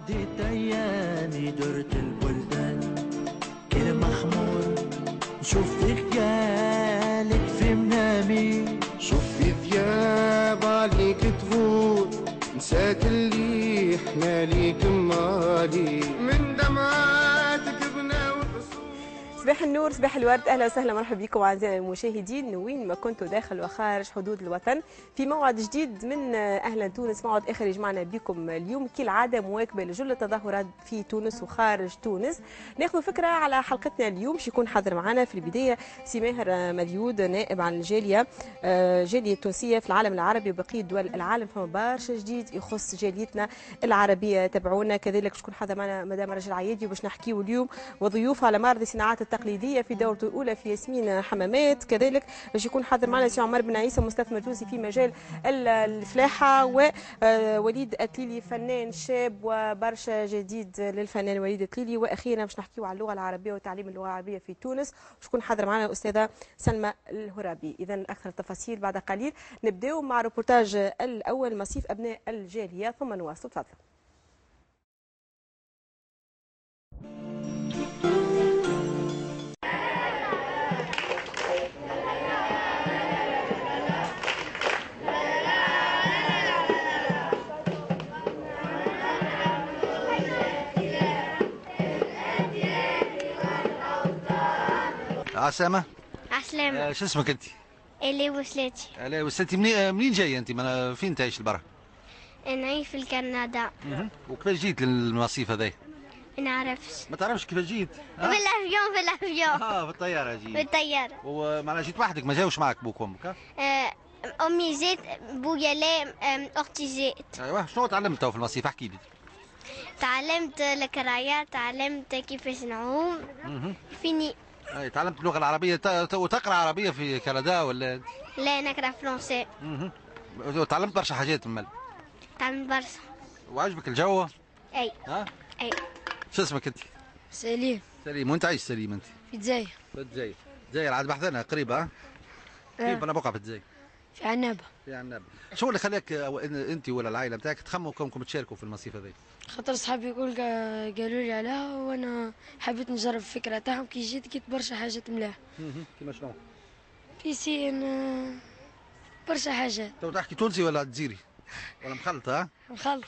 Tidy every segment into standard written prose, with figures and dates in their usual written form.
عديت أيامي درت البلدان كده مخمور شفتك جالك في منامي شوف في ذياب عليك تفوت نسات اللي احنا ليك مالي من دمعاتك بنا والأصول. صباح النور صباح الورد، اهلا وسهلا مرحبا بكم اعزائنا المشاهدين وين ما كنتوا داخل وخارج حدود الوطن في موعد جديد من اهلا تونس، موعد اخر يجمعنا بكم اليوم كالعاده مواكبه لجل التظاهرات في تونس وخارج تونس. ناخذ فكره على حلقتنا اليوم، باش يكون حاضر معنا في البدايه سي ماهر مذيود نائب عن الجاليه جاليه التونسيه في العالم العربي وبقيه دول العالم. فما برشا جديد يخص جاليتنا العربيه، تابعونا. كذلك شكون حاضر معنا مدام رجل عيادي باش نحكيو اليوم وضيوف على معرض الصناعات التقليديه في دورته الاولى في ياسمين حمامات. كذلك باش يكون حاضر معنا سي عمر بن عيسى مستثمر تونسي في مجال الفلاحه، ووليد التليلي فنان شاب وبرشا جديد للفنان وليد التليلي. واخيرا باش نحكيو على اللغه العربيه وتعليم اللغه العربيه في تونس، وشكون حاضر معنا الاستاذه سلمى الهرابي. اذا اكثر التفاصيل بعد قليل. نبداو مع روبورتاج الاول مصيف ابناء الجاليه ثم نواصل. تفضل. عسامة. عسلامة. شو اسمك انت؟ اللي وصلتي. لا وصلتي منين جايه انت؟ فين تعيش البرا؟ نعيش في كندا. وكيفاش جيت للمصيف هذا؟ ما نعرفش. ما تعرفش كيفاش جيت؟ بالافيون. بالطياره جيت. بالطيارة. ومعناها جيت وحدك، ما جاوش معك بوك وامك؟ امي جات، بويا لا، اختي جات. ايوه. شنو تعلمت في المصيف؟ احكي لي. تعلمت القرايه، تعلمت كيفاش نعوم. فيني. اي تعلمت اللغه العربيه وتقرا عربيه في كندا ولا؟ لا نقرا فرنسي. تعلمت برشا حاجات من تعلمت برشا. وعجبك الجو؟ اي. ها؟ اي. شو اسمك انت؟ سليم. سليم. وانت عايش سليم انت؟ في الجزائر. في الجزائر. الجزائر عاد بحثنا قريبه. ها؟ كيف انا بقع في الجزائر؟ في عنابة. في عنابة. شو اللي خلاك انت ولا العائله نتاعك تخموا كونكم تشاركوا في المصيف هذا؟ خاطر صحابي قالوا لي عليها وانا حبيت نجرب الفكره تاعهم. كي جيت لقيت برشا حاجات ملاح. كيما شنو؟ بيسين، برشا حاجات. تو تحكي تونسي ولا جزيري؟ ولا مخلطه؟ ها؟ مخلطه.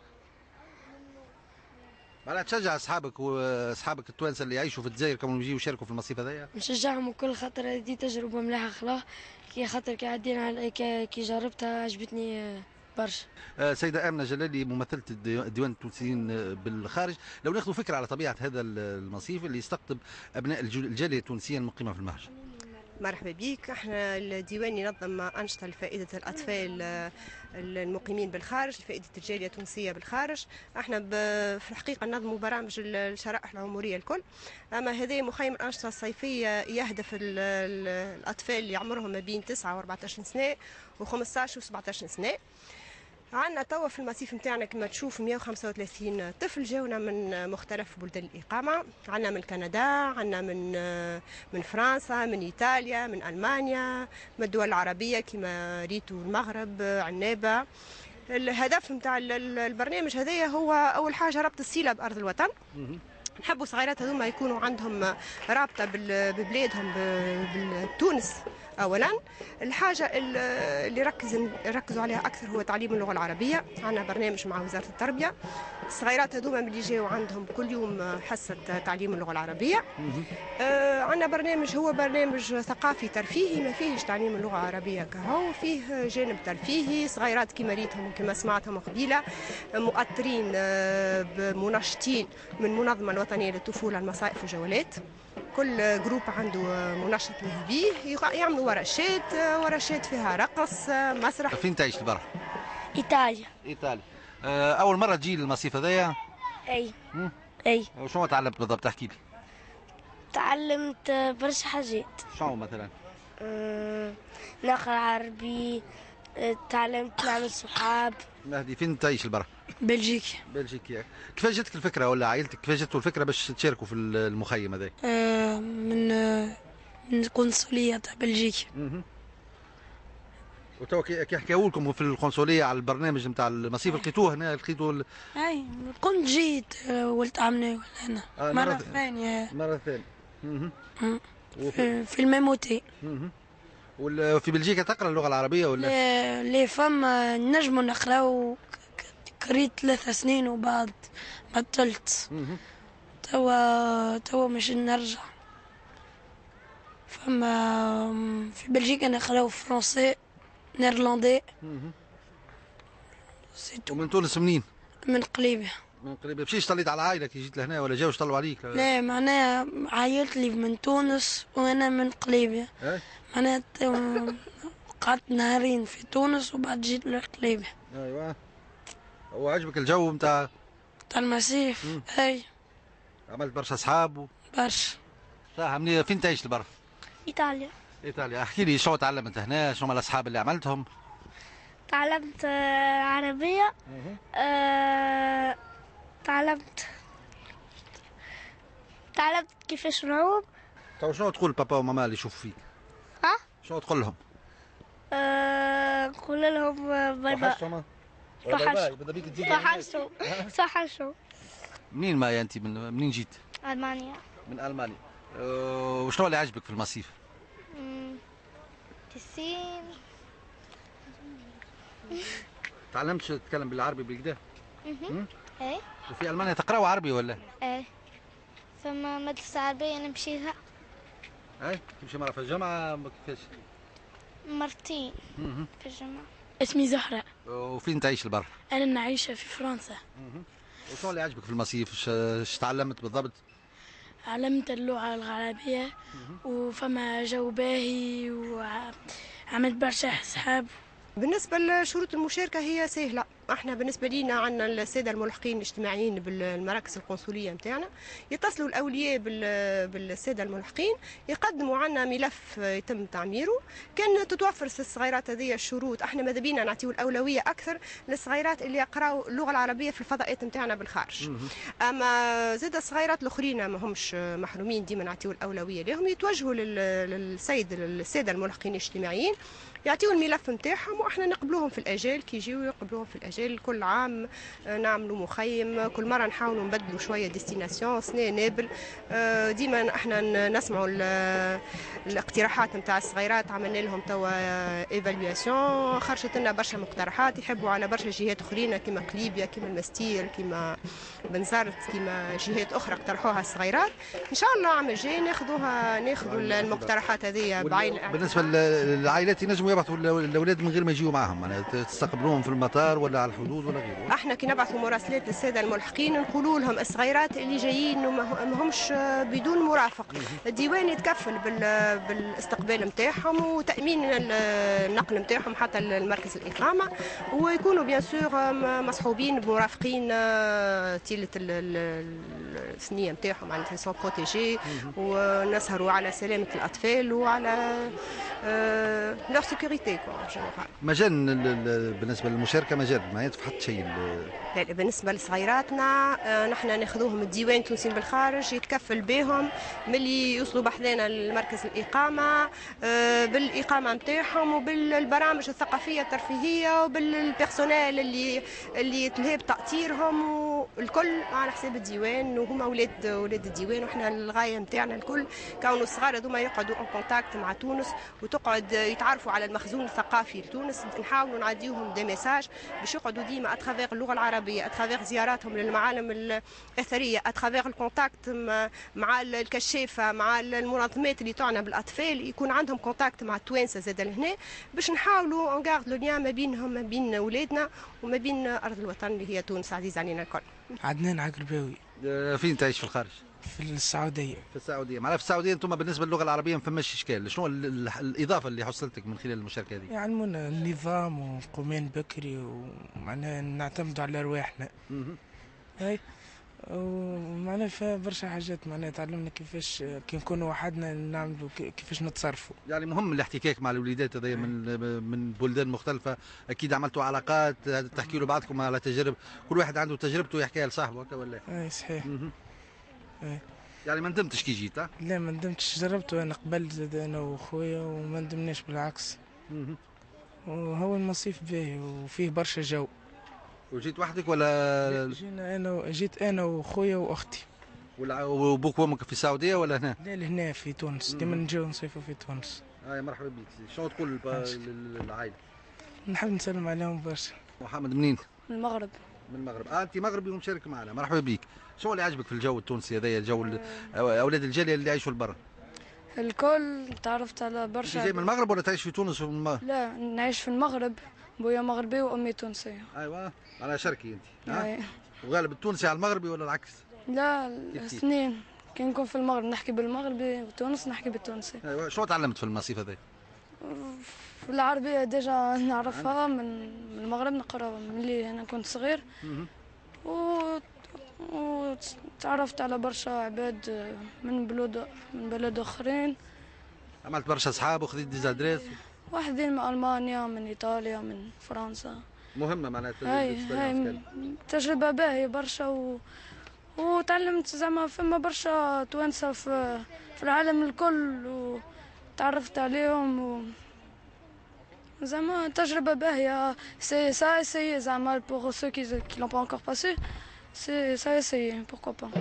معناها تشجع اصحابك التوانسه اللي يعيشوا في الجزائر كانوا يجيو يشاركوا في المصيف هذايا؟ نشجعهم الكل، خاطر هذه تجربه ملاحه خلاص. خاطر كي عدينا كي جربتها عجبتني برشا. سيدة آمنة جلالي ممثلة الديوان التونسيين بالخارج، لو ناخذ فكرة على طبيعة هذا المصيف اللي يستقطب أبناء الجالية التونسية المقيمة في المهجر. مرحبا بك. احنا الديوان ينظم أنشطة لفائدة الأطفال المقيمين بالخارج، لفائدة الجالية التونسية بالخارج. احنا في الحقيقة ننظموا برامج الشرائح العمرية الكل، أما هذه مخيم الأنشطة الصيفية يهدف الأطفال اللي عمرهم ما بين 9 و 14 سنة و15 و 17 سنة. عندنا توا في المصيف نتاعنا كما تشوف 135 طفل جاونا من مختلف بلدان الإقامة. عندنا من كندا، عندنا من فرنسا، من إيطاليا، من ألمانيا، من الدول العربية كما ريتو المغرب، عنابة. الهدف نتاع البرنامج هذايا هو أول حاجة ربط الصلة بأرض الوطن. نحبوا الصغيرات هذوما يكونوا عندهم رابطة ببلادهم، بتونس اولا. الحاجه اللي ركزوا عليها اكثر هو تعليم اللغه العربيه. عندنا برنامج مع وزاره التربيه، الصغيرات هذوما اللي جاوا عندهم كل يوم حصه تعليم اللغه العربيه. عندنا برنامج هو برنامج ثقافي ترفيهي، ما فيهش تعليم اللغه العربيه كهو، فيه جانب ترفيهي. صغيرات كما ريتهم وكما سمعتهم قبيله مؤطرين بمنشطين من المنظمه الوطنيه للطفوله المصائف والجولات. كل جروب عنده منشط له بيه، يعملوا ورشات فيها رقص، مسرح. فين تعيش البرا؟ ايطاليا. ايطاليا. اول مره تجي للمصيف هذايا؟ اي. شنو تعلمت بالضبط؟ احكي لي. تعلمت برشا حاجات. شنو مثلا؟ نقرا عربي، تعلمت نعمل صحاب. مهدي فين تعيش البرا؟ بلجيكا. بلجيكا. كيفاش جاتك الفكره ولا عائلتك كيفاش جاتوا الفكره باش تشاركوا في المخيم هذا؟ من القنصليه تاع بلجيكا. وتوا كي حكاو لكم في القنصليه على البرنامج نتاع المصيف لقيتوه هنا لقيتوا اي كنت جيت ولت عمنا هنا مرة ثانية. مرة ثانية. في الميموتي. وفي بلجيكا تقرا اللغة العربية ولا؟ لي فما نجموا نقراو. قريت 3 سنين وبعد بطلت. توا مش نرجع. فما في بلجيكا نقراو فرنسي نيرلاندي. ومن تونس منين؟ من قليبية. من قليبية. مشيتش طليت على العائلة كي جيت لهنا ولا جاوش طلعوا عليك؟ لا معناها عائلت لي من تونس وانا من قليبية. معناها قعدت نهارين في تونس وبعد جيت لقليبية. ايوه. وعجبك الجو نتاع المسيف؟ اي. عملت برشا اصحاب برشا. صح. منين فين تعيش البر؟ إيطاليا. ايطاليا. احكي لي شو تعلمت هنا، شو هما الاصحاب اللي عملتهم؟ تعلمت عربية. تعلمت كيفاش نعوم. تو شنو تقول بابا وماما اللي يشوفوا فيك؟ ها؟ شنو تقول لهم؟ نقول لهم باي باي. توحشتوا. توحشتوا. منين ما انت منين جيت؟ ألمانيا. من المانيا. وشنو اللي عجبك في المصيف؟ تسين. تعلمتش تتكلم بالعربي بالكدا؟ ايه. وفي المانيا تقراوا عربي ولا؟ ايه. ثم مدرسة عربية نمشيها. ايه تمشي مرة في الجامعة كيفاش؟ مرتين في الجامعة. اسمي زهرة. وفين تعيش البر؟ أنا نعيشة في فرنسا. وشنو اللي عجبك في المصيف؟ ايش تعلمت بالضبط؟ علمت اللغة العربية وفما جو باهي وعملت برشا أصحاب. بالنسبة لشروط المشاركة هي سهلة. احنا بالنسبة لينا عندنا السادة الملحقين الاجتماعيين بالمراكز القنصلية متاعنا، يتصلوا الأولياء بالسادة الملحقين، يقدموا عنا ملف يتم تعميره. كان تتوفر الصغيرات هذه الشروط، احنا ماذا بينا نعطيو الأولوية أكثر للصغيرات اللي يقراوا اللغة العربية في الفضاءات متاعنا بالخارج. أما زاد الصغيرات الآخرين ما همش محرومين، ديما نعطيو الأولوية لهم، يتوجهوا للسادة الملحقين الاجتماعيين، يعطيو الملف نتاعهم واحنا نقبلوهم في الاجال. كي يجيو يقبلوهم في الاجال كل عام نعملوا مخيم، كل مره نحاولوا نبدلوا شويه ديستيناسيون سنه نابل. ديما احنا نسمعوا الاقتراحات نتاع الصغيرات، عملنا لهم توا ايفالواسيون، خرجت لنا برشا مقترحات يحبوا على برشا جهات اخرين كما قليبيا كما المستير كما بنزرت كما جهات اخرى اقترحوها الصغيرات. ان شاء الله العام الجاي ناخذوا المقترحات هذه بعين الاعتبار. بالنسبه للعائلات ينجموا يبعثوا الاولاد من غير ما يجيوا معهم، معناها تستقبلوهم في المطار ولا على الحدود ولا غيره؟ احنا كي نبعثوا مراسلات للساده الملحقين نقولوا لهم الصغيرات اللي جايين وما همش بدون مرافق، الديوان يتكفل بالاستقبال نتاعهم وتامين النقل نتاعهم حتى المركز الاقامه، ويكونوا بيان سور مصحوبين بمرافقين تيله الثنيه نتاعهم، يعني سون بروتيجي، ونسهروا على سلامه الاطفال وعلى لور سيكوريتي. مجال بالنسبه للمشاركه مجال ما يدفع حتى شيء. بالنسبه لصغيراتنا نحن ناخذوهم الديوان التونسي بالخارج يتكفل بهم ملي يوصلوا بحذانا لمركز الاقامه، بالاقامه نتاعهم وبالبرامج الثقافيه الترفيهيه وبالبيرسونيل اللي تلهب تاطيرهم، والكل على حساب الديوان، وهما اولاد الديوان. وحنا الغايه نتاعنا الكل كونوا الصغار هذوما يقعدوا ان كونتاكت مع تونس وتقعد يتعرفوا على المخزون الثقافي لتونس. نحاولوا نعديوهم دي ميساج باش يقعدوا ديما اترافيغ اللغه العربيه، اترافيغ زياراتهم للمعالم الاثريه، اترافيغ الكونتاكت مع الكشافه، مع المنظمات اللي تعنى بالاطفال، يكون عندهم كونتاكت مع التوانسه زاد لهنا، باش نحاولوا اونغارد لو ليان ما بينهم ما بين اولادنا وما بين ارض الوطن اللي هي تونس عزيزه علينا الكل. عدنان عقرباوي. فين تعيش في الخارج؟ في السعوديه. في السعوديه. معناها في السعوديه انتم بالنسبه للغه العربيه ما فماش اشكال، شنو الاضافه اللي حصلتك من خلال المشاركه هذه؟ يعلمونا النظام وقومين بكري، ومعناها نعتمدوا على رواحنا. هاي ومعناها فيها برشا حاجات، معناها تعلمنا كيفاش كي نكونوا وحدنا نعملوا كيفاش نتصرفوا. يعني مهم الاحتكاك مع الوليدات هذيا من بلدان مختلفه، اكيد عملتوا علاقات تحكي له بعضكم على تجارب، كل واحد عنده تجربته يحكيها لصاحبه هكا ولا؟ اي صحيح. يعني ما ندمتش كي جيت؟ لا ما ندمتش، جربت وانا قبل زاد انا وخويا وما ندمناش بالعكس. وهو المصيف باهي وفيه برشا جو. وجيت وحدك ولا؟ جيت انا وخويا واختي. وابوك وامك في السعوديه ولا هنا؟ لا لهنا في تونس، ديما نجيو نصيفوا في تونس. مرحبا بك. شنو تقول للعائله؟ نحب نسلم عليهم برشا. محمد منين؟ من المغرب. من المغرب. انت مغربي ومشارك معنا، مرحبا بك. شو اللي عجبك في الجو التونسي هذايا، الجو اولاد الجاليه اللي يعيشوا برا؟ الكل تعرفت على برشا. انت جاي من المغرب ولا تعيش في تونس لا نعيش في المغرب، بويا مغربي وامي تونسيه. ايوه على شركي انت. أي. وغالب التونسي على المغربي ولا العكس؟ لا الاثنين، كي نكون في المغرب نحكي بالمغربي وتونس نحكي بالتونسي. ايوه. شو تعلمت في المصيف هذا؟ في العربيه ديجا نعرفها من المغرب، نقرا ملي انا كنت صغير. وتعرفت على برشا عباد من بلاد اخرين. عملت برشا اصحاب وخذيت ديزادريس؟ واحدين من المانيا، من ايطاليا، من فرنسا. مهمه معناتها. هاي تجربه باهيه برشا وتعلمت زعما فما برشا توانسه في العالم الكل وتعرفت عليهم زعما تجربه باهيه. سي زعما pour ceux qui l'ont pas encore passé. Ça a essayé, pourquoi pas.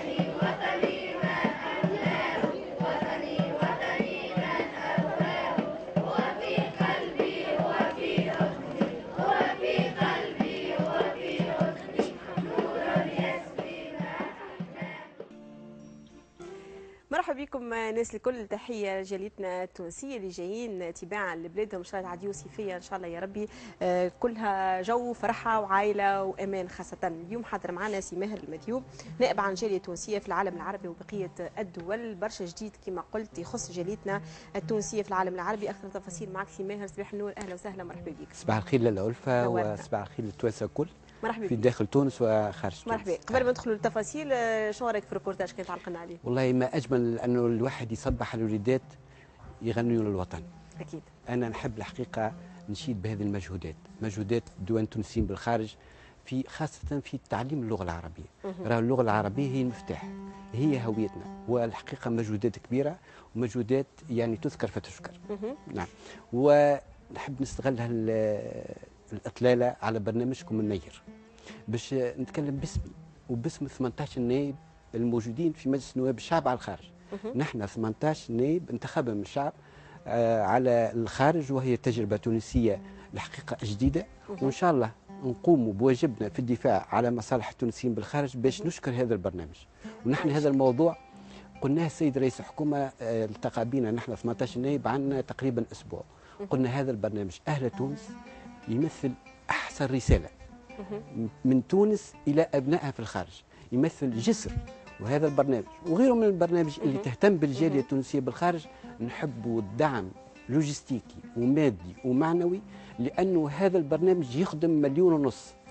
مرحبا بكم ناس الكل، تحيه جاليتنا التونسيه اللي جايين تباعا لبلادهم، ان شاء الله تعديوا صيفيه ان شاء الله يا ربي كلها جو فرحه وعائله وامان. خاصه اليوم حاضر معنا سي ماهر المذيوب، نائب عن جاليه تونسيه في العالم العربي وبقيه الدول. برشا جديد كما قلت يخص جاليتنا التونسيه في العالم العربي. اخر تفاصيل معك سي ماهر. صباح النور، اهلا وسهلا، مرحبا بك. صباح الخير للألفة وصباح الخير للتوانسه الكل. مرحبا في داخل تونس وخارج تونس. مرحبا. قبل ما ندخلوا للتفاصيل، شنو رايك في الريبورتاج كان تعلقنا عليه؟ والله ما اجمل انه الواحد يصبح على الوليدات يغنيوا للوطن. اكيد. انا نحب الحقيقه نشيد بهذه المجهودات، مجهودات الدول التونسيين بالخارج في خاصه في تعليم اللغه العربيه. راه اللغه العربيه هي المفتاح، هي هويتنا، والحقيقه مجهودات كبيره ومجهودات يعني تذكر فتشكر. نعم. ونحب نستغل الإطلالة على برنامجكم النير باش نتكلم باسمي وباسم 18 نائب الموجودين في مجلس نواب الشعب على الخارج. نحن 18 نائب انتخبنا من الشعب على الخارج، وهي تجربة تونسية الحقيقة جديدة، وإن شاء الله نقوم بواجبنا في الدفاع على مصالح التونسيين بالخارج باش نشكر هذا البرنامج. ونحن هذا الموضوع قلناه السيد رئيس الحكومة، التقى بنا نحن 18 نائب عنا تقريبا أسبوع. قلنا هذا البرنامج أهل تونس يمثل أحسن رسالة من تونس إلى أبنائها في الخارج، يمثل جسر. وهذا البرنامج وغيره من البرنامج اللي تهتم بالجالية التونسية بالخارج نحب الدعم لوجستيكي ومادي ومعنوي، لأنه هذا البرنامج يخدم 1.5 مليون.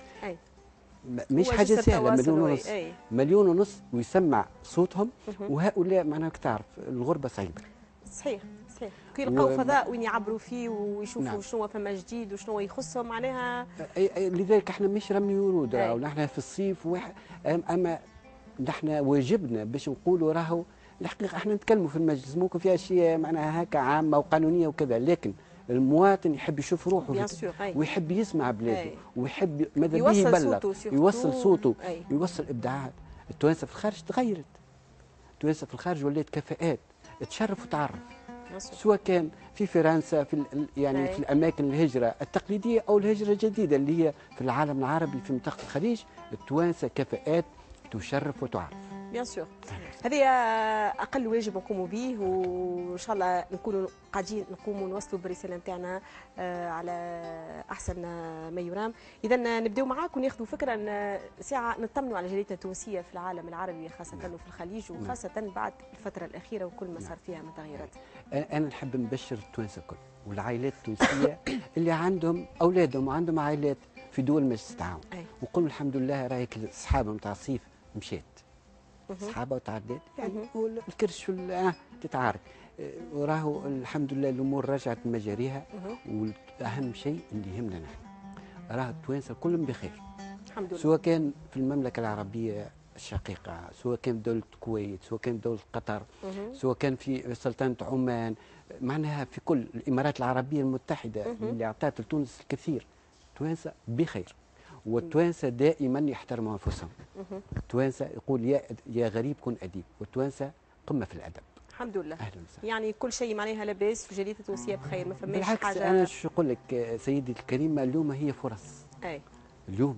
مش حاجة سهلة، 1.5 مليون. 1.5 مليون ويسمع صوتهم. وهؤلاء معناها تعرف الغربة صعيبة. صحيح صحيح. كي يلقاو فضاء وين يعبروا فيه ويشوفوا نعم. شنو فما جديد وشنو يخصهم معناها. لذلك احنا مش رمي ورود، راهو نحن في الصيف اما نحن واجبنا باش نقولوا راهو الحقيقه احنا نتكلموا في المجلس ممكن فيها اشياء معناها هكا عامه وقانونيه وكذا، لكن المواطن يحب يشوف روحه ويحب يسمع بلاده ويحب ماذا بيه يبلغ، يوصل صوته، يوصل ابداعات. التوانسه في الخارج تغيرت، التوانسه في الخارج ولات كفاءات تشرف وتعرف، سواء كان في فرنسا في يعني في الاماكن الهجره التقليديه او الهجره الجديده اللي هي في العالم العربي في منطقه الخليج. التوانسه كفاءات تشرف وتعرف. بيان سور. هذه اقل واجب نقوموا به، وان شاء الله نكونوا قاعدين نقوموا نوصلوا بالرساله نتاعنا على احسن ما يرام. اذا نبداو معاك وناخذوا فكره ساعه نطمنوا على جاليتنا التونسيه في العالم العربي خاصه وفي الخليج، وخاصه بعد الفتره الاخيره وكل ما صار فيها من تغييرات. انا نحب نبشر التوانسه الكل والعائلات التونسيه اللي عندهم اولادهم وعندهم عائلات في دول مجلس التعاون، وقل الحمد لله راهي اصحابها نتاع الصيف مشات صحابه وتعدات يعني والكرش تتعارك، وراهو الحمد لله الامور رجعت مجاريها. والاهم شيء اللي يهمنا نحن راه التوانسه كلهم بخير الحمد لله، سواء كان في المملكه العربيه الشقيقة، سواء كان في دولة الكويت، سواء كان في دولة قطر، سواء كان في سلطنة عمان، معناها في كل الإمارات العربية المتحدة اللي أعطت لتونس الكثير. التوانسة بخير، والتوانسة دائما يحترموا أنفسهم. التوانسة يقول يا غريب كن أديب، والتوانسة قمة في الأدب. الحمد لله. أهلا وسهلا. يعني كل شيء معناها لاباس والجالية التونسية بخير، ما فماش بالعكس حاجة. أنا شو نقول لك سيدي الكريمة، اليوم هي فرص. أي. اليوم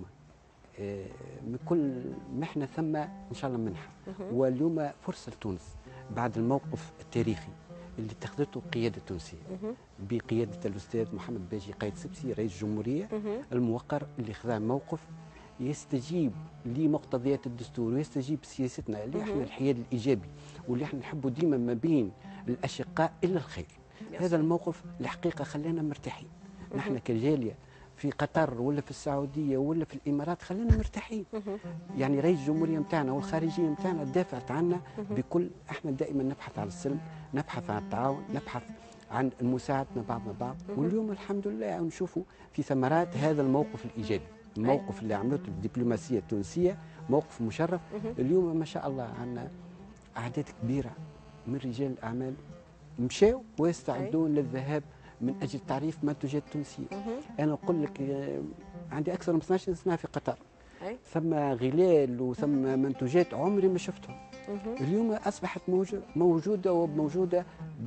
من كل محنة ثم إن شاء الله منحة. واليوم فرصة لتونس بعد الموقف التاريخي اللي اتخذته القيادة التونسية بقيادة الأستاذ محمد باجي قايد سبسي رئيس الجمهورية الموقر، اللي خذا موقف يستجيب لمقتضيات الدستور ويستجيب سياستنا اللي احنا الحياد الإيجابي واللي احنا نحبه ديما ما بين الأشقاء إلا الخير. هذا الموقف الحقيقة خلانا مرتاحين. نحن كجالية في قطر ولا في السعوديه ولا في الامارات خلينا مرتاحين. يعني رئيس الجمهوريه نتاعنا والخارجيه نتاعنا دافعت عنا بكل، احنا دائما نبحث عن السلم، نبحث عن التعاون، نبحث عن مساعدتنا بعضنا بعض. واليوم الحمد لله نشوفوا في ثمرات هذا الموقف الايجابي، الموقف اللي عملته الدبلوماسيه التونسيه موقف مشرف. اليوم ما شاء الله عندنا اعداد كبيره من رجال الاعمال مشاو ويستعدون للذهاب من اجل تعريف منتوجات تونسيه. انا اقول لك عندي اكثر من 12 سنه في قطر، ثم غلال وثم منتوجات عمري ما شفتهم. اليوم اصبحت موجوده وموجوده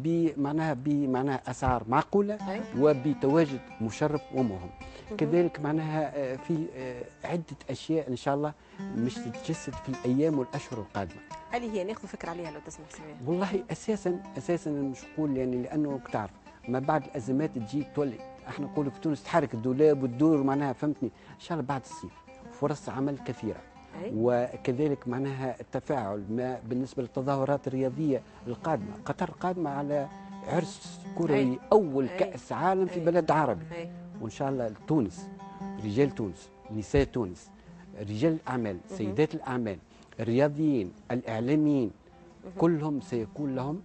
بمعناها اسعار معقوله وبتواجد مشرف ومهم. كذلك معناها في عده اشياء ان شاء الله مش تتجسد في الايام والاشهر القادمه. هل هي ناخذ فكره عليها لو تسمح سمير؟ والله اساسا مش نقول يعني لانه تعرف ما بعد الازمات تجي تولي، احنا نقولوا في تونس تحرك الدولاب وتدور معناها فهمتني ان شاء الله بعد الصيف فرص عمل كثيره. وكذلك معناها التفاعل ما بالنسبه للتظاهرات الرياضيه القادمه. قطر قادمه على عرس كروي اول كاس عالم في بلد عربي. وان شاء الله تونس، رجال تونس، نساء تونس، رجال الاعمال، سيدات الاعمال، الرياضيين، الاعلاميين، كلهم سيكون لهم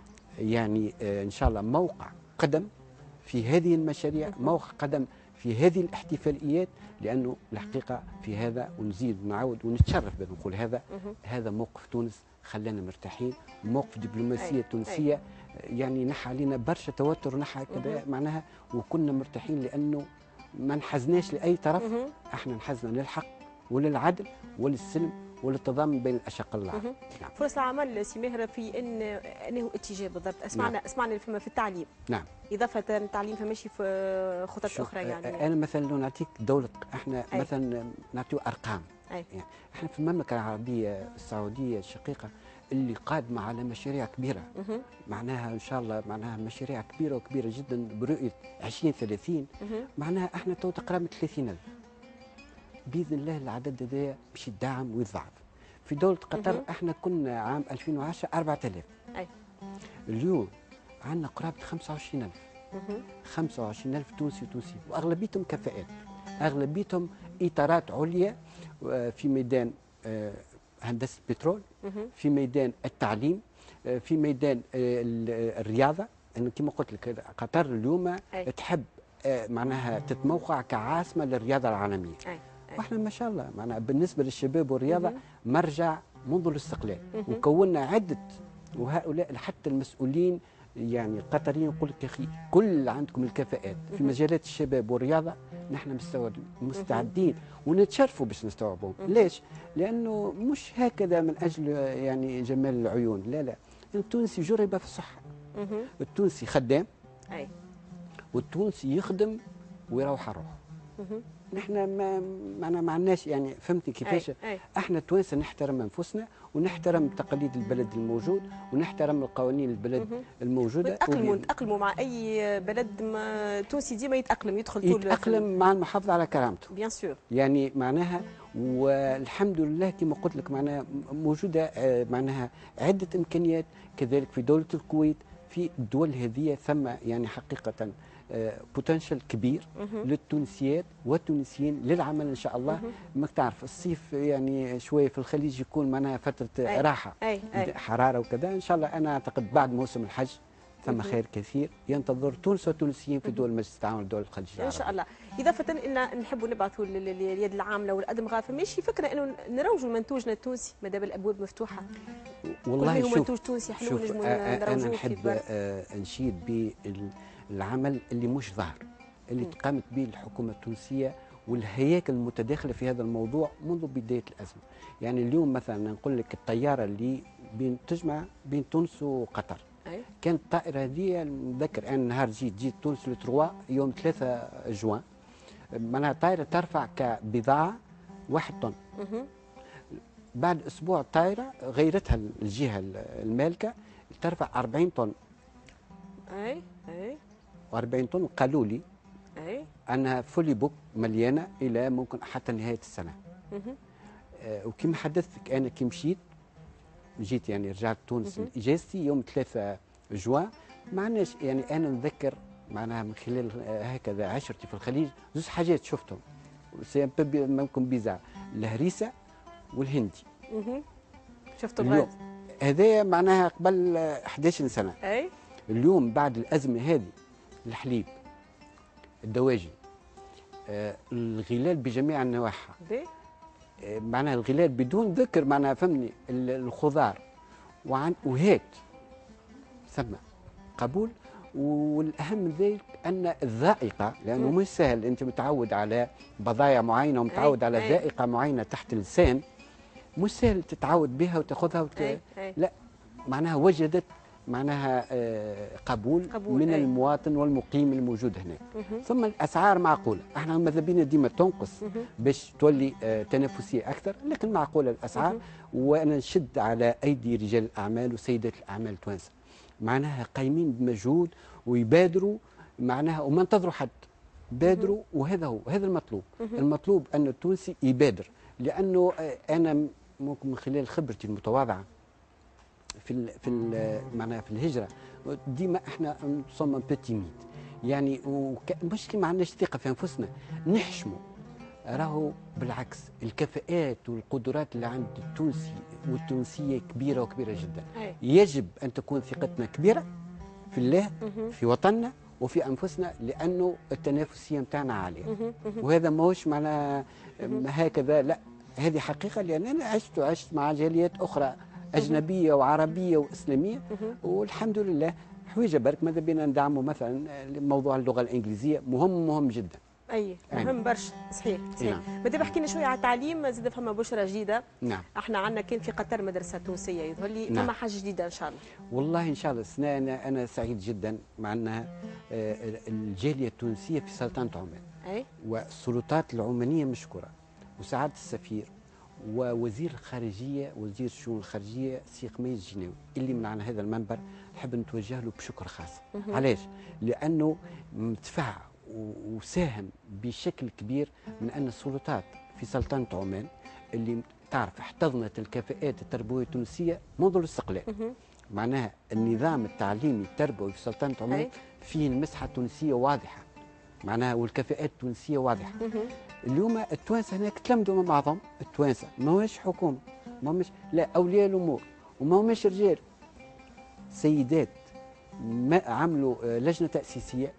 يعني ان شاء الله موقع قدم في هذه المشاريع، موقع قدم في هذه الاحتفاليات، لانه الحقيقه في هذا ونزيد ونعود ونتشرف بنقول هذا موقف تونس خلانا مرتاحين، موقف دبلوماسيه تونسيه يعني نحى علينا برشا توتر ونحى كذا معناها، وكنا مرتاحين لانه ما انحزناش لاي طرف، احنا انحزنا للحق وللعدل وللسلم وللتضامن بين الاشقاء العرب. نعم. فرص العمل سي ماهر في انه اتجاه بالضبط. اسمعنا في التعليم. نعم. اضافه التعليم فماشي في خطط اخرى يعني. انا مثلا لو نعطيك دوله، احنا مثلا نعطيو ارقام. يعني احنا في المملكه العربيه السعوديه الشقيقه اللي قادمه على مشاريع كبيره. معناها ان شاء الله معناها مشاريع كبيره وكبيره جدا برؤيه 2030. معناها احنا تو تقريبا 30,000. باذن الله العدد هذا باش يدعم ويضاعف. في دوله قطر احنا كنا عام 2010 4000. اليوم عندنا قرابه 25,000. 25,000 تونسي وتونسيه، واغلبيتهم كفاءات، اغلبيتهم اطارات عليا في ميدان هندسه البترول، في ميدان التعليم، في ميدان الرياضه. يعني كما قلت لك قطر اليوم تحب معناها تتموقع كعاصمه للرياضه العالميه. واحنا ما شاء الله معناها بالنسبه للشباب والرياضه مرجع منذ الاستقلال، وكونا عده، وهؤلاء حتى المسؤولين يعني القطريين يقول لك يا اخي كل عندكم الكفاءات في مجالات الشباب والرياضه، نحن مستعدين ونتشرفوا باش نستوعبهم. ليش؟ لانه مش هكذا من اجل يعني جمال العيون، لا لا، التونسي جرب في الصحه. التونسي خدام، والتونسي يخدم ويروح على روحه. نحن ما عندناش يعني فهمتي كيفاش. احنا التوانسه نحترم انفسنا ونحترم تقاليد البلد الموجود ونحترم القوانين البلد الموجوده. نتأقلموا مع اي بلد تونسي ديما يتأقلم، يدخل طول يتأقلم مع المحافظه على كرامته. بيان سور. يعني معناها والحمد لله كما قلت لك معناها موجوده معناها عده امكانيات. كذلك في دوله الكويت، في الدول هذه ثم يعني حقيقه بوتنشال كبير للتونسيات والتونسيين للعمل ان شاء الله. ما تعرف الصيف يعني شويه في الخليج يكون معناها فتره راحه، حراره وكذا. ان شاء الله انا اعتقد بعد موسم الحج ثم خير كثير ينتظر تونس والتونسيين في دول مجلس التعاون الدول الخليجيه العربيه. ان شاء الله. اضافه ان نحبوا نبعثوا لليد العامله والادمغه، فماشي فكره انه نروجوا منتوجنا التونسي مادام الابواب مفتوحه. والله شوف منتوج تونسي حلو نجموا انا نحب نشيد بالعمل اللي مش ظاهر اللي قامت به الحكومه التونسيه والهياكل المتداخله في هذا الموضوع منذ بدايه الازمه. يعني اليوم مثلا نقول لك الطياره اللي تجمع بين تونس وقطر، كانت الطائره هذه نذكر انا نهار جيت تونس لتروا يوم 3 جوان، معناها طائره ترفع كبضاعه 1 طن. بعد اسبوع الطائره غيرتها الجهه المالكه ترفع 40 طن. اي 40 طن قالوا لي انها فولي بوك مليانه الى ممكن حتى نهايه السنه. وكما حدثتك انا كي جيت يعني رجعت تونس اجازتي يوم 3 جوان، ما عندناش يعني انا نذكر معناها من خلال هكذا عشرتي في الخليج زوج حاجات شفتهم ممكن بيزا الهريسه والهندي. شفتوا الغاز هذايا معناها قبل 11 سنه. اليوم بعد الازمه هذه الحليب، الدواجن، الغلال بجميع النواحي، معناها الغلال بدون ذكر معناها فهمني الخضار وهيك ثم قبول. والاهم من ذلك ان الذائقه، لانه مش سهل انت متعود على بضايع معينه ومتعود على ذائقه معينه تحت اللسان، مش سهل تتعود بها وتاخذها لا معناها وجدت معناها قبول من المواطن والمقيم الموجود هناك. ثم الاسعار معقوله، احنا ماذا بينا ديما تنقص باش تولي تنافسيه اكثر، لكن معقوله الاسعار. وانا نشد على ايدي رجال الاعمال وسيدات الاعمال التوانسه، معناها قايمين بمجهود ويبادروا معناها وما انتظروا حد، بادروا. وهذا هو هذا المطلوب. المطلوب ان التونسي يبادر، لانه انا ممكن من خلال خبرتي المتواضعه معناها في الهجره ديما احنا نصوم ان بو تيميد، يعني مش ما عندناش ثقه في انفسنا، نحشموا. راهو بالعكس الكفاءات والقدرات اللي عند التونسي والتونسيه كبيره وكبيره جدا. يجب ان تكون ثقتنا كبيره في الله، في وطننا وفي انفسنا، لانه التنافسيه نتاعنا عاليه. وهذا ماهوش معناها هكذا، لا هذه حقيقه، لان انا عشت مع جاليات اخرى اجنبيه وعربيه واسلاميه، والحمد لله حويجه برك ماذا بينا ندعموا مثلا موضوع اللغه الانجليزيه مهم جدا. مهم برشا. صحيح. ماذا حكينا شويه على التعليم، زاد فما بشرى جديده. نعم. احنا عندنا كان في قطر مدرسه تونسيه، يظهر لي فما حاجه جديده ان شاء الله. والله ان شاء الله السنه انا سعيد جدا مع انها الجاليه التونسيه في سلطنه عمان. والسلطات العمانيه مشكوره، وسعاده السفير ووزير الخارجيه وزير الشؤون الخارجيه سي قميز الجناوي، اللي من على هذا المنبر نحب نتوجه له بشكر خاص. علاش؟ لانه مدفع وساهم بشكل كبير من ان السلطات في سلطنه عمان اللي تعرف احتضنت الكفاءات التربويه التونسيه منذ الاستقلال. معناها النظام التعليمي التربوي في سلطنه عمان فيه المسحه التونسيه واضحه، معناها والكفاءات التونسيه واضحه. اليوم التوانسه هناك تلمدوا مع بعضهم، التوانسه ماهوش حكومه، ماهوش لا اولياء الامور، وماهوش رجال، سيدات ما عملوا لجنه تاسيسيه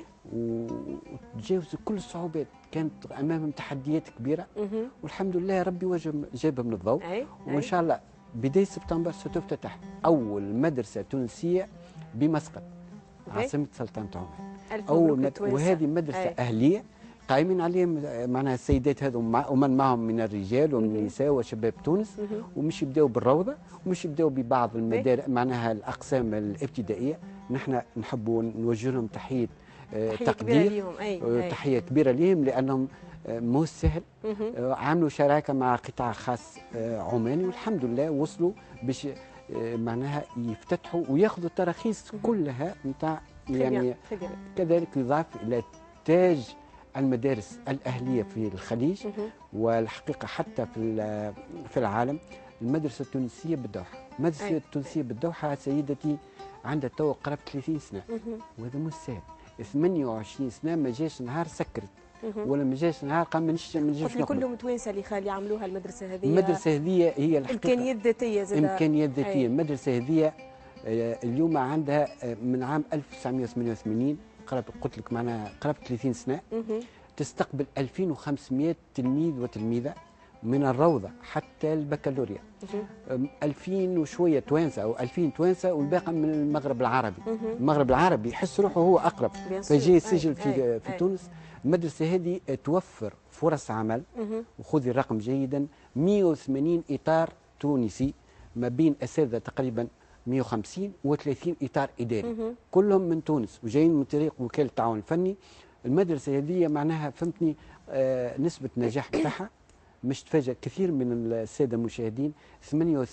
وتجاوزوا كل الصعوبات، كانت امامهم تحديات كبيره، والحمد لله ربي جابها من الضوء. وان شاء الله بدايه سبتمبر ستفتتح اول مدرسه تونسيه بمسقط عاصمه سلطنه عمان. وهذه مدرسه اهليه قائمين عليهم معناها السيدات هذو ومن معهم من الرجال ومن النساء وشباب تونس، ومش يبداو بالروضه ومش يبداو ببعض المدارس معناها الاقسام الابتدائيه. نحن نحبوا نوجه لهم تحيه تقدير، تحيه كبيره لهم، لانهم مو سهل. عملوا شراكه مع قطاع خاص عماني، والحمد لله وصلوا باش معناها يفتتحوا وياخذوا التراخيص كلها نتاع يعني. كذلك يضاف الى تاج المدارس الأهلية في الخليج، والحقيقة حتى في العالم المدرسة التونسية بالدوحة. المدرسة التونسية بالدوحة سيدتي عندها تو قرابة 30 سنة، وهذا مش سهل. 28 سنة ما جاش نهار سكرت، ولا ما جاش نهار قام ما نجمش كلهم توانسة اللي خالي عملوها المدرسة هذه. المدرسة هذه هي الحقيقة إمكانيات ذاتية زادة. إمكانيات ذاتية. المدرسة هذه اليوم عندها من عام 1988 قلت لك معناها قرابه 30 سنه تستقبل 2500 تلميذ وتلميذه من الروضه حتى البكالوريا. 2000 وشويه توانسه او 2000 توانسه والباقي من المغرب العربي. المغرب العربي يحس روحه هو اقرب فيجي يسجل في تونس. المدرسه هذه توفر فرص عمل وخذي الرقم جيدا 180 اطار تونسي ما بين اساتذه تقريبا 150 و30 اطار اداري كلهم من تونس وجايين من طريق وكاله التعاون الفني. المدرسه هذه معناها فهمتني نسبه النجاح بتاعها مش تفاجئ كثير من الساده المشاهدين 88.57% ما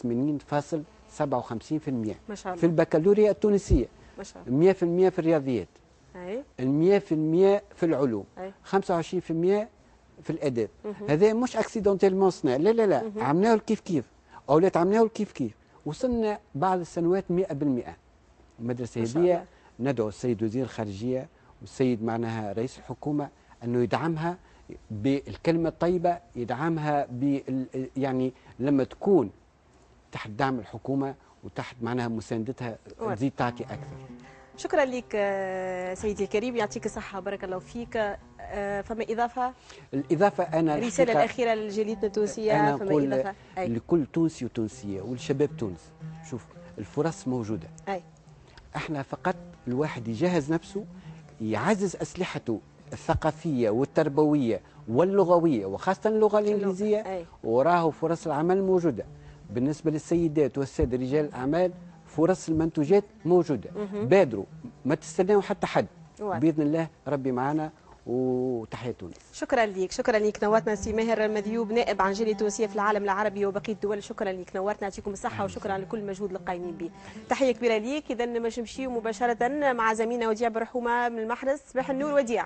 شاء الله في البكالوريا التونسيه ما شاء الله 100% في الرياضيات اي 100% في العلوم 25% في الاداب. هذا مش اكسيدونتيلمون صنع لا لا لا عملناه كيف كيف اولاد عملناه كيف كيف وصلنا بعد السنوات 100%. المدرسه هذه ندعو السيد وزير الخارجيه والسيد معناها رئيس الحكومه انه يدعمها بالكلمه الطيبه، يدعمها يعني لما تكون تحت دعم الحكومه وتحت معناها مساندتها تزيد تعطي اكثر. شكرا لك سيدي الكريم، يعطيك الصحه بارك الله فيك. فما اضافه؟ الاضافه انا الرساله الاخيره لجاليتنا التونسيه. أنا فما اضافه؟ لكل تونسي وتونسيه ولشباب تونس، شوف الفرص موجوده. احنا فقط الواحد يجهز نفسه، يعزز اسلحته الثقافيه والتربويه واللغويه وخاصه اللغه الانجليزيه، وراه فرص العمل موجوده. بالنسبه للسيدات والساده رجال الاعمال فرص المنتوجات موجوده. بادروا ما تستناوا حتى حد، باذن الله ربي معنا. وتحية تونس. شكرا لك، شكرا لك. نورتنا سي ماهر المذيوب نائب عن جالية تونسية في العالم العربي وبقية الدول. شكرا لك، نورتنا، يعطيكم الصحة وشكرا على كل المجهود اللي قايمين به. تحية كبيرة ليك. إذا باش نمشيو مباشرة مع زميلنا وديع برحومة من المحرس. صباح النور وديع.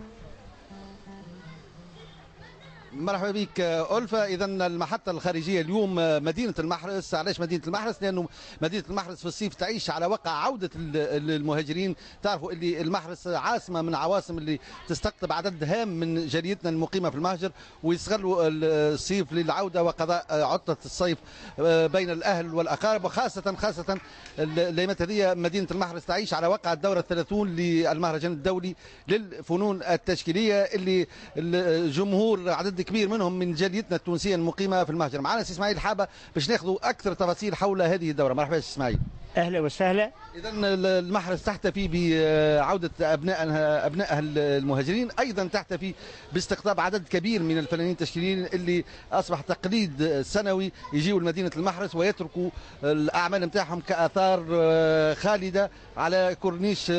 مرحبا بك ألفة. إذا المحطة الخارجية اليوم مدينة المحرس. علاش مدينة المحرس؟ لأنه مدينة المحرس في الصيف تعيش على وقع عودة المهاجرين. تعرفوا اللي المحرس عاصمة من عواصم اللي تستقطب عدد هام من جاليتنا المقيمة في المهجر، ويستغلوا الصيف للعودة وقضاء عطلة الصيف بين الأهل والأقارب، وخاصة الأيامات هذه مدينة المحرس تعيش على وقع الدورة 30 للمهرجان الدولي للفنون التشكيلية اللي الجمهور عدد كبير منهم من جاليتنا التونسيه المقيمه في المهجر. معنا سي اسماعيل حابه باش ناخذوا اكثر تفاصيل حول هذه الدوره. مرحبا سي اسماعيل. اهلا وسهلا. اذا المحرس تحتفي بعوده ابنائها المهاجرين، ايضا تحتفي باستقطاب عدد كبير من الفنانين التشكيليين اللي اصبح تقليد سنوي يجيوا لمدينه المحرس ويتركوا الاعمال نتاعهم كاثار خالده على كورنيش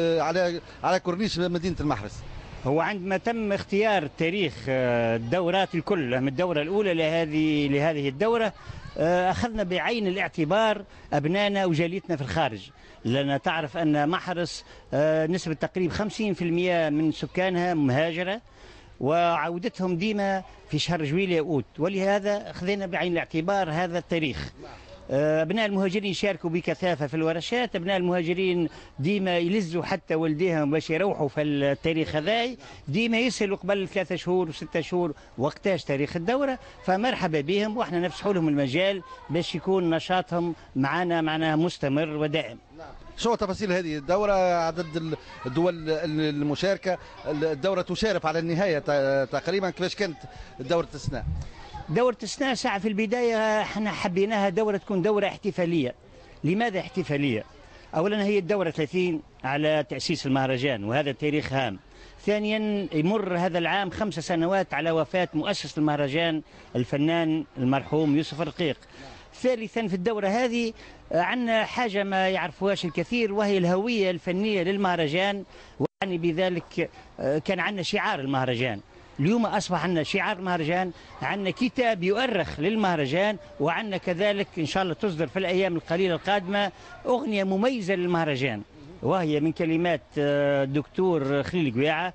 على كورنيش مدينه المحرس. هو عندما تم اختيار تاريخ الدورات الكل من الدورة الأولى لهذه الدورة، أخذنا بعين الاعتبار أبنائنا وجاليتنا في الخارج، لأن تعرف أن محرس نسبة تقريبا 50% من سكانها مهاجرة، وعودتهم ديما في شهر جويلية أوت، ولهذا أخذنا بعين الاعتبار هذا التاريخ. أبناء المهاجرين شاركوا بكثافة في الورشات. أبناء المهاجرين ديما يلزوا حتى والديهم باش يروحوا في التاريخ هذا، ديما يسألوا قبل 3 شهور و6 شهور وقتاش تاريخ الدورة، فمرحبا بهم، وإحنا نفسحوا لهم المجال باش يكون نشاطهم معنا معناها مستمر ودائم. شو تفاصيل هذه الدورة؟ عدد الدول المشاركة، الدورة تشارف على النهاية تقريبا. كيفاش كانت دورة السنة؟ دورة السنة ساعة في البداية احنا حبيناها دورة تكون دورة احتفالية. لماذا احتفالية؟ أولا هي الدورة 30 على تأسيس المهرجان وهذا تاريخ هام. ثانيا يمر هذا العام 5 سنوات على وفاة مؤسس المهرجان الفنان المرحوم يوسف الرقيق. ثالثا في الدورة هذه عندنا حاجة ما يعرفوهاش الكثير، وهي الهوية الفنية للمهرجان، وعني بذلك كان عندنا شعار المهرجان. اليوم أصبح عندنا شعار المهرجان، عندنا كتاب يؤرخ للمهرجان، وعندنا كذلك إن شاء الله تصدر في الأيام القليلة القادمة أغنية مميزة للمهرجان، وهي من كلمات الدكتور خليل قويعة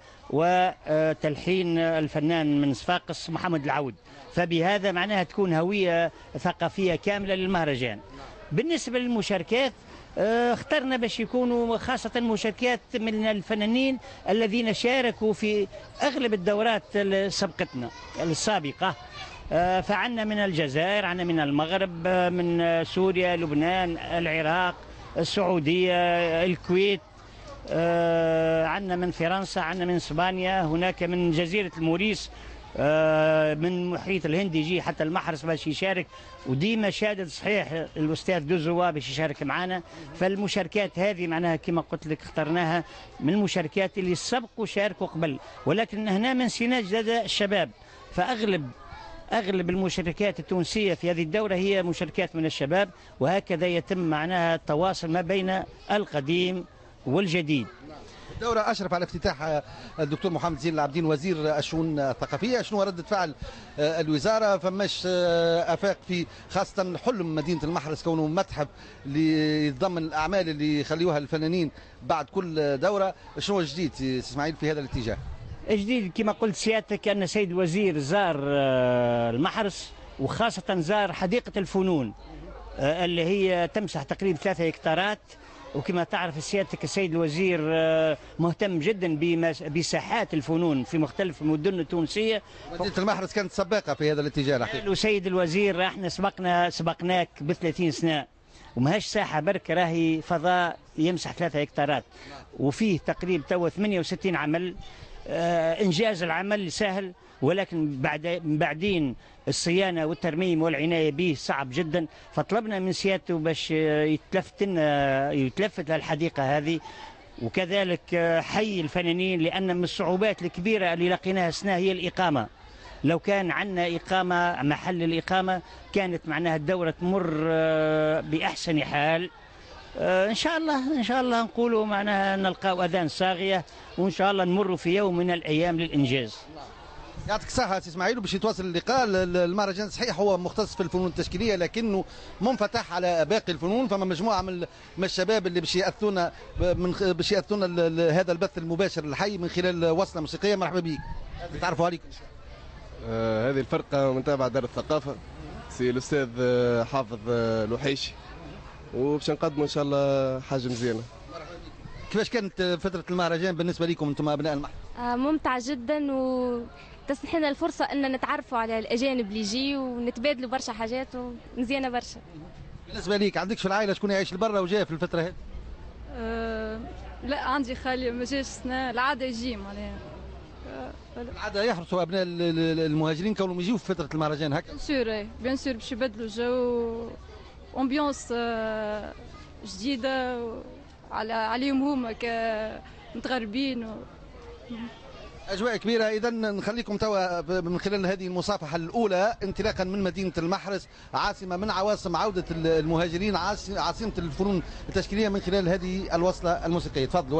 وتلحين الفنان من صفاقس محمد العود. فبهذا معناها تكون هوية ثقافية كاملة للمهرجان. بالنسبة للمشاركات اخترنا باش يكونوا خاصة مشاركات من الفنانين الذين شاركوا في أغلب الدورات سبقتنا السابقة. فعنا من الجزائر، عنا من المغرب، من سوريا، لبنان، العراق، السعودية، الكويت، عندنا من فرنسا، عندنا من اسبانيا، هناك من جزيرة الموريس، من المحيط الهندي يجي حتى المحرس باش يشارك، وديما شادد صحيح الاستاذ دوزوا باش يشارك معنا. فالمشاركات هذه معناها كما قلت لك اخترناها من المشاركات اللي سبقوا شاركوا قبل، ولكن هنا ما نسيناش زاد الشباب. فاغلب المشاركات التونسية في هذه الدورة هي مشاركات من الشباب، وهكذا يتم معناها التواصل ما بين القديم والجديد. الدورة أشرف على افتتاح الدكتور محمد زين العابدين وزير الشؤون الثقافية. شنو ردة فعل الوزارة؟ فماش أفاق في خاصة حلم مدينة المحرس كونه متحف اللي يتضمن الأعمال اللي يخليوها الفنانين بعد كل دورة. شنو الجديد إسماعيل في هذا الاتجاه؟ الجديد كما قلت سيادتك أن السيد الوزير زار المحرس، وخاصة زار حديقة الفنون اللي هي تمسح تقريبا 3 هكتارات. وكما تعرف سيادتك السيد الوزير مهتم جدا بساحات الفنون في مختلف المدن التونسية. مدينة المحرس كانت سباقة في هذا الاتجاه الحقيقة. السيد الوزير احنا سبقناك ب30 سنة، وماهاش ساحة برك، راهي فضاء يمسح 3 هكتارات، وفيه تقريبا توا 68 عمل. إنجاز العمل سهل، ولكن بعدين الصيانة والترميم والعناية به صعب جدا. فطلبنا من سيادته باش يتلفت للحديقة هذه، وكذلك حي الفنانين، لأن من الصعوبات الكبيرة اللي لقيناها السنة هي الإقامة. لو كان عندنا إقامة، محل الإقامة، كانت معناها الدورة تمر بأحسن حال. إن شاء الله نقولوا معناها نلقاو أذان صاغية، وإن شاء الله نمروا في يوم من الأيام للإنجاز. يعطيك الصحة سي اسماعيل. وباش يتواصل اللقاء، المهرجان صحيح هو مختص في الفنون التشكيلية، لكنه منفتح على باقي الفنون. فما مجموعة من الشباب اللي باش يأثونا هذا البث المباشر الحي من خلال وصلة موسيقية. مرحبا بك، تعرفوا عليكم. هذه الفرقة من تابع دار الثقافة، سي الأستاذ حافظ لوحيشي، وباش نقدموا إن شاء الله حاجة مزيانة. كيفاش كانت فترة المهرجان بالنسبة لكم أنتم أبناء المحرس؟ ممتعة جدا، وتسنح لنا الفرصة أن نتعرفوا على الأجانب اللي يجي ونتبادلوا برشا حاجات ومزيانة برشا. بالنسبة ليك عندكش في العائلة شكون يعيش لبرا وجاي في الفترة هذه؟ لا، عندي خالي ما جاش السنة، العادة يجي معناها. العادة يحرصوا أبناء المهاجرين كونهم يجيوا في فترة المهرجان هكا؟ بيان سور باش يبدلوا جو، أمبيونس جديدة عليهم هما كمتغربين أجواء كبيرة. إذا نخليكم توا من خلال هذه المصافحة الأولى انطلاقا من مدينة المحرس، عاصمة من عواصم عودة المهاجرين، عاصمة الفنون التشكيلية، من خلال هذه الوصلة الموسيقية. تفضلوا.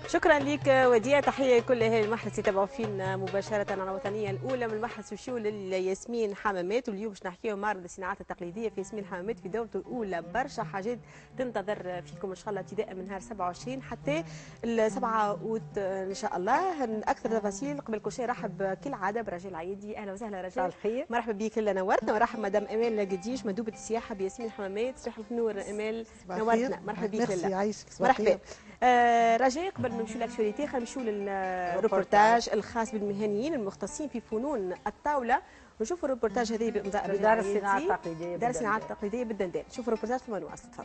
شكرا لك وديع، تحيه لكل اهالي المحرس يتابعوا فينا مباشره على الوطنيه الاولى من المحرس وشيو لياسمين حمامات. واليوم باش نحكيو معرض الصناعات التقليديه في ياسمين حمامات في دورته الاولى. برشا حاجات تنتظر فيكم ان شاء الله ابتداء من نهار 27 حتى 7 اوت ان شاء الله. اكثر تفاصيل قبل كل شيء رحب كالعاده برجاء العيدي. اهلا وسهلا رجاء. الخير. مرحبا بك كلنا نورتنا. ورحب مدام امال قديش مندوبه السياحه بياسمين حمامات. صباح النور امال نورتنا. مرحبا بك لله. مرحبا. رجاء قبل ما نمشيو للاكتواليتي خلينا نمشيو للروبورتاج الخاص بالمهنيين المختصين في فنون الطاوله. نشوفوا الروبورتاج هذه بدار الصناعات التقليديه. دار الصناعات التقليديه بالدندان. شوفوا الروبورتاج ثم نواصل. تفضل.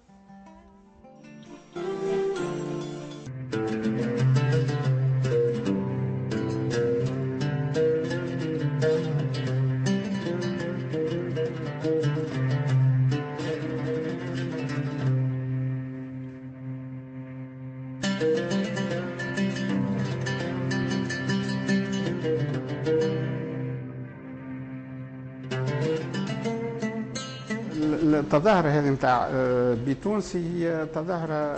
التظاهرة هذه نتاع بتونسي هي تظاهرة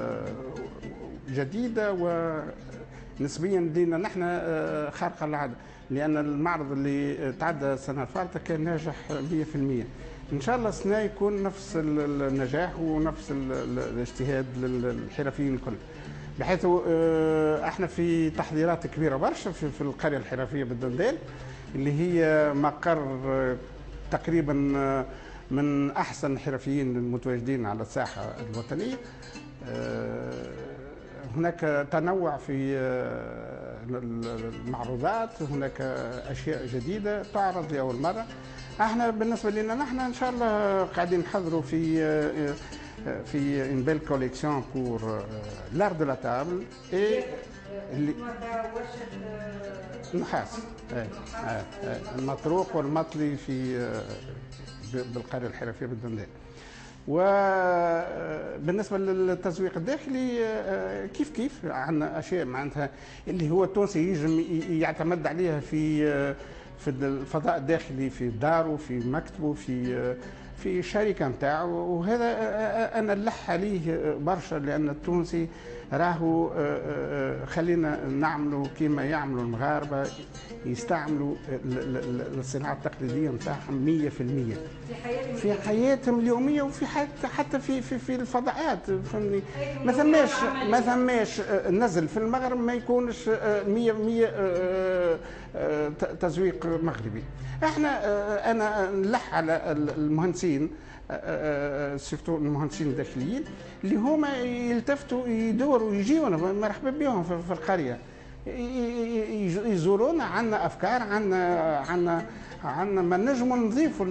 جديدة ونسبيا لنا نحن خارقة العادة، لأن المعرض اللي تعدى السنة الفارطة كان ناجح 100%. إن شاء الله السنة يكون نفس النجاح ونفس الاجتهاد للحرفيين الكل، بحيث احنا في تحضيرات كبيرة برشا في القرية الحرفية بالدندان اللي هي مقر تقريبا من أحسن الحرفيين المتواجدين على الساحة الوطنية. هناك تنوع في المعروضات، هناك أشياء جديدة تعرض لأول مرة. احنا بالنسبة لنا نحن إن شاء الله قاعدين نحضروا في une belle collection pour l'art de la table et النحاس المطروق والمطلي في بالقرية الحرفية بالدندان. وبالنسبة للتسويق الداخلي كيف عندنا أشياء معناتها اللي هو التونسي يجم يعتمد عليها في الفضاء الداخلي في داره في مكتبه في الشركة نتاعو، وهذا أنا نلح عليه برشا لأن التونسي راهو خلينا نعملوا كما يعملوا المغاربة، يستعملوا الصناعة التقليدية نتاعهم 100% في حياتهم اليومية وفي حتى في الفضاءات. فهمني ما ثماش نزل في المغرب ما يكونش 100% تزويق مغربي. احنا انا نلح على المهندسين سيرتو المهندسين الداخليين اللي هما يلتفتوا يدوروا يجيوا مرحبا بهم في القريه، يزورونا. عندنا افكار، عندنا ما نجموا نضيفوا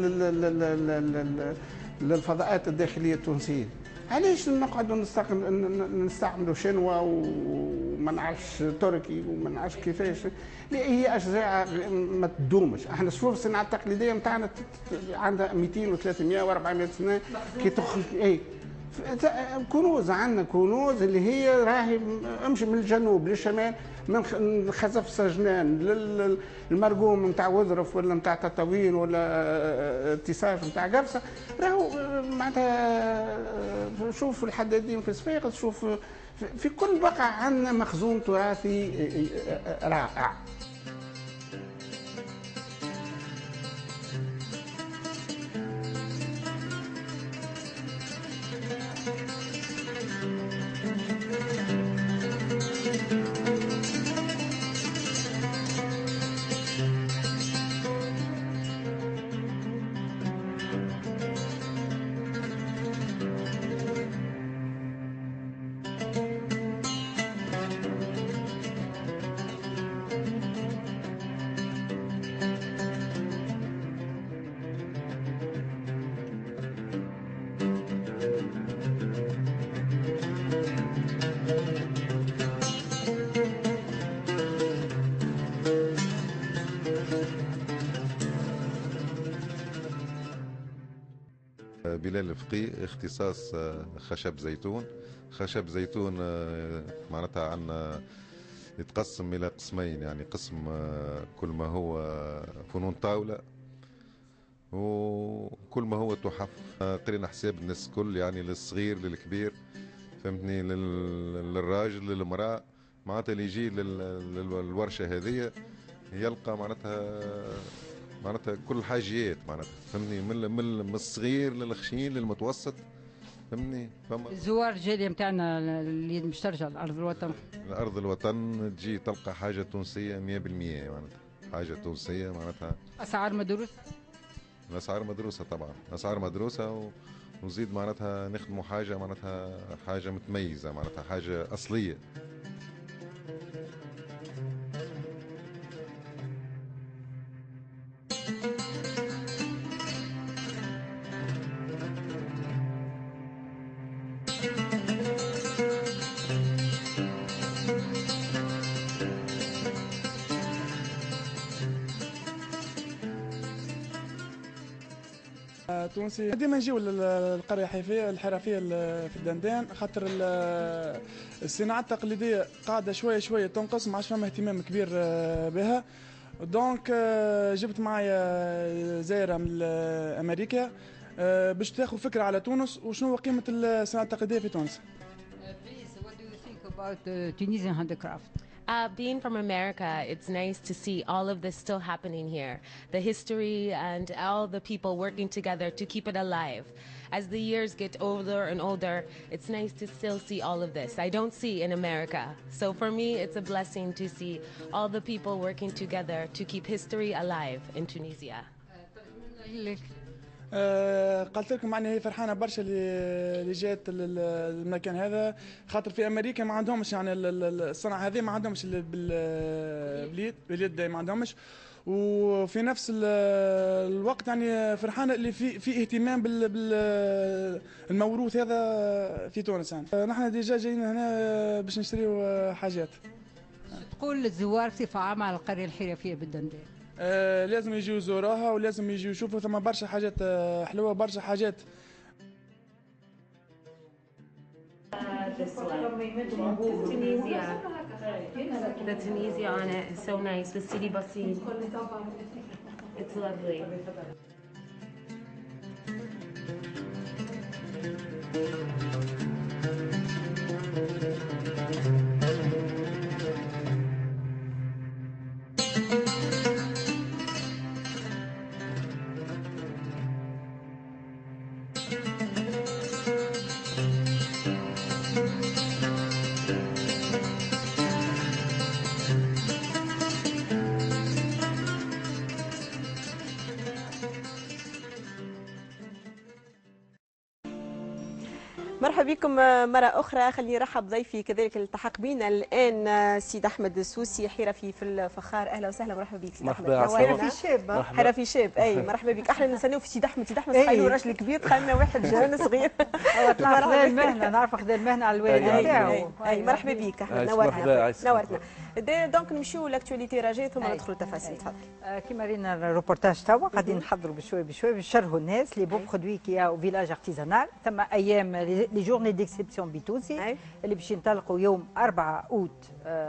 للفضاءات الداخليه التونسيه. علاش نقعدوا نستعملوا شنوا وما نعرفش تركي وما نعرفش كيفاش؟ هي اشياء ما تدومش. احنا شوف الصناعه التقليديه نتاعنا عندها 200 و300 و400 سنه كي تخرج كنوز. عندنا كنوز اللي هي راهي امشي من الجنوب للشمال، من خزف سجنان للمرقوم نتاع وذرف ولا نتاع تطاوين ولا اتساج نتاع قبصه، راهو معناتها شوف الحدادين في صفاقس، شوف في كل بقعه عندنا مخزون تراثي رائع. بلال الفقي، اختصاص خشب زيتون. خشب زيتون معناتها عندنا يتقسم إلى قسمين، يعني قسم كل ما هو فنون طاولة وكل ما هو تحف. قرينا حساب الناس الكل، يعني للصغير للكبير فهمتني، للراجل للمراه، معناتها اللي يجي للورشه هذه يلقى معناتها كل حاجيات، معناتها فهمني، من الصغير للخشين للمتوسط، فهمني. الزوار الجاليه نتاعنا اللي باش ترجع لارض الوطن، لارض الوطن تجي تلقى حاجه تونسيه 100%، معناتها حاجه تونسيه، معناتها اسعار مدروسه. الاسعار مدروسه طبعا، اسعار مدروسه، ونزيد معناتها نخدموا حاجه معناتها حاجه متميزه، معناتها حاجه اصليه. تونسي ديما نجيو للقريه الحرفيه في الدندان، خاطر الصناعات التقليديه قاعده شويه تنقص، ما عادش فما اهتمام كبير بها. دونك جبت معايا زائره من امريكا باش تاخذ فكره على تونس وشنو هو قيمه الصناعه التقليديه في تونس. Please, what do you think about Tunisian handicraft? Being from America, it's nice to see all of this still happening here. The history and all the people working together to keep it alive. As the years get older and older, it's nice to still see all of this. I don't see in America. So for me, it's a blessing to see all the people working together to keep history alive in Tunisia. قلت لكم معني هي فرحانه برشا اللي جات للمكان هذا، خاطر في امريكا ما عندهمش يعني الصنعه هذه، ما عندهمش باليد ما عندهمش، وفي نفس الوقت يعني فرحانه اللي في اهتمام بالموروث هذا في تونس. يعني نحن ديجا جايين هنا باش نشتريو حاجات. تقول للزوار بصفه عامه على القريه الحرفيه بالدندان؟ لازم يجيو يزوروها، ولازم يجيو يشوفوا ثم برشا حاجات حلوه، برشا حاجات. Tunisia. The Tunisia on it is so nice. The city basin. It's lovely. مرحبا بكم مرة أخرى. خليني نرحب ضيفي كذلك التحق بنا الآن سيد أحمد السوسي، حرفي في الفخار. أهلا وسهلا، مرحبا بك سيد أحمد. حرفي شاب، حرفي شاب، أي مرحبا بك. احنا نستناو في سيد أحمد. سيد أحمد تخيلوا راجل كبير، دخلنا واحد جان صغير. نعرف خذا المهنة، نعرف خذا المهنة على الوالد نتاعو. أي مرحبا بك أحمد، نورتنا. دونك نمشيو لاكتواليتي راجعين ثم ندخلوا التفاصيل. تفضل. كيما رينا الروبورتاج توا قاعدين نحضروا بشوي باش نشرحوا الناس لي بون برودوي كي او فيلاج ارتيزانال. ثم ايام لي جورني ديكسيبسيون بتونسي اللي باش ينطلقوا يوم 4 اوت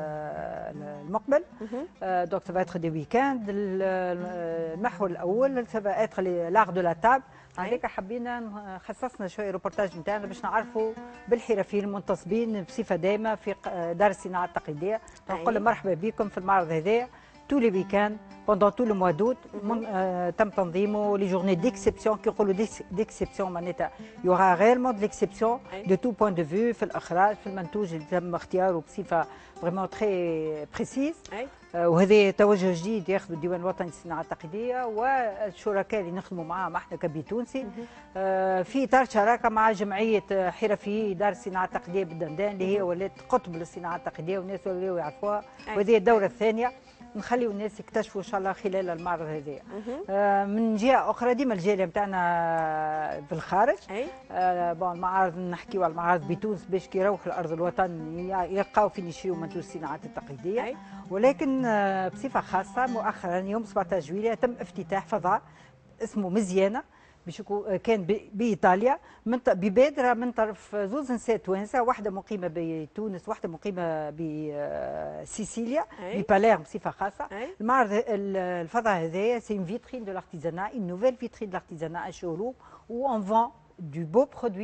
المقبل. دونك سافا اتر دي ويكاند. المحور الاول سافا اتر لاغ دو لا تاب. هذيك حبينا خصصنا شويه روبورتاج نتاعنا باش نعرفوا بالحرفيين المنتصبين بصفه دائمه في دار الصناعه التقليديه. نقول مرحبا بكم في المعرض هذا tous les week-ends pendant tout le mois d'août. تم تنظيمه les journées d'exception. كي نقولوا d'exception معناتها il y aura réellement de l'exception de tout point de vue في الإخراج، في المنتوج اللي تم اختياره بصفة vraiment très précise. وهذا توجه جديد ياخذ الديوان الوطني للصناعه التقليديه والشركاء اللي نخدموا معاهم احنا كبي تونسي في اطار شراكه مع جمعيه حرفيي دار الصناعه التقليديه بالدندان اللي هي ولات قطب للصناعه التقليديه والناس ولاو يعرفوها. وهذه الدوره الثانيه نخليو الناس يكتشفوا ان شاء الله خلال المعرض هذا. من جهه اخرى ديما الجاليه نتاعنا بالخارج المعارض نحكيو على المعارض بتونس باش كي يروحوا لارض الوطن يلقاو فين يشريوا منتوج الصناعات التقليديه. ولكن بصفه خاصه مؤخرا يوم 17 جويلية تم افتتاح فضاء اسمه مزيانه باش كان بايطاليا ببادره من طرف زوز نساء توانسه، واحده مقيمه بتونس واحده مقيمه بسيسيليا بباليرم بصفه خاصه. المعرض الفضاء هذايا سي اون فيترين دو لارتيزانا، اون نوفيل فيترين دو لارتيزانا، ان شوروم où on vend du beau produit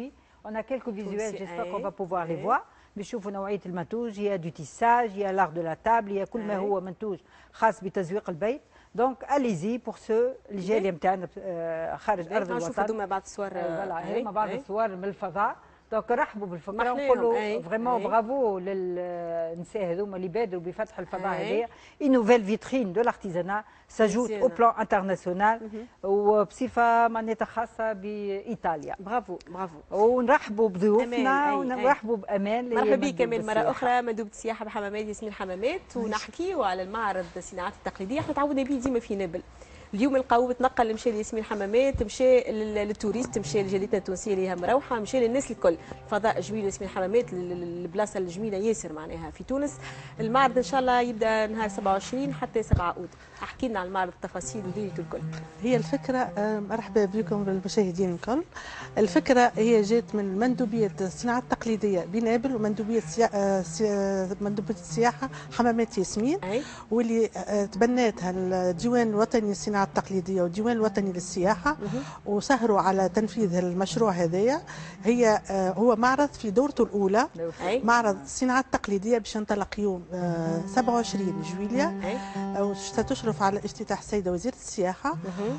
On a quelques visuels, j'espère qu'on va pouvoir les voir. بنشوفوا نوعيه المنتوج، هي دو تيساج، هي لار دو لا تابل، هي كل ما هو منتوج خاص بتزويق البيت. دونك اليزي بور سو الجاليه نتاعنا خارج ارض الوطن. نشوفوا هذوما بعض الصور. فوالا هذوما بعض الصور من الفضاء. دونك رحبوا بالفكره ونقولوا فريمون برافو للنساء هذوما اللي بادروا بفتح الفضاء هذايا. اون نوفيل فيترين دو لارتيزانا ساجوت او بلان انترناسيونال وبصفه معناتها خاصه بايطاليا. برافو برافو. ونرحبوا بضيوفنا ونرحبوا بامان. مرحبا بك كمان مره اخرى مندوبه السياحه بحمامات ياسمين حمامات، ونحكيوا على المعرض الصناعات التقليديه. احنا تعودنا به ديما في نابل. اليوم القوي تنقل مشى لياسمين حمامات، مشى للتوريست، مشى لجاليتنا التونسيه اللي هي مروحه، مشى للناس الكل. فضاء جميل ياسمين حمامات، البلاصه الجميله ياسر معناها في تونس. المعرض ان شاء الله يبدا نهار 27 حتى 7 أود. احكي لنا على المعرض التفاصيل ودنيته الكل. هي الفكره مرحبا بكم المشاهدين الكل. الفكره هي جات من مندوبيه الصناعه التقليديه بنابل ومندوبيه مندوبيه السياحه حمامات ياسمين، واللي تبناتها الديوان الوطني للصناعه التقليديه والديوان الوطني للسياحه، وسهروا على تنفيذ المشروع هذايا. هو معرض في دورته الاولى، معرض الصناعه التقليديه باش ينطلق يوم 27 جويليا، وستشرف على افتتاح السيده وزيره السياحه،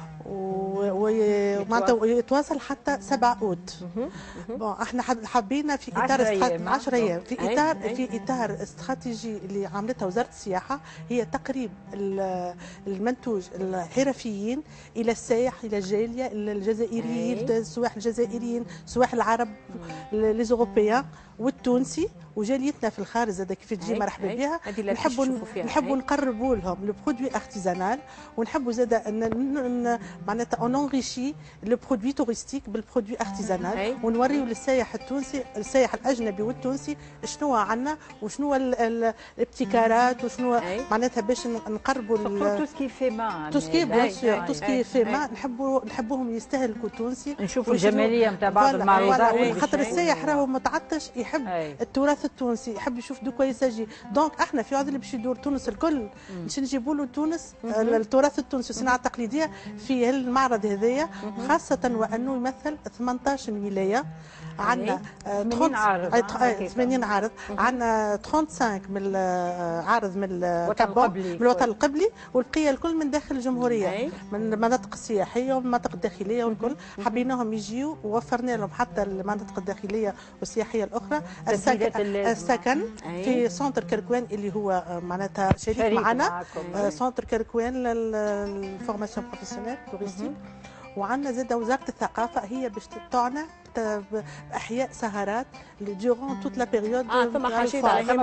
ويتواصل حتى 7 أود. بون احنا حبينا في اطار 10 ايام في اطار استراتيجي اللي عملتها وزاره السياحه، هي تقريب المنتوج الحرفيين الى السائح، الى الجاليه، الى الجزائريين، السواح الجزائريين، سواح العرب، لي زوروبيان والتونسي وجاليتنا في الخارج. هذا كيف تجي مرحبا بها. نحبوا نقربوا لهم لو برودوي ارتيزانال، ونحبوا زاد معناتها اون انريشي لو برودوي توريستيك بالبرودوي ارتيزانال، ونوريو للسائح التونسي، السائح الاجنبي والتونسي شنو عندنا وشنو الابتكارات وشنو معناتها باش نقربوا تو سكي في مان، تو سكي بيان سور، تو سكي في مان. نحبوهم يستهلكوا تونسي، نشوفوا الجماليه نتاع بعض المعروضات. خاطر السائح راهو متعطش يحب التراث التونسي، يحب يشوف دو كوا يساجي. دونك احنا في عاد اللي باش يدور تونس الكل باش نجيبوا له تونس التراث التونسي والصناعه التقليديه في المعرض هذايا، خاصه وانه يمثل 18 ولايه. عندنا 80 عارض، عندنا 35 من عارض من الوطن القبلي، والبقيه الكل من داخل الجمهوريه، من المناطق السياحيه والمناطق الداخليه والكل. حبيناهم يجيو ووفرنا لهم حتى المناطق الداخليه والسياحيه الاخرى السكن في سنتر كركوان اللي هو معناتها شريك معنا، سنتر كركوان للفورماسيون بروفيسيونيل توريستيك. وعندنا زاد وزاره الثقافه هي باش تعنا باحياء سهرات دورون توت لا بيريود. ثم حاجات على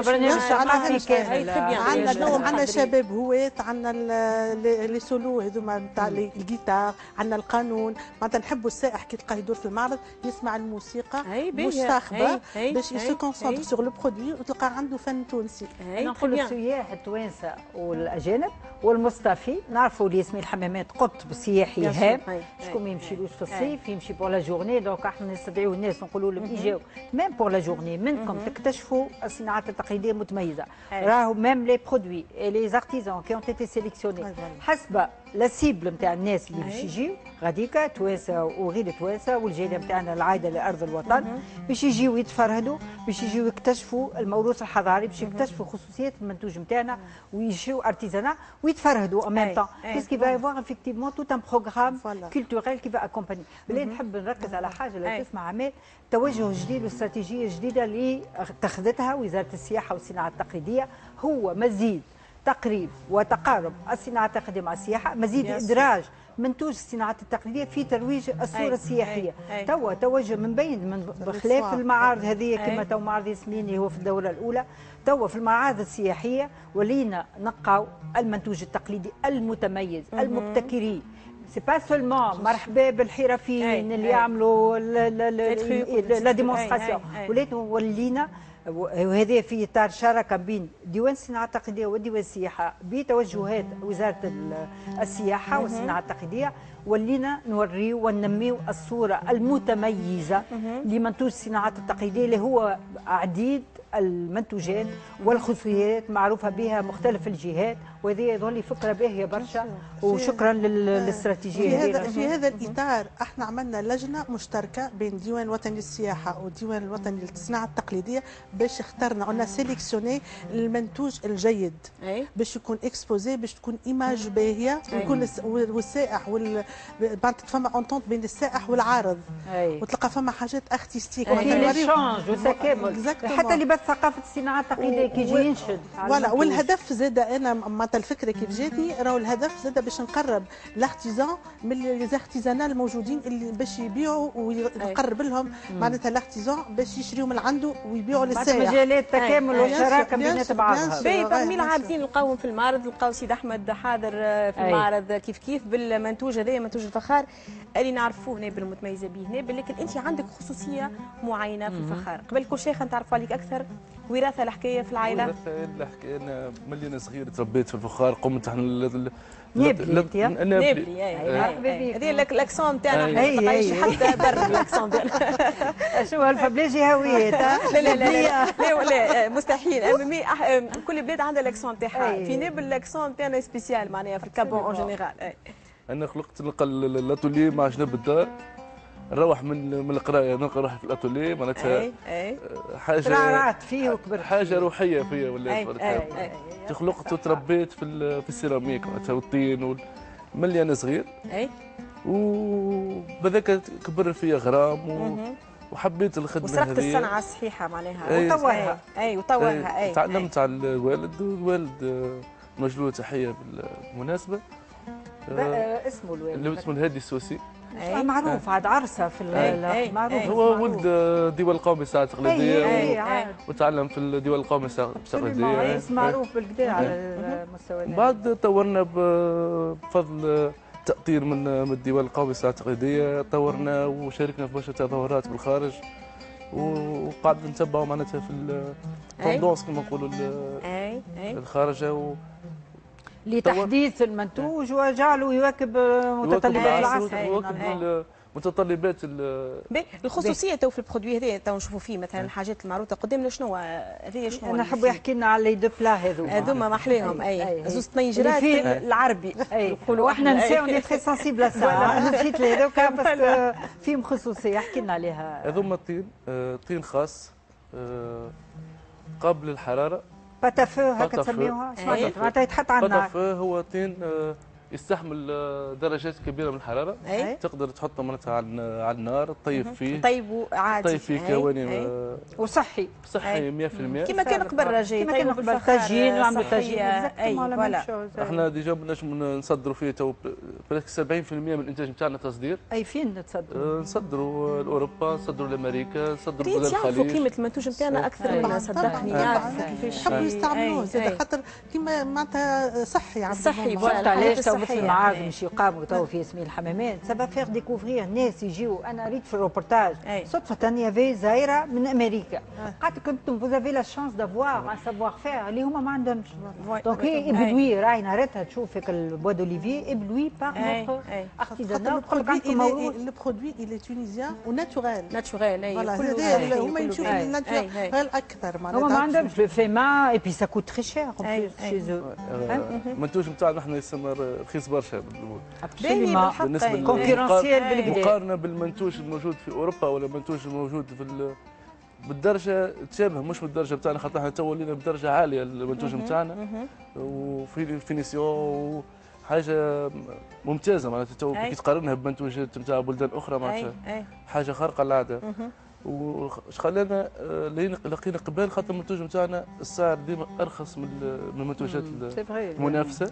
عندنا شباب هوات، عندنا لي سولو هذوما نتاع الجيتار، عندنا القانون. معناتها نحبوا السائح كي تلقاه يدور في المعرض يسمع الموسيقى مش صاخبه، باش يسو كونسونتر سور لو برودوي وتلقى عنده فن تونسي. نقولوا السياح التوانسه والاجانب والمصطفي نعرفوا اللي ياسمين الحمامات قطب سياحي هام، شكون ما يمشيلوش في الصيف يمشي بور لا جورني. دونك احنا نستدعيو الناس نقولوا لهم يجيو ميم بور لا جورني، منكم تكتشفوا الصناعات التقليديه المتميزه. راهو ميم لي برودوي لي زارتيزان كي اون تيتي سيليكسيوني حسب لا سيبل نتاع الناس اللي باش يجيو غاديكا توانسه وغير توانسه والجاليه نتاعنا العايده لارض الوطن، باش يجيو يتفرهدوا، باش يجيو يكتشفوا الموروث الحضاري، باش يكتشفوا خصوصيات المنتوج نتاعنا ويجيو ارتيزانا ويتفرهدوا en même temps, puisqu'il va y avoir effectivement tout un programme culturel qui va accompagner. اللي نحب نركز على حاجه اللي تسمع عمال توجه جديد واستراتيجيه جديده اللي اتخذتها وزاره السياحه والصناعه التقليديه، هو مزيد تقريب وتقارب الصناعه التقليديه مع السياحه، مزيد ادراج منتوج الصناعات التقليديه في ترويج الصوره السياحيه. توا توجه من بين من بخلاف المعارض هذه كما تو معرض ياسمين اللي هو في الدوره الاولى، توا في المعارض السياحيه ولينا نقاو المنتوج التقليدي المتميز المبتكرين. سي با سولمون مرحبا بالحرفيين اللي يعملوا لا ديمونستراسيون، ولينا وهذا في اطار شراكه بين ديوان الصناعه التقليديه وديوان السياحه بتوجهات وزاره السياحه والصناعه التقليديه، ولينا نوريو وننميو الصوره المتميزه لمنتوج الصناعات التقليديه اللي هو عديد المنتوجات والخصوصيات معروفه بها مختلف الجهات، وهذه يظهر لي فكره باهيه برشا. وشكرا للاستراتيجيه في هذا الاطار احنا عملنا لجنه مشتركه بين الديوان الوطني للسياحه والديوان الوطني للصناعه التقليديه باش اخترنا قلنا سيليكسيوني المنتوج الجيد باش يكون اكسبوزي، باش تكون ايماج باهيه، ويكون والسائح فما اونتونت بين السائح والعارض، وتلقى فما حاجات ارتستيك ليشانج وتكامل، حتى لباس ثقافه الصناعه التقليديه كي يجي ينشد. فوالا، والهدف زاد انا معناتها الفكره كيف جاتني، راهو الهدف زاد باش نقرب الارتيزان من لي زارتيزانال الموجودين اللي باش يبيعوا، ونقرب لهم معناتها الارتيزان باش يشريوا من عنده ويبيعوا للسائح. مجالات تكامل وشراكه بين بعضها. باهي العارضين نلقاوهم في المعرض، نلقاو سيد احمد حاضر في المعرض كيف بالمنتوج هذايا، منتوج الفخار اللي نعرفوه هنا بالمتميزه به هنا، لكن انت عندك خصوصيه معينه في الفخار. قبل كل شيء خلينا نتعرفوا عليك اكثر. وراثه الحكايه في العائله؟ وراثه الحكايه، انا ملي انا صغير تربيت في الفخار، قمت نابلي انت؟ نابلي هذه الاكسون نتاعنا، ما تقعدش حتى برا الاكسون نتاعنا. شو هالفبلاجي هويات؟ لا مستحيل. كل بلاد عندها الاكسون نتاعها، في نابل الاكسون نتاعنا سبيسيال معناها في الكابون اون جينيرال. انا خلقت نلقى الاتولي مع جنب الدار، نروح من القرايه نلقى روحي في الاتولي معناتها حاجه ترعرعت فيه وكبرت، حاجه روحيه فيا ولات. خلقت وتربيت في السيراميك معناتها والطين ملي انا صغير. وبذاك كبر فيا غرام وحبيت الخدمه هذه، وسرقت الصنعه الصحيحه معناها وطورها. وطورها. تعلمت على الوالد، والوالد نوجه له تحيه بالمناسبه. اسمه الوالد اللي اسمه الهادي السوسي، معروف عاد عرسه في معروف. هو ولد ديوان القومي للساعه التقليديه، وتعلم في الديوان القومي للساعه التقليديه، معروف بالكدا على المستوى. بعد طورنا بفضل تأطير من الديوان القومي للساعه التقليديه، طورنا وشاركنا في برشا تظاهرات بالخارج، وقاعد نتبعوا معناتها في التوندونس كما نقولوا الخارجه لتحديث المنتوج وجعله يواكب متطلبات العصر. يواكب متطلبات الخصوصيه تو في البرودوي هذا تو نشوفوا فيه مثلا الحاجات المعروضه قدامنا شنو هذه؟ شنو انا نحب يحكي لنا على لي دو بلا هذوما محليهم. زوز طنيجرات العربي نقولوا احنا نساو اللي تري سونسيبل سا مشيت لهذوك باسكو فيهم خصوصيه. احكي لنا عليها. هذوما طين خاص قابل للحراره، باتافو هكا تسميوها، معناتها يتحط على النار. باتافو هو طين يستحمل درجات كبيره من الحراره، تقدر تحطه معناتها على النار، تطيب فيه، طيبوا عادي، تطيب فيه كواني وصحي 100%، كما كان قبل راجي، كما كان قبل تاجين وعملوا تاجين. احنا ديجا نجم نصدروا فيه تو بريسك 70% من الانتاج نتاعنا تصدير. اي فين تصدروا؟ نصدروا لاوروبا، نصدروا لامريكا، نصدروا لبلاد الخليج. يعرفوا قيمه المنتوج نتاعنا اكثر منا، صدقني يعرفوا كيفاش يحبوا يستعملوه زاد، خاطر كيما معناتها صحي عبد صحي. علاش تو مثل المعارض مش يقاموا تو في ياسمين الحمامات، سافا فيغ ديكوفرير الناس يجيو. انا ريت في الروبورتاج صدفه يافي زايره من امريكا، قالت كنتم فوز افي لا شانس دافوار ان سافوار فير اللي هما ما عندهمش. دونك هي ابلوي راهي نهارتها تشوف هيك البوا دوليفي ابلوي باغ نوتر ارتيزانال. لو برودوي il est tunisien وناتورال. ناتورال هما يمشيو للناتورال اكثر معناتها. هما ما عندهمش لو فيما اي بي سا كوت تري شير شي زو. المنتوج نتاعنا احنا يسمى رخيص برشا بالنسبه كونكورونسيال بالكدا، مقارنه بالمنتوج الموجود في اوروبا ولا المنتوج الموجود في بالدرجه تشابه، مش بالدرجه بتاعنا، خاطر احنا تو ولينا بدرجه عاليه المنتوج نتاعنا، وفي فينيسيون حاجه ممتازه معناتها تو كي تقارنها بمنتوجات نتاع بلدان اخرى معناتها حاجه خارقه للعاده. وش خلانا لقينا قبال، خاطر المنتوج نتاعنا السعر ديما ارخص من المنتوجات المنافسه.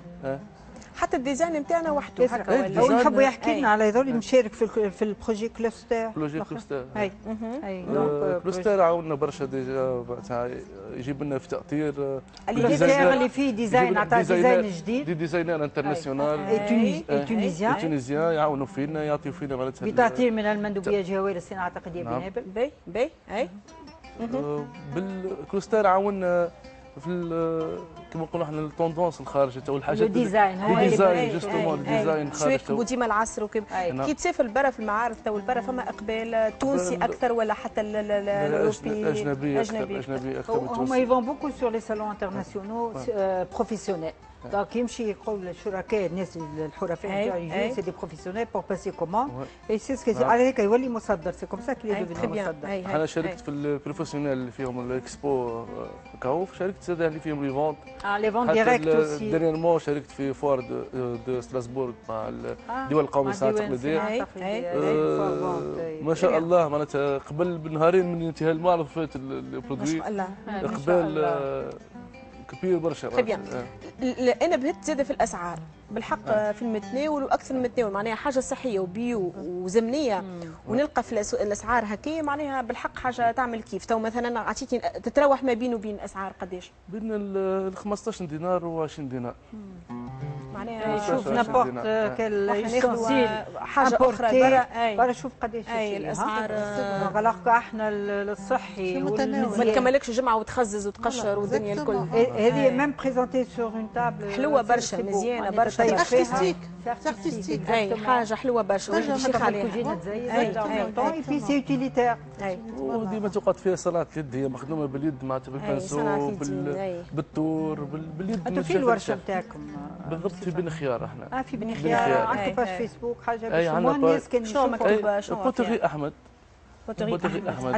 حتى الديزاين نتاعنا وحده هكا. نحبوا يحكي لنا على هذول مشارك في البروجي كلوستر. اي كلوستر عاوننا برشا ديجا، يجيب لنا في تأطير اللي فيه ديزاين، عطى ديزاين جديد، ديزاينر انترناسيونال تونيزيان يعاونوا فينا، يعطيوا فينا معناتها بتأطير من المندوبيه الجهويه للصناعه التقليديه بنابل. باهي بالكلوستر عاوننا كما نقولوا احنا التوندونس الخارجي تو الحاجات الديزاين هو الديزاين جوستومون الديزاين شويه خارج ديما العصر وكيف كي تسافر برا في المعارض تو برا فما اقبال تونسي اكثر ولا حتى الاوروبي اجنبي اكثر من هما يفون بوكو سور لي سالون انترناسيونال بروفيسيونيل دونك يمشي يقول الشركاء الناس الحرفاء نتاعو يجوا سي دي بروفيسيونيل بور باسي كوموند اي سي سكي على هيك يولي مصدر سي كوم سا كي ديفيني مصدر. انا شاركت في البروفيسيونيل اللي فيهم الاكسبو كاو شاركت زاد اللي فيهم لي فونت لي فونت ديريكت اوسي ديرينمون شاركت في فوار دو ستراسبورغ مع الدول القومي للصناعه التقليديه ما شاء الله معناتها قبل بنهارين من انتهاء المعرض فات البرودوي اقبال كبير برشا. انا بهت زاد في الاسعار بالحق في المتناول واكثر من المتناول معناها حاجه صحيه وبيو وزمنيه ونلقى في الاسعار هكايا معناها بالحق حاجه تعمل كيف. تو مثلا عطيتي تتراوح ما بين وبين اسعار قداش؟ بين ال 15 دينار و 20 دينار معناها شوف نابورت كل يستنسيل حاجه اخرى برا شوف قداش الاسعار غلق احنا الصحي ما تكملكش جمعه وتخزز وتقشر والدنيا الكل. هذه ميم بريزونتي سور اون تابل حلوه برشا مزيانه برشا ارتستيك اي حاجه حلوه برشا باش عليها اي في سي يوتيليتير وديما توقعت فيها صناعه اليد هي مخدومه باليد معناتها بالبنسو بالتور باليد. انتم في الورشه نتاعكم بالضبط في بن خيار احنا في بن خيار عندكم باش فيسبوك حاجه باش الناس كان يشوفوا بوتغي احمد بوتغي احمد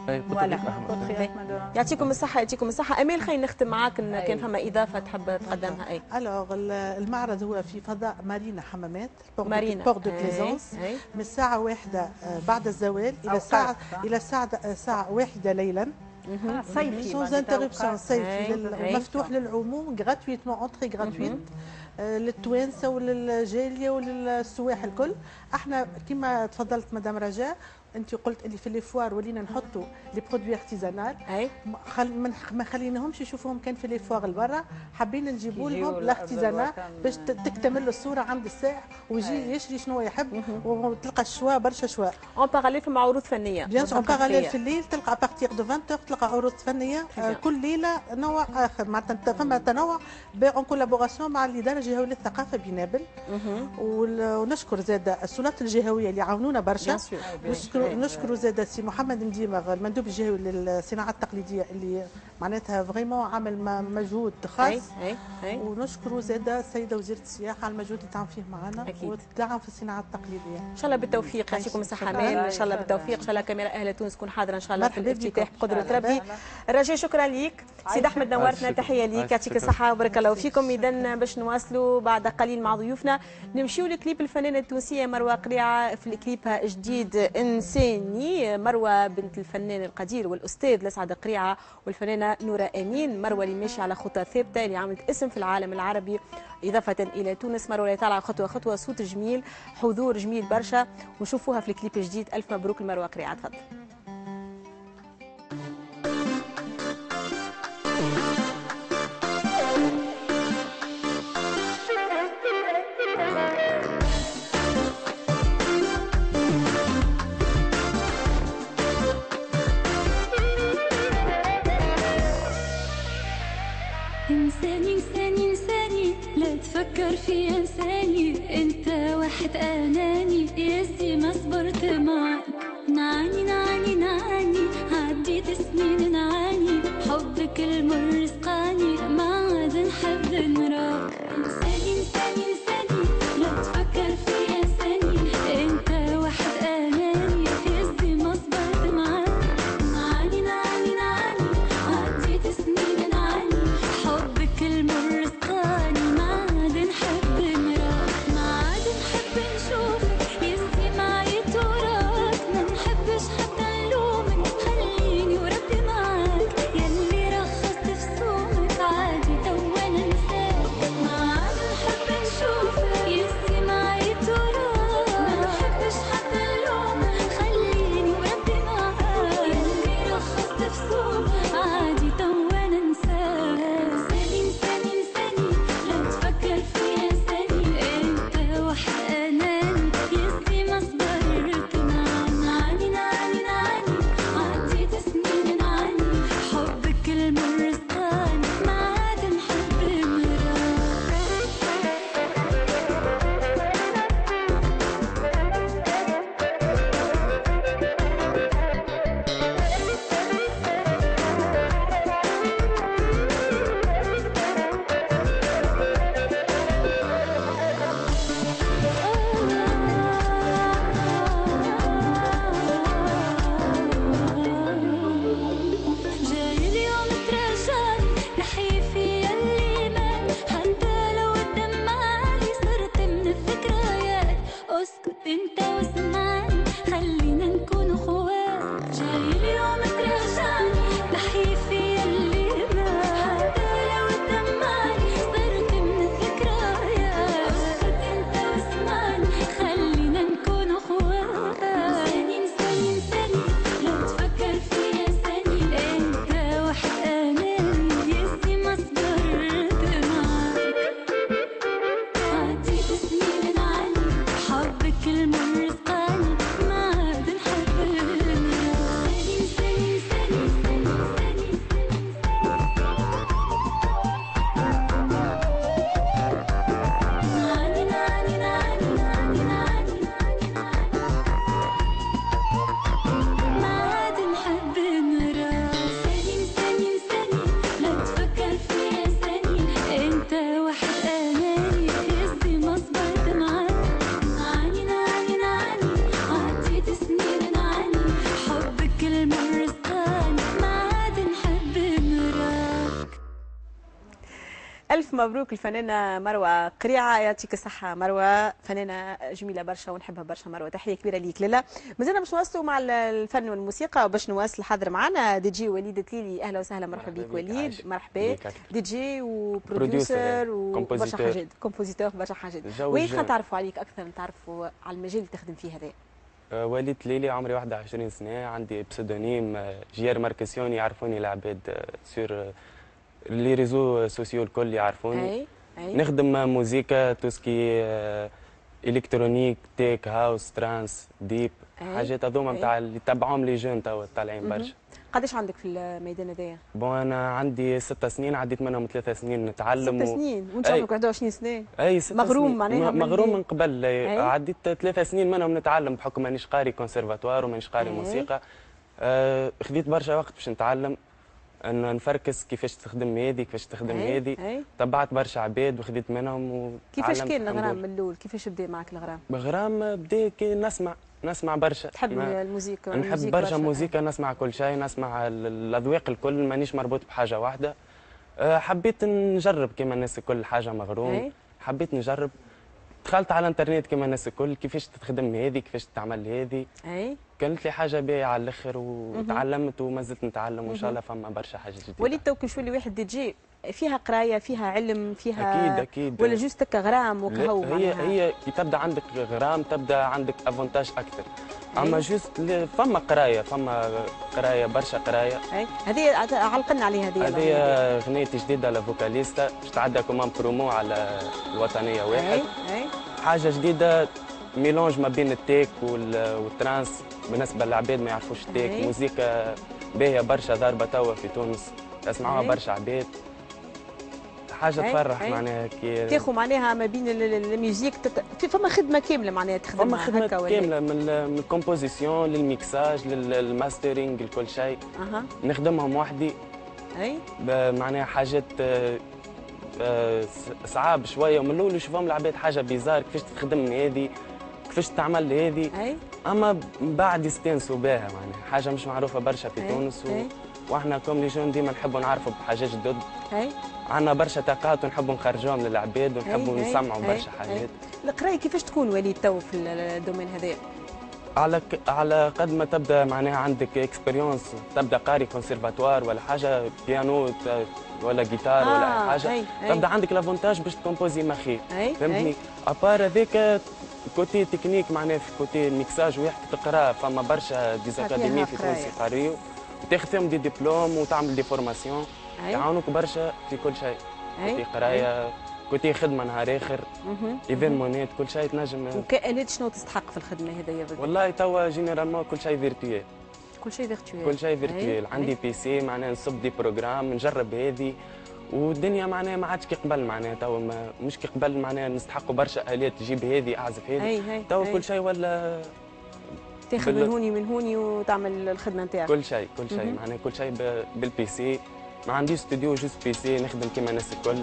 يعطيكم الصحه يعطيكم الصحه. امال خلينا نختم معاك كان فما اضافه تحب تقدمها. اي الوغ المعرض هو في فضاء مارينا حمامات مارينا بور دو بليزونس من الساعه 1 بعد الزوال الى الساعه 1 ليلا صيفي سونز انتربسيون صيفي مفتوح للعموم غراتويتمون اونتري غراتويت للتوانسه وللجاليه وللسواح الكل. احنا كما تفضلت مدام رجاء انت قلت اللي في لي فوار ولينا نحطوا لي برودوي ارتيزانال ما خليناهمش يشوفوهم كان في لي فوار لبرا حابين نجيبوا لهم الارتيزانال باش تكتمل الصوره عند السائح ويجي يشري شنو يحب وتلقى الشوا برشا شوا. اون باراليل فما عروض فنيه بيان سور اون باراليل في الليل تلقى ابارتيغ دو 20 تلقى عروض فنيه كل ليله نوع اخر معناتها فما تنوع اون كولابوراسيون مع الاداره الجهويه للثقافه بنابل. ونشكر زاد السلطات الجهويه اللي عاونونا برشا. نشكر زاد سي محمد مديمغ المندوب الجهوي للصناعه التقليديه اللي معناتها فريمون عمل مجهود خاص. ونشكر زاد السيده وزيره السياحه على المجهود اللي تعمل فيه معنا والدعم في الصناعه التقليديه. ان شاء الله بالتوفيق يعطيكم الصحه امان ان شاء الله بالتوفيق ان شاء الله كاميرا اهل تونس تكون حاضره ان شاء الله في الافتتاح بقدره ربي. رجاء شكرا ليك سيد احمد نورتنا تحيه ليك يعطيك الصحه وبارك الله فيكم. اذا باش نواصلوا بعد قليل مع ضيوفنا نمشيو لكليب الفنانه التونسيه مروه قريعه في كليبها جديد انساني. مروه بنت الفنان القدير والاستاذ لسعد قريعه والفنانه نوره امين. مروه اللي ماشيه على خطى ثابته اللي عملت اسم في العالم العربي اضافه الى تونس. مروه اللي طالعه خطوه خطوه صوت جميل حضور جميل برشا ونشوفوها في الكليب الجديد. الف مبروك لمروه قريعه تفضل. إنساني إنساني إنساني لا تفكر في إنساني أنت واحد أناني ياسي ما صبرت معاك نعاني نعاني نعاني عديت سنين نعاني حبك المر سقاني ما عاد نحب نراك. إنساني إنساني إنساني لا تفكر في إنساني أنت واحد أناني ياسي ما صبرت معاك نعاني نعاني نعاني عديت سنين نعاني حبك المر سقاني ما عاد نحب نراك ما عاد نحب نشوفك يزي معي تراك ما نحبش حتى نلومك خليني وربي معاك الف مبروك الفنانه مروه قريعه، يعطيك الصحه مروه، فنانه جميله برشا ونحبها برشا مروه، تحيه كبيره ليك. لاله مازلنا باش نواصلوا مع الفن والموسيقى، وباش نواصل حاضر معنا دي جي وليد تليلي. اهلا وسهلا، مرحبا بك وليد. مرحبا، دي جي وبروديوسر وبرشا حاجات، كومبوزيتور برشا حاجات. وين نتعرفوا عليك اكثر، نتعرفوا على المجال اللي تخدم فيه هذا؟ وليد تليلي، عمري 21 سنه، عندي بسودونيم جير ماركسيون، يعرفوني العباد سور لي ريزو سوسيو الكل يعرفوني. نخدم موزيكا توسكي الكترونيك، تيك، هاوس، ترانس، ديب، حاجات هذوما نتاع اللي تبعهم لي جون توا طالعين برشا. قداش عندك في الميدان هذايا؟ بون انا عندي 6 سنين، عديت منهم 3 سنين نتعلم 6 سنين وانت عمرك 21 سنه؟ اي 6 مغروم معناها مغروم من قبل. عديت 3 سنين منهم نتعلم بحكم مانيش قاري كونسيرفاتوار ومانيش قاري موسيقى. خديت برشا وقت باش نتعلم انه نفركس كيفاش تخدم هذه كيفاش تخدم هذه. تبعت برشا عباد وخديت منهم وتعلمت. كيفاش كان الغرام من الاول؟ كيفاش بدا معك الغرام؟ الغرام بدا كي نسمع برشا. تحب الموسيقى؟ نحب برشا موسيقى، نسمع كل شيء، نسمع الاذواق الكل، مانيش مربوط بحاجه واحده. حبيت نجرب كما الناس الكل، حاجه مغروم. حبيت نجرب، دخلت على الانترنت كما الناس الكل، كيفاش تخدم هذه كيفاش تعمل هذه. كانت لي حاجه باهيه على الاخر وتعلمت وما زلت نتعلم، وان شاء الله فما برشا حاجات جديده. وليد تو كي تولي واحد دي جي فيها قرايه، فيها علم، فيها اكيد ولا جوست هكا غرام وكهو؟ هي كي تبدا عندك غرام تبدا عندك افونتاج اكثر. اما جوست فما قرايه برشا قرايه. هذه علقنا عليها. هذه اغنيتي جديده لفوكاليستا باش تعدى كمان برومو على الوطنيه واحد. حاجه جديده ميلونج ما بين التيك والترانس. بالنسبه للعباد ما يعرفوش التيك، موسيقى باهيه برشا ضاربه توا في تونس، يسمعوها برشا عباد. حاجه تفرح معناها كي تاخذ معناها ما بين الميوزيك. فما خدمه كامله معناها تخدمها. فما خدمه كامله من الكومبوزيسيون للميكساج للماسترينج لكل شيء. نخدمهم وحدي. معناها حاجات صعاب شويه، ومن الاول يشوفهم العباد حاجه بيزار، كيفاش تخدم هذه كيفاش تعمل هذه. اما بعد يستانسوا بها، معناها حاجه مش معروفه برشا في تونس. واحنا كوم لي جون ديما نحبوا نعرفوا بحاجات جدد. عندنا برشا طاقات ونحبوا نخرجوهم للعباد ونحبوا نسمعوا برشا حاجات. القرايه كيفاش تكون وليد تو في الدومين هذا؟ على قد ما تبدا معناها عندك اكسبيريونس، تبدا قاري كونسيرفاتوار ولا حاجه بيانو ولا جيتار ولا حاجه، تبدا عندك لافونتاج باش تكومبوزي مخير. فهمتني؟ ابار هذاك كوتي تكنيك معناها في كوتي الميكساج واحد تقرا، فما برشا ديزاكاديمي في تونس يقريو وتاخذ فيهم دي ديبلوم وتعمل دي فورماسيون يعاونوك برشا في كل شيء. كوتي قرايه، كوتي خدمه نهار اخر، ايفينمونات، كل شيء تنجم. وكائنات شنو تستحق في الخدمه هذيا؟ والله توا جينيرالمون كل شيء فيرتويال. كل شيء فيرتويال. كل شيء فيرتويال. عندي بي سي معناها نصب دي بروجرام نجرب هذه، والدنيا معناها ما عادش كي قبل. معناها توا مش كي قبل، معناها نستحقوا برشا الات تجيب هذه اعزف هذه. توا كل شيء ولا تاخذ من هوني وتعمل الخدمه نتاعك. كل شيء معناها كل شيء بالبي سي. ما عنديش استوديو، جوست بي سي نخدم كيما الناس الكل.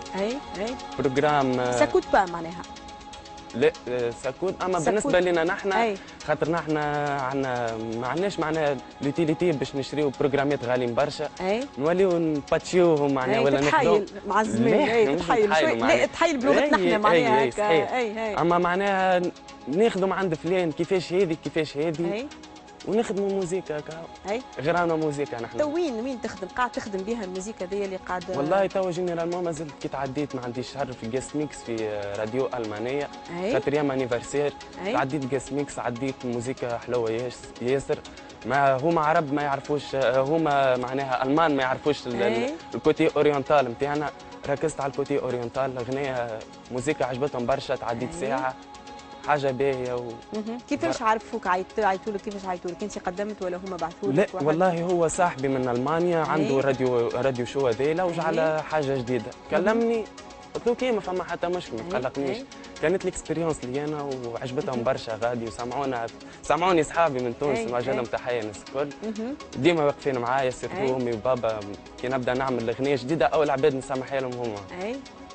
بروجرام ساكوت با معناها. لا ساكوت، اما بالنسبه لنا نحن خاطر نحن عندنا ما عندناش معناها لوتيليتي باش نشريو بروجرامات غاليين برشا. نوليو نباتشيوهم معناها ولا نحكيو مع الزميل. تتحايل شوي. لا تحيل بلغتنا احنا معناها هكا. اما معناها ناخذوا عند فلان كيفاش هذه ونخدموا موزيكا هكا. غير موزيكا نحن. تو وين تخدم؟ قاعد تخدم بها الموزيكا ذي اللي قاعد؟ والله تو جينيرالمون مازلت كي تعديت ما عنديش شهر في جاست ميكس في راديو المانيه 4 انيفرسير. تعديت جاست ميكس، عديت موزيكا حلوه ياسر. ما هما عرب ما يعرفوش، هما معناها المان ما يعرفوش الكوتي اورينتال نتاعنا. ركزت على الكوتي اورينتال، اغنيه موزيكا عجبتهم برشا. تعديت ساعه، حاجه باهيه. كيفاش عرفوك؟ عيطوا لك؟ كيفاش عيطوا لك؟ انت قدمت ولا هما بعثوا لك؟ لا والله هو صاحبي من المانيا عنده راديو شو هذيلا وجعل حاجه جديده. كلمني قلت له كي ما فما حتى مشكل، ما تقلقنيش. كانت الاكسبيريونس لي انا وعجبتهم برشا غادي، سمعوني اصحابي من تونس، نوجه لهم تحيه الناس الكل. ديما واقفين معايا، سيرتو امي وبابا. كي نبدا نعمل اغنيه جديده اول عباد نسمحها لهم هما.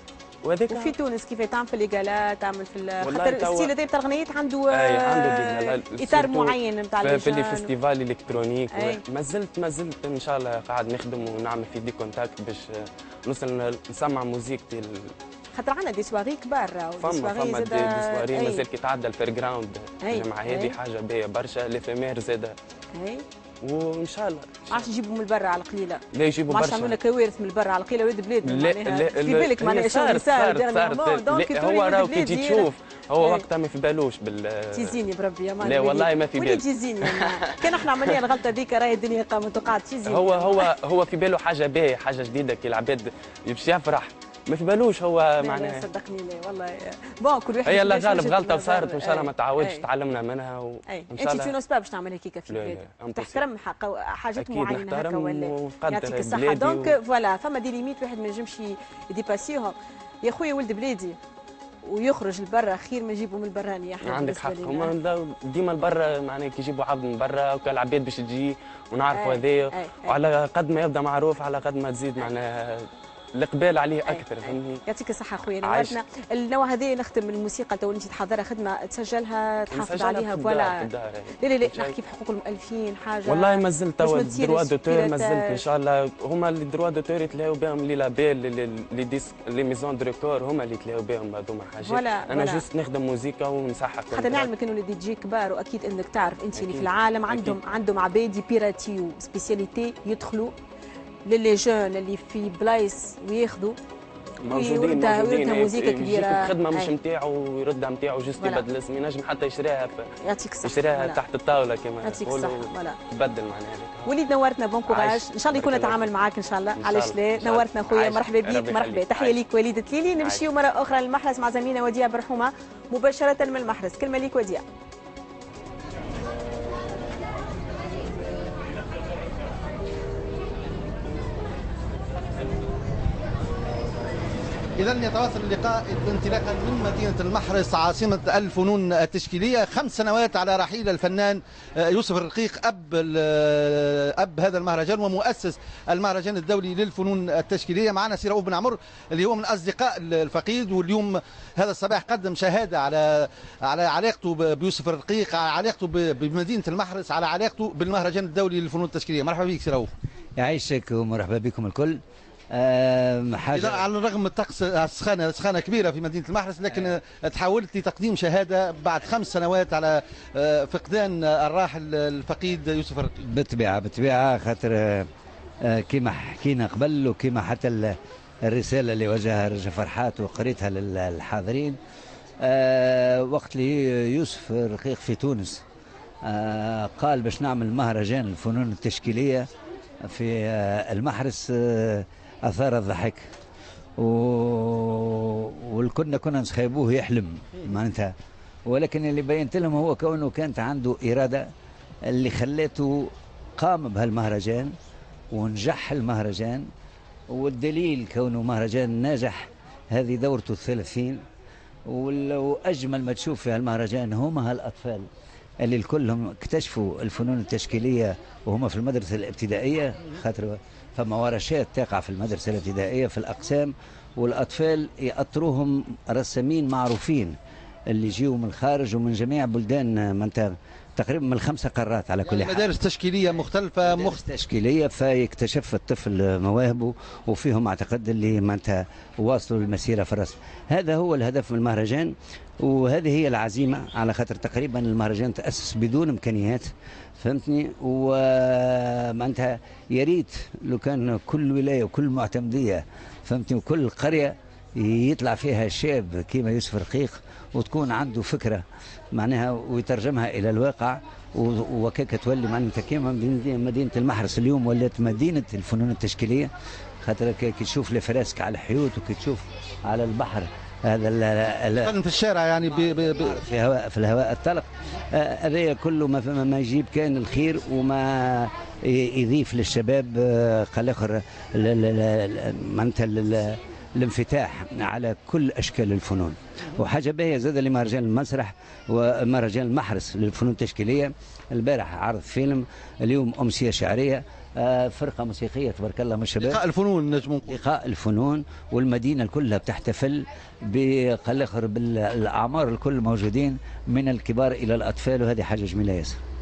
وفي تونس كيف تعمل في الايجالات، تعمل في خاطر الستيل هذا تاع الغنيات عنده اطار معين نتاع في لي فيستيفال الكترونيك. ما زلت ان شاء الله قاعد نخدم ونعمل في دي كونتاكت باش نوصل نسمع موزيكتي خاطر عندنا دي سواغي كبار فما دي سواري مازال كي تعدى الفير جراوند مع هذه حاجه باهيه برشا ليفيمير زاده وان شاء الله عادش يجيبوا من برا على القليله لا يجيبوا برشا ما يعملوا كوارث من برا على القليله ولاد بلاد معناها في بالك معناها شغل صار هو راهو كي تجي تشوف هو وقتها ما في بالوش تيزيني بربي يا لا والله ما في بالي تيزيني كان احنا عملنا الغلطه ذيك راهي الدنيا قامت وقعت تيزيني هو في باله حاجه باهيه حاجه جديده كي العباد باش يفرح ما في بالوش هو معناها صدقني لا والله بون كل واحد هي الله غالب غلطه وصارت وان شاء الله ما تعاودش تعلمنا منها وان شاء الله انت تونس باب باش تعمل هكاك في البلاد تحترم حاجات معينه هكا ولا يعطيك الصحه دونك فوالا فما دي ليميت واحد ما ينجمش يديباسيوها يا خويا ولد بلادي ويخرج لبرا خير ما يجيبوا من البراني احنا عندك حق هما ديما البرا معناها كي يجيبوا عبد من برا وكالعباد باش تجي ونعرفوا هذايا وعلى قد ما يبدا معروف على قد ما تزيد معناها الاقبال عليه اكثر فهمني. يعطيك الصحه خويا نورتنا النوع هذا نختم الموسيقى تو انت تحضرها خدمه تسجلها تحافظ عليها فوالا لا نحكي في حقوق المؤلفين حاجه والله ما زلت تو الدروا دوتور ما زلت ان شاء الله هما اللي دروا دوتور يتلاقوا بهم لي لابيل لي ديسك لي ميزون دو ريكور هما اللي يتلاقوا بهم هذوما حاجات انا جوست نخدم موسيقى ونصحح حتى نعلمك انه اللي جي كبار واكيد انك تعرف انت اللي في العالم عندهم عباد يبيراتيو سبيسياليتي يدخلوا للي جون اللي في بلايص وياخذوا موجودين موسيقى كبيره الخدمه مش نتاعو ويردها نتاعو جوست يبدل اسم ينجم حتى يشريها يعطيك الصحه يشريها تحت الطاوله كما يعطيك الصحه تبدل معناها وليد نورتنا بون كوراج ان شاء الله يكون نتعامل معاك ان شاء الله علاش لا نورتنا خويا مرحبا بك مرحبا تحيه ليك وليد تليلي نمشيو مره اخرى للمحرز مع زميلنا وديع برحومه مباشره من المحرز كلمه ليك وديع إذا يتواصل اللقاء انطلاقا من مدينة المحرز عاصمة الفنون التشكيلية 5 سنوات على رحيل الفنان يوسف الرقيق أب هذا المهرجان ومؤسس المهرجان الدولي للفنون التشكيلية. معنا سي رؤوف بن عمر اللي هو من أصدقاء الفقيد واليوم هذا الصباح قدم شهادة على علاقته بيوسف الرقيق على علاقته بمدينة المحرز على علاقته بالمهرجان الدولي للفنون التشكيلية. مرحبا بك سي رؤوف. يعيشك ومرحبا بكم الكل. حاجة على الرغم من الطقس سخانة كبيرة في مدينة المحرز لكن تحولت لتقديم شهادة بعد 5 سنوات على فقدان الراحل الفقيد يوسف الرقيق. بالطبيعة خاطر كما حكينا قبل وكما حتى الرسالة اللي وجهها رجا فرحات وقريتها للحاضرين وقت اللي يوسف الرقيق في تونس قال باش نعمل مهرجان الفنون التشكيلية في المحرز أثار الضحك والكلنا كنا نسخيبوه يحلم معناتها ولكن اللي بينت لهم هو كونه كانت عنده إرادة اللي خلته قام بهالمهرجان ونجح المهرجان والدليل كونه مهرجان ناجح هذه دورته 30 وأجمل ما تشوف في هالمهرجان هما هالأطفال اللي الكلهم اكتشفوا الفنون التشكيلية وهم في المدرسة الابتدائية خاطر فما ورشات تقع في المدرسة الابتدائية في الأقسام والأطفال يأطروهم رسامين معروفين اللي يجيوا من الخارج ومن جميع بلدان منطقة تقريبا من 5 قارات على كل حال. مدارس تشكيلية مختلفة تشكيلية فيكتشف الطفل مواهبه وفيهم اعتقد اللي معناتها واصلوا للمسيرة في الرسم. هذا هو الهدف من المهرجان وهذه هي العزيمة على خاطر تقريبا المهرجان تأسس بدون إمكانيات فهمتني ومعناتها يا ريت لو كان كل ولاية وكل معتمدية فهمتني وكل قرية يطلع فيها شاب كيما يوسف الرقيق وتكون عنده فكرة معناها ويترجمها إلى الواقع وكيك تولي معناتها كيما مدينة المحرز اليوم ولات مدينة الفنون التشكيلية خاطر كي تشوف الفراسك على الحيوت وكي تشوف على البحر هذا في الشارع يعني في الهواء الطلق هذا كله ما يجيب كان الخير وما يضيف للشباب قال اخر معناتها الانفتاح على كل اشكال الفنون وحاجه باهيه زاد لمهرجان المسرح ومهرجان المحرز للفنون التشكيليه. البارح عرض فيلم اليوم امسيه شعريه فرقه موسيقيه تبارك الله من الشباب لقاء الفنون نجم لقاء الفنون والمدينه كلها بتحتفل بالاخر بالاعمار الكل موجودين من الكبار الى الاطفال وهذه حاجه جميله ياسر.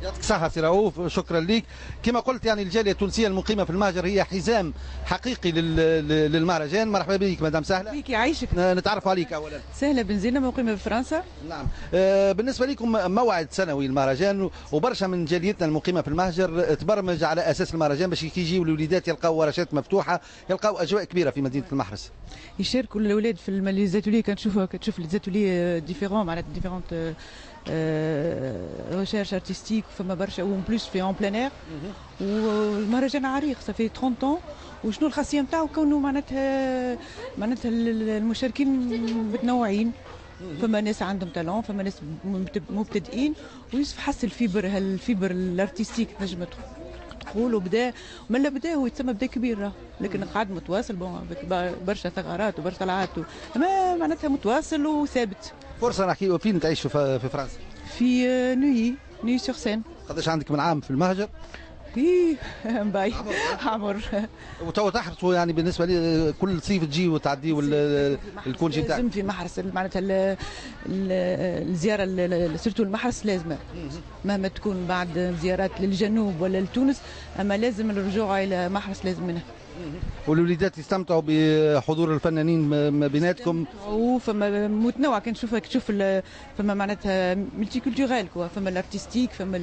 يعطيك الصحة سي رؤوف، شكرا لك. كما قلت يعني الجالية التونسية المقيمة في المهجر هي حزام حقيقي للمهرجان. مرحبا بك مدام سهلة. بك يعيشك. نتعرف عليك أولا. سهلة بنزينة مقيمة في فرنسا. نعم. بالنسبة لكم موعد سنوي المهرجان، وبرشا من جاليتنا المقيمة في المهجر تبرمج على أساس المهرجان باش كي يجيو الوليدات يلقاو ورشات مفتوحة، يلقاو أجواء كبيرة في مدينة المحرس. يشاركوا الأولاد في ليزاتولي. كتشوف ليزاتولي ديفيرون معناتها ديفيرونت recherche artistique فما برشا وان بلوس في اون بلان اير. والمهرجان عريق صافي 30 طون. وشنو الخاصيه نتاعو؟ كونه معناتها المشاركين متنوعين. فما ناس عندهم تالون، فما ناس مبتدئين، ويوسف حس الفيبر الارتستيك نجم تقول. وبدا من بدا هو يتسمى بدا كبير، لكن قاعد متواصل برشا ثغرات وبرشا طلعات، اما معناتها متواصل وثابت. فرصه نحكي فين تعيش في فرنسا؟ في نوي سور سين. قداش عندك من عام في المهجر؟ باي عمر. وتوا تحرصوا يعني بالنسبه لي كل صيف تجي وتعديوا الكونجي تاعك؟ لازم في محرس معناتها الزياره سيرتو المحرس لازمه، مهما تكون بعد زيارات للجنوب ولا لتونس، اما لازم الرجوع الى محرس لازم منه. والوليدات يستمتعوا بحضور الفنانين ما بيناتكم؟ وفما متنوع. كان تشوف فما معناتها ملتي كولتوريل كوا، فما الارتستيك، فما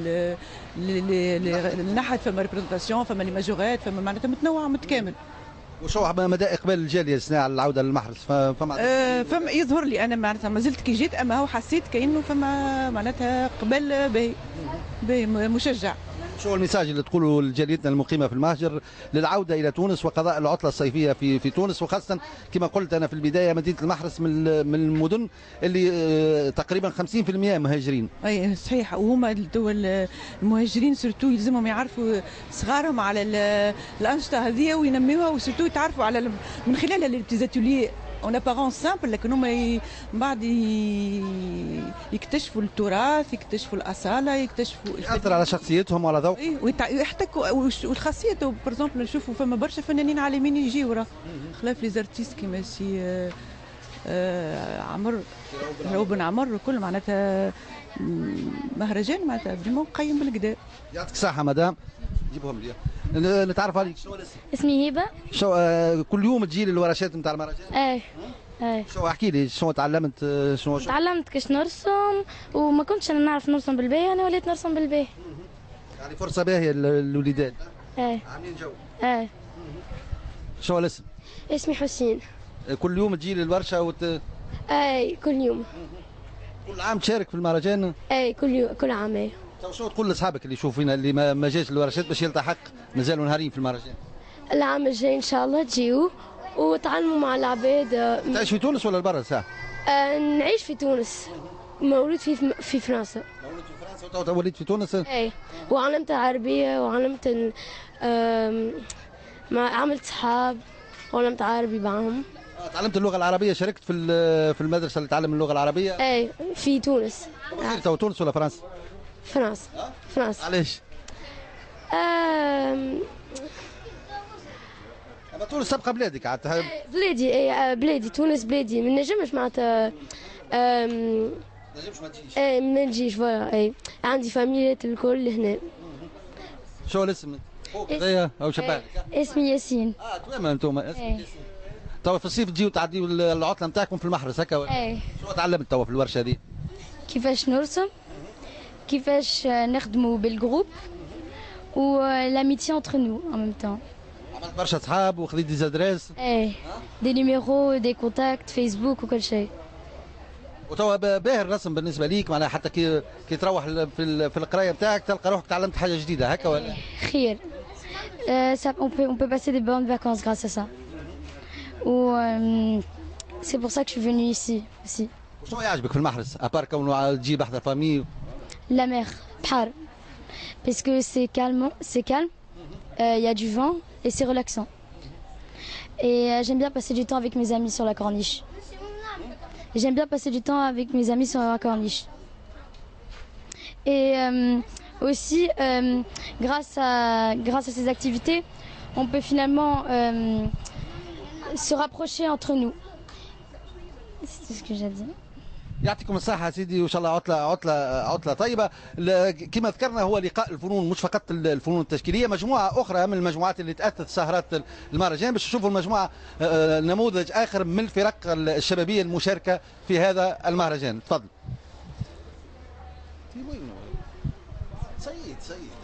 النحت، فما ريبريزونطاسيون، فما لي ماجورات، فما معناتها متنوع متكامل. وشو مدى اقبال الجاليه السنه على العوده للمحرس؟ فما يظهر لي انا معناتها ما زلت كي جيت، اما هو حسيت كانه فما معناتها قبل باهي مشجع. شو الميساج اللي تقوله لجاليتنا المقيمه في المهجر للعوده الى تونس وقضاء العطله الصيفيه في تونس، وخاصه كما قلت انا في البدايه مدينه المحرس من المدن اللي تقريبا 50% مهاجرين. اي صحيح. وهما المهاجرين سورتو يلزمهم يعرفوا صغارهم على الانشطه هذه وينميوها، وسورتو يتعرفوا على من خلالها لي بتيزاتولي اون ابارونس سامبل، لكن هما من بعد يكتشفوا التراث، يكتشفوا الاصاله، يكتشفوا يأثر على شخصيتهم وعلى ذوق. ويحتكوا. والخاصيه بار اكزومبل نشوفوا فما برشا فنانين عالمين يجيو ورا، خلاف لي زارتيست كيما سي عمر بن عمر وكل معناتها مهرجان معناتها فريمون قيم بالكدا. يعطيك الصحه مدام. جيبهم لي نتعرف عليك. شنو الاسم؟ اسمي هبه. شو كل يوم تجي للورشات نتاع المهرجان؟ اي. شو احكي لي شنو تعلمت؟ تعلمت كيش نرسم، وما كنتش انا نعرف نرسم بالباهي، انا وليت نرسم بالباهي. يعني فرصه باهيه للوليدات. عاملين جو. شو الاسم؟ اسمي حسين. كل يوم تجي للورشه كل يوم. كل عام تشارك في المهرجان؟ كل عام. شو تقول لاصحابك اللي يشوفونا اللي ما جاش الورشات باش يلتحق مازالوا نهارين في المهرجان؟ العام الجاي ان شاء الله تجيو وتعلموا مع العباد. تعيش في تونس ولا برا ساعه؟ نعيش في تونس، مولود في فرنسا. مولود في فرنسا وتوا وليت في تونس؟ وعلمت العربيه وعلمت عملت صحاب وعلمت عربي معهم. تعلمت اللغه العربيه، شاركت في المدرسه اللي تعلم اللغه العربيه؟ في تونس. تو تونس ولا فرنسا؟ فرنسا. علاش؟ اما تونس تبقى بلادك عاد. بلادي تونس بلادي، ما نجمش معناتها نجمش ما تجيش. ما نجيش فوالا. عندي فاميلات الكل هنا. شو الاسم؟ خوك او شبابك؟ اسمي ياسين. تمام انتم ياسين. توا في الصيف تجيو تعديوا العطله نتاعكم في المحرس هكا ولا؟ شو تعلمت توا في الورشه دي؟ كيفاش نرسم، كيفاش نخدموا بالجروب، و l'amitié entre nous en même temps. عملت برشا صحاب وخذيت دي زادريس؟ دي نيميرو، دي كونتاكت، فيسبوك وكل شيء. وتوا باهي الرسم بالنسبه ليك معناها حتى كي تروح في القرايه نتاعك تلقى روحك تعلمت حاجه جديده هكا ولا؟ خير. On peut passer des bonnes vacances grâce à ça. C'est pour ça que je suis venue ici aussi. وشنو يعجبك في المحرس ابار كونه تجي بحذا فامي؟ La mer, بحر. Parce que c'est calme, il y a du vent et c'est relaxant. Et j'aime bien passer du temps avec mes amis sur la corniche. J'aime bien passer du temps avec mes amis sur la corniche. Et aussi, grâce à ces activités, on peut finalement se rapprocher entre nous. C'est tout ce que j'ai à dire. يعطيكم الصحة سيدي، وإن شاء الله عطلة طيبة. كما ذكرنا هو لقاء الفنون، مش فقط الفنون التشكيلية، مجموعة أخرى من المجموعات اللي تأثت سهرات المهرجان باش نشوفوا المجموعة نموذج آخر من الفرق الشبابية المشاركة في هذا المهرجان. تفضل. سيد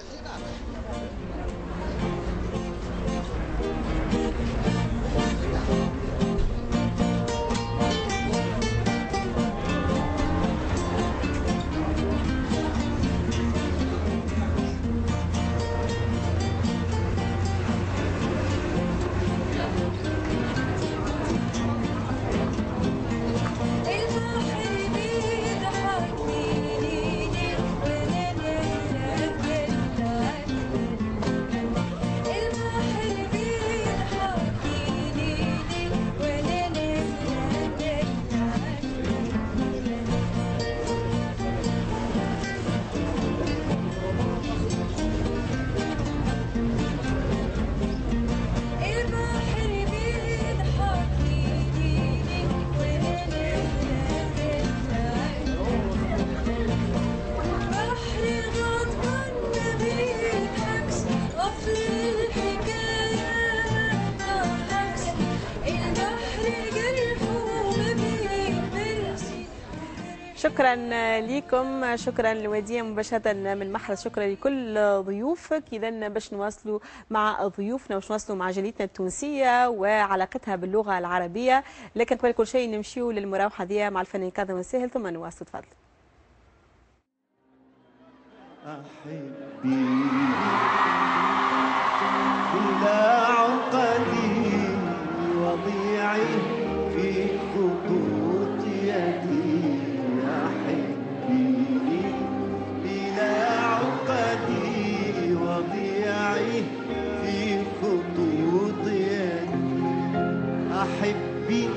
شكرا لكم، شكرا لوديع مباشرة من محرز، شكرا لكل ضيوفك. إذا باش نواصلوا مع ضيوفنا باش نواصلوا مع جاليتنا التونسية وعلاقتها باللغة العربية، لكن قبل كل شيء نمشيو للمراوحة دي مع الفنان كاظم الساهل ثم نواصل. تفضل. أحبي إلا عقدي وضيعي في خطوط يدي، أحبي بلا عقدي وضيعي في خطوط يدي، أحبي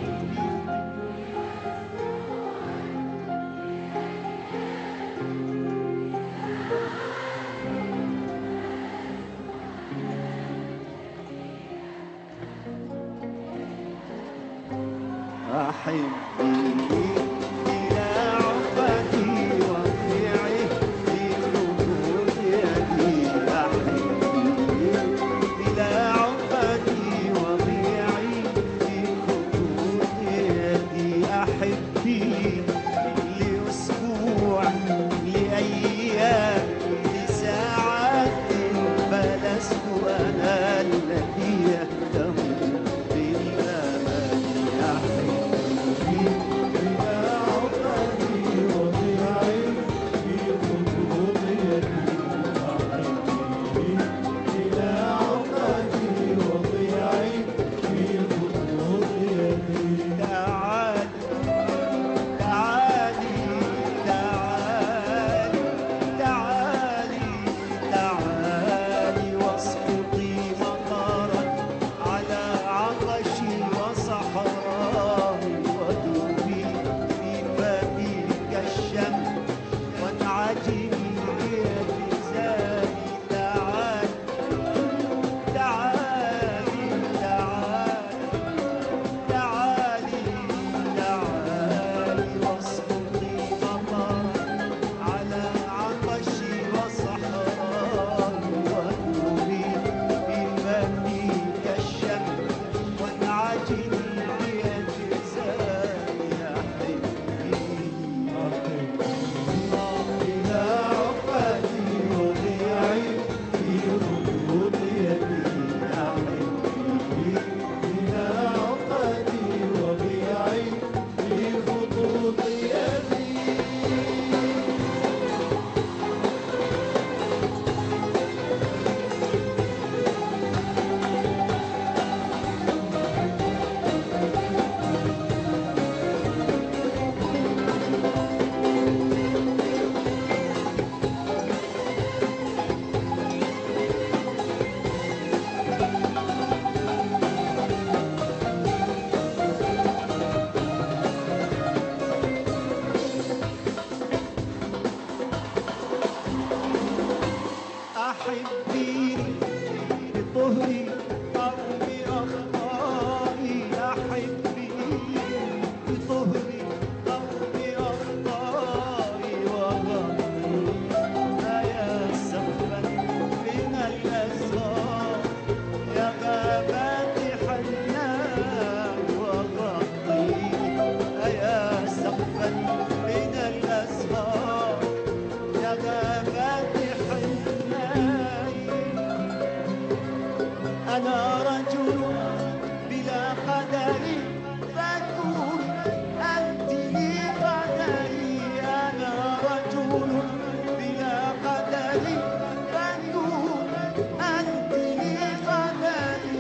أحبي إلى عقدي وضيعي في خطوط يدي، أحبي إلى عقدي وضيعي في خطوط يدي، أحبي لأسبوع لأيام لساعات فلست أنا الذي يهتم بالأمل، أحبي قدري فكون أنت لي قدري أنا رجل بلا قدري فكون أنت لي قدري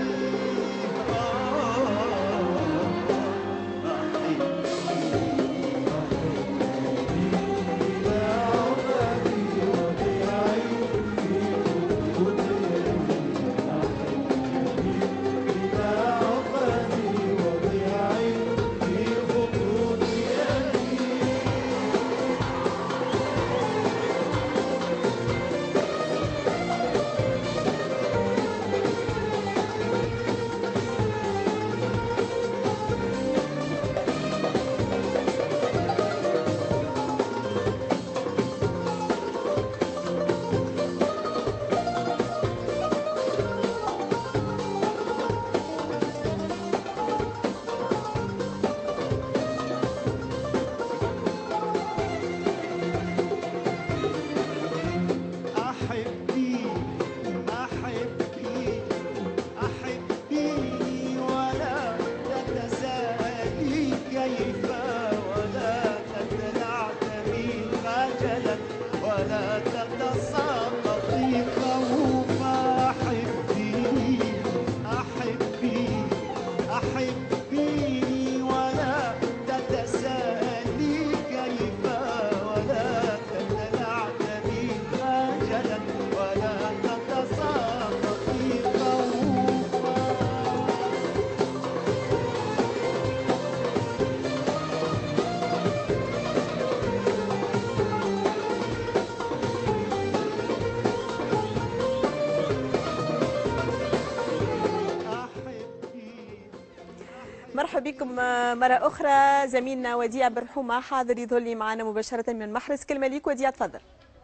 مرحبا بكم مرة أخرى. زميلنا وديع برحومة حاضر يظل معنا مباشرة من المحرز. كلمة ليك وديع، تفضل.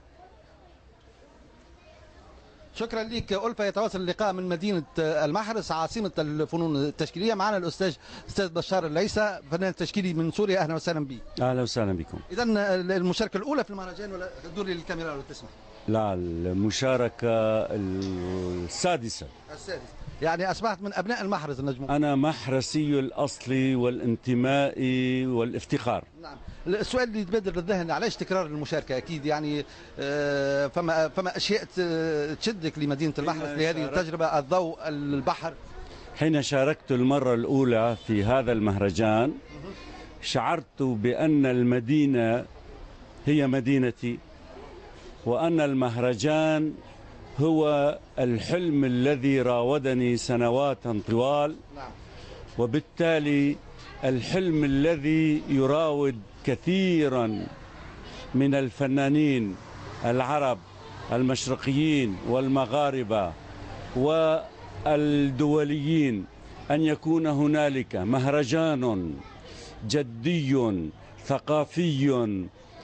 شكرا لك ألفة. يتواصل اللقاء من مدينة المحرز عاصمة الفنون التشكيلية. معنا الأستاذ بشار العيسى، فنان تشكيلي من سوريا. أهلا وسهلا بك. أهلا وسهلا بكم. إذا المشاركة الأولى في المهرجان، ولا تدور لي الكاميرا لو تسمح؟ لا، المشاركة السادسة. يعني أصبحت من أبناء المحرز النجم. أنا محرسي الأصلي والانتمائي والافتخار. نعم. السؤال اللي يتبادر للذهن، علاش تكرار المشاركة؟ أكيد يعني فما أشياء تشدك لمدينة المحرز لهذه التجربة، الضوء، البحر. حين شاركت المرة الأولى في هذا المهرجان شعرت بأن المدينة هي مدينتي، وأن المهرجان هو الحلم الذي راودني سنوات طوال، وبالتالي الحلم الذي يراود كثيرا من الفنانين العرب المشرقيين والمغاربة والدوليين أن يكون هنالك مهرجان جدي ثقافي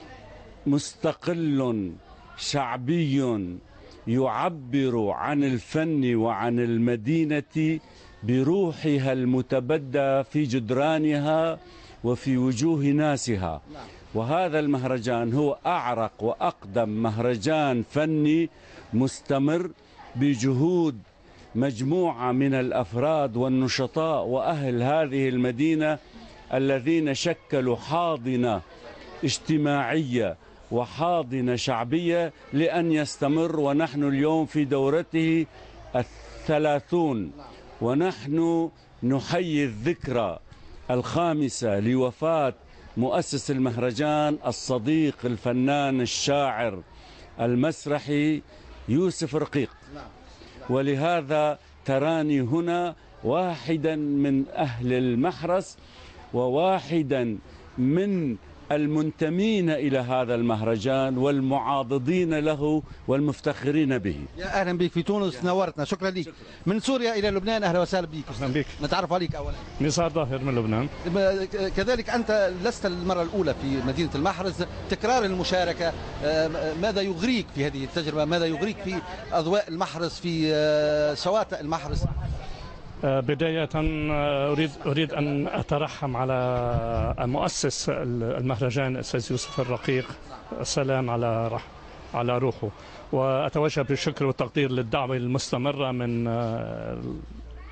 مستقل شعبي يعبر عن الفن وعن المدينة بروحها المتبدة في جدرانها وفي وجوه ناسها. وهذا المهرجان هو أعرق وأقدم مهرجان فني مستمر بجهود مجموعة من الأفراد والنشطاء وأهل هذه المدينة الذين شكلوا حاضنة اجتماعية وحاضنة شعبية لأن يستمر. ونحن اليوم في دورته 30، ونحن نحيي الذكرى 5 لوفاة مؤسس المهرجان الصديق الفنان الشاعر المسرحي يوسف رقيق. ولهذا تراني هنا واحدا من أهل المحرز وواحدا من المنتمين إلى هذا المهرجان والمعاضدين له والمفتخرين به. يا أهلا بك في تونس، نورتنا. شكرا لك. من سوريا إلى لبنان، أهلا وسهلا بك. أهلا بك. نتعرف عليك أولا. نزار ظاهر من لبنان. كذلك أنت لست المرة الأولى في مدينة المحرز. تكرار المشاركة، ماذا يغريك في هذه التجربة؟ ماذا يغريك في أضواء المحرز، في شواطئ المحرز؟ بداية أريد أن أترحم على مؤسس المهرجان الأستاذ يوسف الرقيق، السلام على روحه، وأتوجه بالشكر والتقدير للدعوة المستمرة من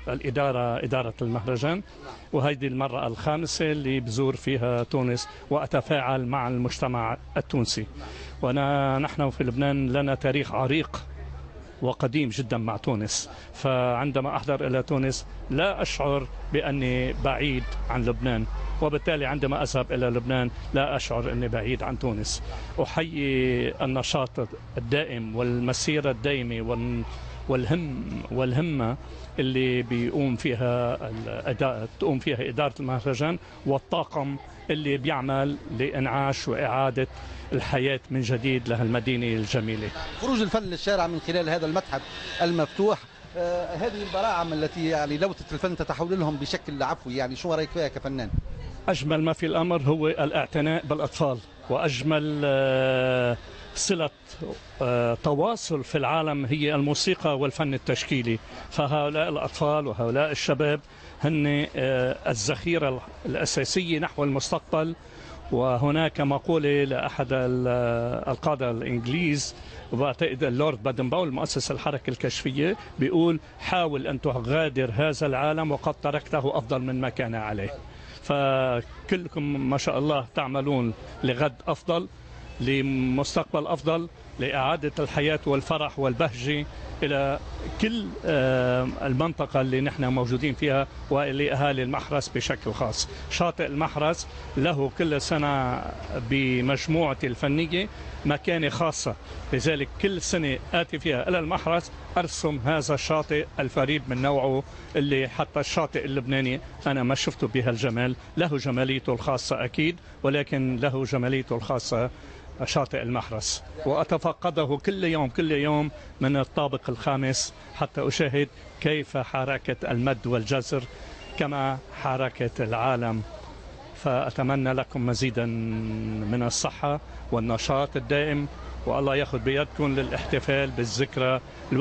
إدارة المهرجان، وهذه المرة الخامسة اللي بزور فيها تونس وأتفاعل مع المجتمع التونسي. ونحن في لبنان لنا تاريخ عريق وقديم جدا مع تونس، فعندما أحضر إلى تونس لا أشعر بأني بعيد عن لبنان، وبالتالي عندما أذهب إلى لبنان لا أشعر أني بعيد عن تونس. أحيي النشاط الدائم والمسيرة الدائمة والهمة اللي تقوم فيها إدارة المهرجان والطاقم اللي بيعمل لإنعاش وإعادة الحياة من جديد لهالمدينة الجميلة. خروج الفن للشارع من خلال هذا المتحف المفتوح، هذه البراعم التي يعني لوثة الفن تتحول لهم بشكل عفوي، يعني شو رأيك فيها كفنان؟ أجمل ما في الأمر هو الاعتناء بالأطفال، وأجمل صلة تواصل في العالم هي الموسيقى والفن التشكيلي. فهؤلاء الأطفال وهؤلاء الشباب هن الذخيرة الأساسية نحو المستقبل. وهناك مقولة لأحد القادة الإنجليز، وبعتقد اللورد بادن باول مؤسس الحركة الكشفية، بيقول: حاول أن تغادر هذا العالم وقد تركته أفضل من ما كان عليه. فكلكم ما شاء الله تعملون لغد أفضل، لمستقبل أفضل، لإعادة الحياة والفرح والبهجة إلى كل المنطقة اللي نحن موجودين فيها، ولأهالي المحرس بشكل خاص. شاطئ المحرس له كل سنة بمجموعة الفنية مكانة خاصة، لذلك كل سنة آتي فيها إلى المحرس أرسم هذا الشاطئ الفريد من نوعه، اللي حتى الشاطئ اللبناني أنا ما شفته بهالجمال. له جماليته الخاصة أكيد، ولكن له جماليته الخاصة شاطئ المحرس، وأتفقده كل يوم من الطابق الخامس حتى أشاهد كيف حركة المد والجزر كما حركة العالم. فأتمنى لكم مزيدا من الصحة والنشاط الدائم، والله ياخذ بيدكم للاحتفال بالذكرى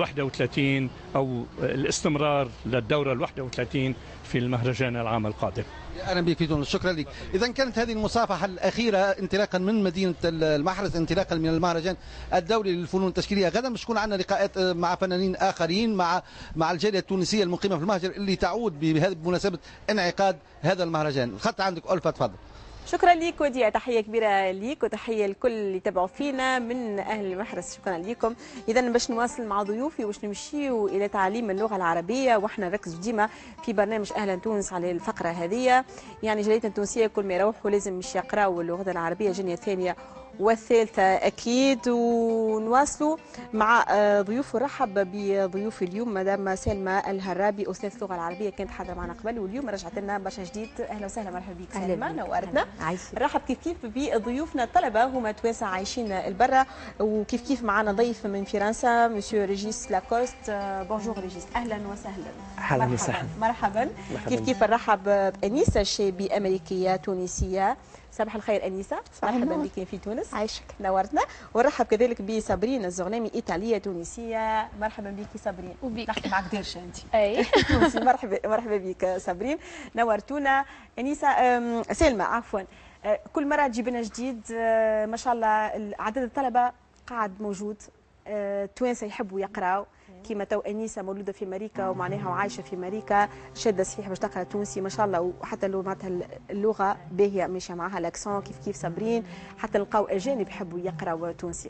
31 أو الاستمرار للدورة 31 في المهرجان العام القادم. أهلا بك في تونس، شكرا لك. إذا كانت هذه المصافحة الأخيرة انطلاقا من مدينة المحرس، انطلاقا من المهرجان الدولي للفنون التشكيلية. غدا مش تكون عندنا لقاءات مع فنانين آخرين، مع الجالية التونسية المقيمة في المهجر اللي تعود بمناسبة انعقاد هذا المهرجان. الخط عندك ألفة، تفضل. شكرا ليك وديع، تحيه كبيره ليك وتحيه لكل اللي تابعوا فينا من اهل المحرس. شكرا لكم. اذا باش نواصل مع ضيوفي واش نمشيو الى تعليم اللغه العربيه، واحنا نركز ديما في برنامج اهلا تونس على الفقره هذه. يعني جاليتنا التونسيه كل ما يروحوا لازم مش يقراوا اللغه العربيه جنيه ثانيه والثالثة أكيد. ونواصلوا مع ضيوف. ورحب بضيوف اليوم مدام سلمى الهرابي، أستاذ اللغة العربية، كانت حاضرة معنا قبل واليوم رجعت لنا برشا جديد. أهلا وسهلا، مرحبا بك سلمى، نورتنا. نرحب كيف بضيوفنا الطلبة، هما توانسة عايشين البرة، وكيف معنا ضيف من فرنسا مسيو ريجيس لاكوست. بونجور ريجيس، أهلا وسهلا. أهلا وسهلا. مرحبا. كيف نرحب بأنيسة الشيبي، أمريكية تونسية. صباح الخير أنيسة، مرحبا بك في تونس. عايشك، نورتنا. ونرحب كذلك بصابرين الزغنامي، إيطالية تونسية. مرحبا بك صابرين. وبيك. نحكي معك ديرشة أنت. أي. تونسي. مرحبا بك صابرين، نورتونا. أنيسة، سلمى عفوا، كل مرة تجيب لنا جديد. ما شاء الله عدد الطلبة قاعد موجود، توانسة يحبوا يقراوا كيما تو أنيسة مولودة في أمريكا ومعناها وعايشة في أمريكا، شادة صحيح باش تقرا تونسي ما شاء الله، وحتى لو معناتها اللغة باهية ماشية معها لاكسون كيف صابرين، حتى لقاو أجانب يحبوا يقراوا تونسي.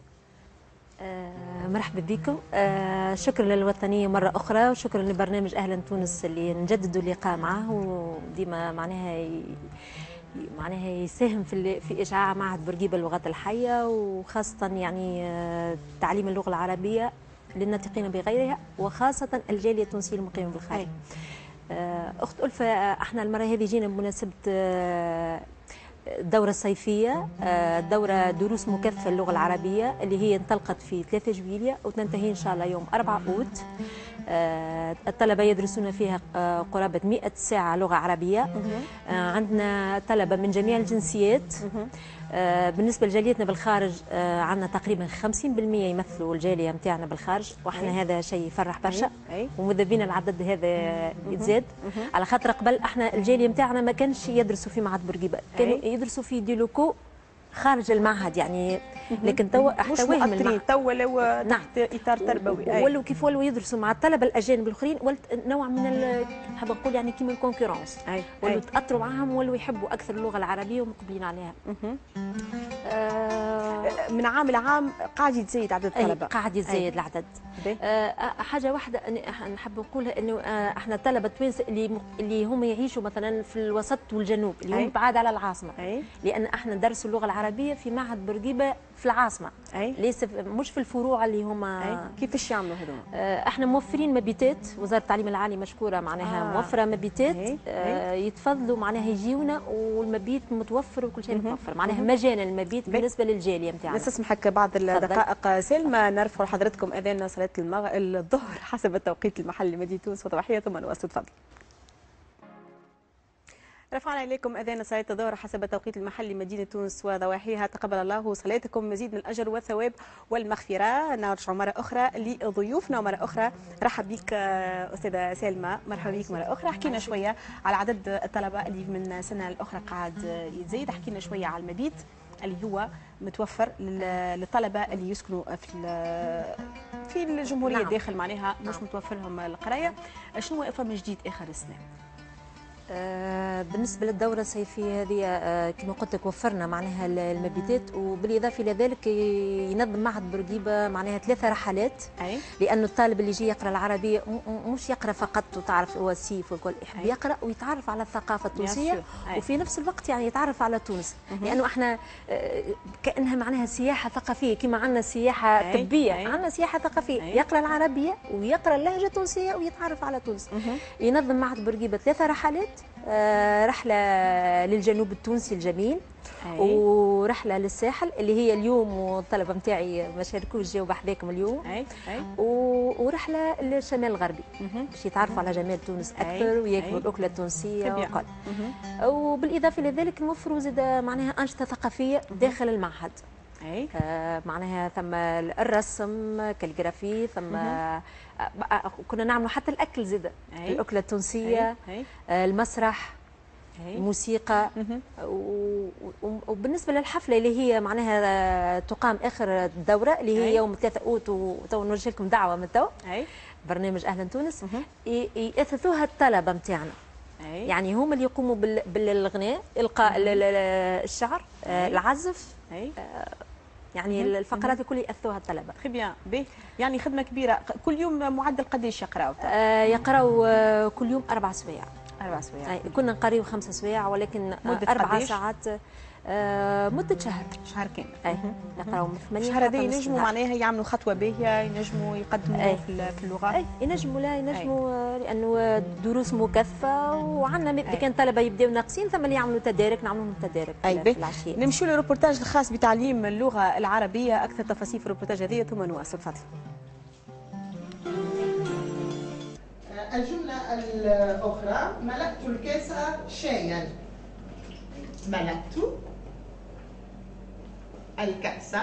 مرحبا بكم. شكرا للوطنية مرة أخرى، وشكرا لبرنامج أهلا تونس اللي نجددوا اللقاء معه، وديما معناها يساهم في إشعاع معهد بورقيبة اللغات الحية، وخاصة يعني تعليم اللغة العربية للناطقين بغيرها، وخاصة الجالية التونسية المقيمة بالخارج. أخت ألفة، احنا المرة هذه جينا بمناسبة الدورة الصيفية، دورة دروس مكثفة اللغة العربية اللي هي انطلقت في 3 جويلية وتنتهي إن شاء الله يوم 4 أوت. الطلبة يدرسون فيها قرابة 100 ساعة لغة عربية. عندنا طلبة من جميع الجنسيات. بالنسبة لجاليتنا بالخارج عندنا تقريبا 50% يمثلوا الجالية متاعنا بالخارج، واحنا هذا شيء يفرح برشا، وماذا بينا العدد هذا يتزاد، على خاطر قبل احنا الجالية متاعنا ما كانش يدرسوا في معهد بورقيبة، كانوا يدرسوا في دي لوكو خارج المعهد يعني، لكن احتواهم المعهد تو لو تحت اطار تربوي، ولوا كيف ولوا يدرسوا مع الطلبه الاجانب الاخرين، ولت نوع من نحب نقول يعني كيما الكونكورونس، ولوا تاثروا معاهم، ولوا يحبوا اكثر اللغه العربيه ومقبلين عليها. من عام لعام قاعد يتزايد عدد الطلبه، قاعد يتزايد العدد. حاجه واحده نحب نقولها انه احنا الطلبه التوانسه اللي هم يعيشوا مثلا في الوسط والجنوب اللي هم بعاد على العاصمه، لان احنا ندرسوا اللغه العربيه في معهد بورقيبه في العاصمه، ليس مش في الفروع اللي هما. كيفاش يعملوا هذوما؟ احنا موفرين مبيتات، وزاره التعليم العالي مشكوره معناها موفره مبيتات، يتفضلوا معناها يجيونا والمبيت متوفر وكل شيء متوفر، معناها مجانا المبيت بالنسبه للجاليه نتاعنا. نستسمحك بعض الدقائق سلمى، نرفع لحضرتكم اذان صلاه الظهر حسب التوقيت المحلي لمدينه تونس وضواحيها، ثم نواصل. تفضل. رفعنا إليكم أذان صلاة الظهر حسب التوقيت المحلي مدينة تونس وضواحيها، تقبل الله صلاتكم، مزيد من الأجر والثواب والمغفرة. نرجع مرة أخرى لضيوفنا ومرة أخرى رحب بك أستاذة سلمى، مرحبا بك مرة أخرى. حكينا شوية على عدد الطلبة اللي من سنة لأخرى قاعد يتزايد، حكينا شوية على المبيت اللي هو متوفر للطلبة اللي يسكنوا في الجمهورية. نعم. داخل معناها مش متوفر لهم القراية. شنو فما جديد آخر السنة؟ بالنسبه للدوره الصيفيه هذه كما قلت لك وفرنا معناها المبيتات، وبالاضافه الى ذلك ينظم معهد بورقيبه معناها 3 رحلات، لانه الطالب اللي يجي يقرا العربيه مش يقرا فقط وتعرف هو السيف والكل، يحب يقرا ويتعرف على الثقافه التونسيه وفي نفس الوقت يعني يتعرف على تونس، لانه احنا كانها معناها سياحه ثقافيه كما عندنا سياحه طبيه، عندنا سياحه ثقافيه، يقرا العربيه ويقرا اللهجه التونسيه ويتعرف على تونس. ينظم معهد بورقيبه 3 رحلات، رحلة للجنوب التونسي الجميل، ورحلة للساحل اللي هي اليوم، والطلبة نتاعي ما شاركوش جاوا بحذاكم اليوم، ورحلة للشمال الغربي باش يتعرفوا على جمال تونس أكثر وياكلوا الأكلة التونسية وقال. وبالإضافة لذلك نوفروا زاد معناها أنشطة ثقافية داخل المعهد. معناها ثم الرسم، كاليغرافي، ثم كنا نعملوا حتى الاكل زاده، الاكله التونسيه، المسرح، الموسيقى. وبالنسبه للحفله اللي هي معناها تقام اخر الدوره اللي هي يوم 3 اوت، وتو نوجه لكم دعوه من تو برنامج اهلا تونس، ياثثوها الطلبه نتاعنا، يعني هم اللي يقوموا بالغناء، القاء الشعر، العزف، يعني الفقرات الكل ياثوها الطلبه. خي بيان، يعني خدمه كبيره. كل يوم معدل قداش يقراوا؟ يقراوا كل يوم 4 سوايع. 4 سوايع. كنا نقريو 5 سوايع، ولكن 4 ساعات مدة شهر كامل. يقراو من 8 شهر هذا ينجموا معناها يعملوا خطوة باهية، ينجموا يقدموا في اللغة. ينجموا، لا ينجموا، لأنه دروس مكثفة، وعندنا إذا كان طلبة يبداو ناقصين ثم اللي يعملوا تدارك نعملوا لهم تدارك في العشية. نمشوا للروبورتاج الخاص بتعليم اللغة العربية، أكثر تفاصيل في الروبورتاج هذه ثم نواصل. تفضل. الجملة الأخرى: ملأت الكاس شايا. ملأت الكأس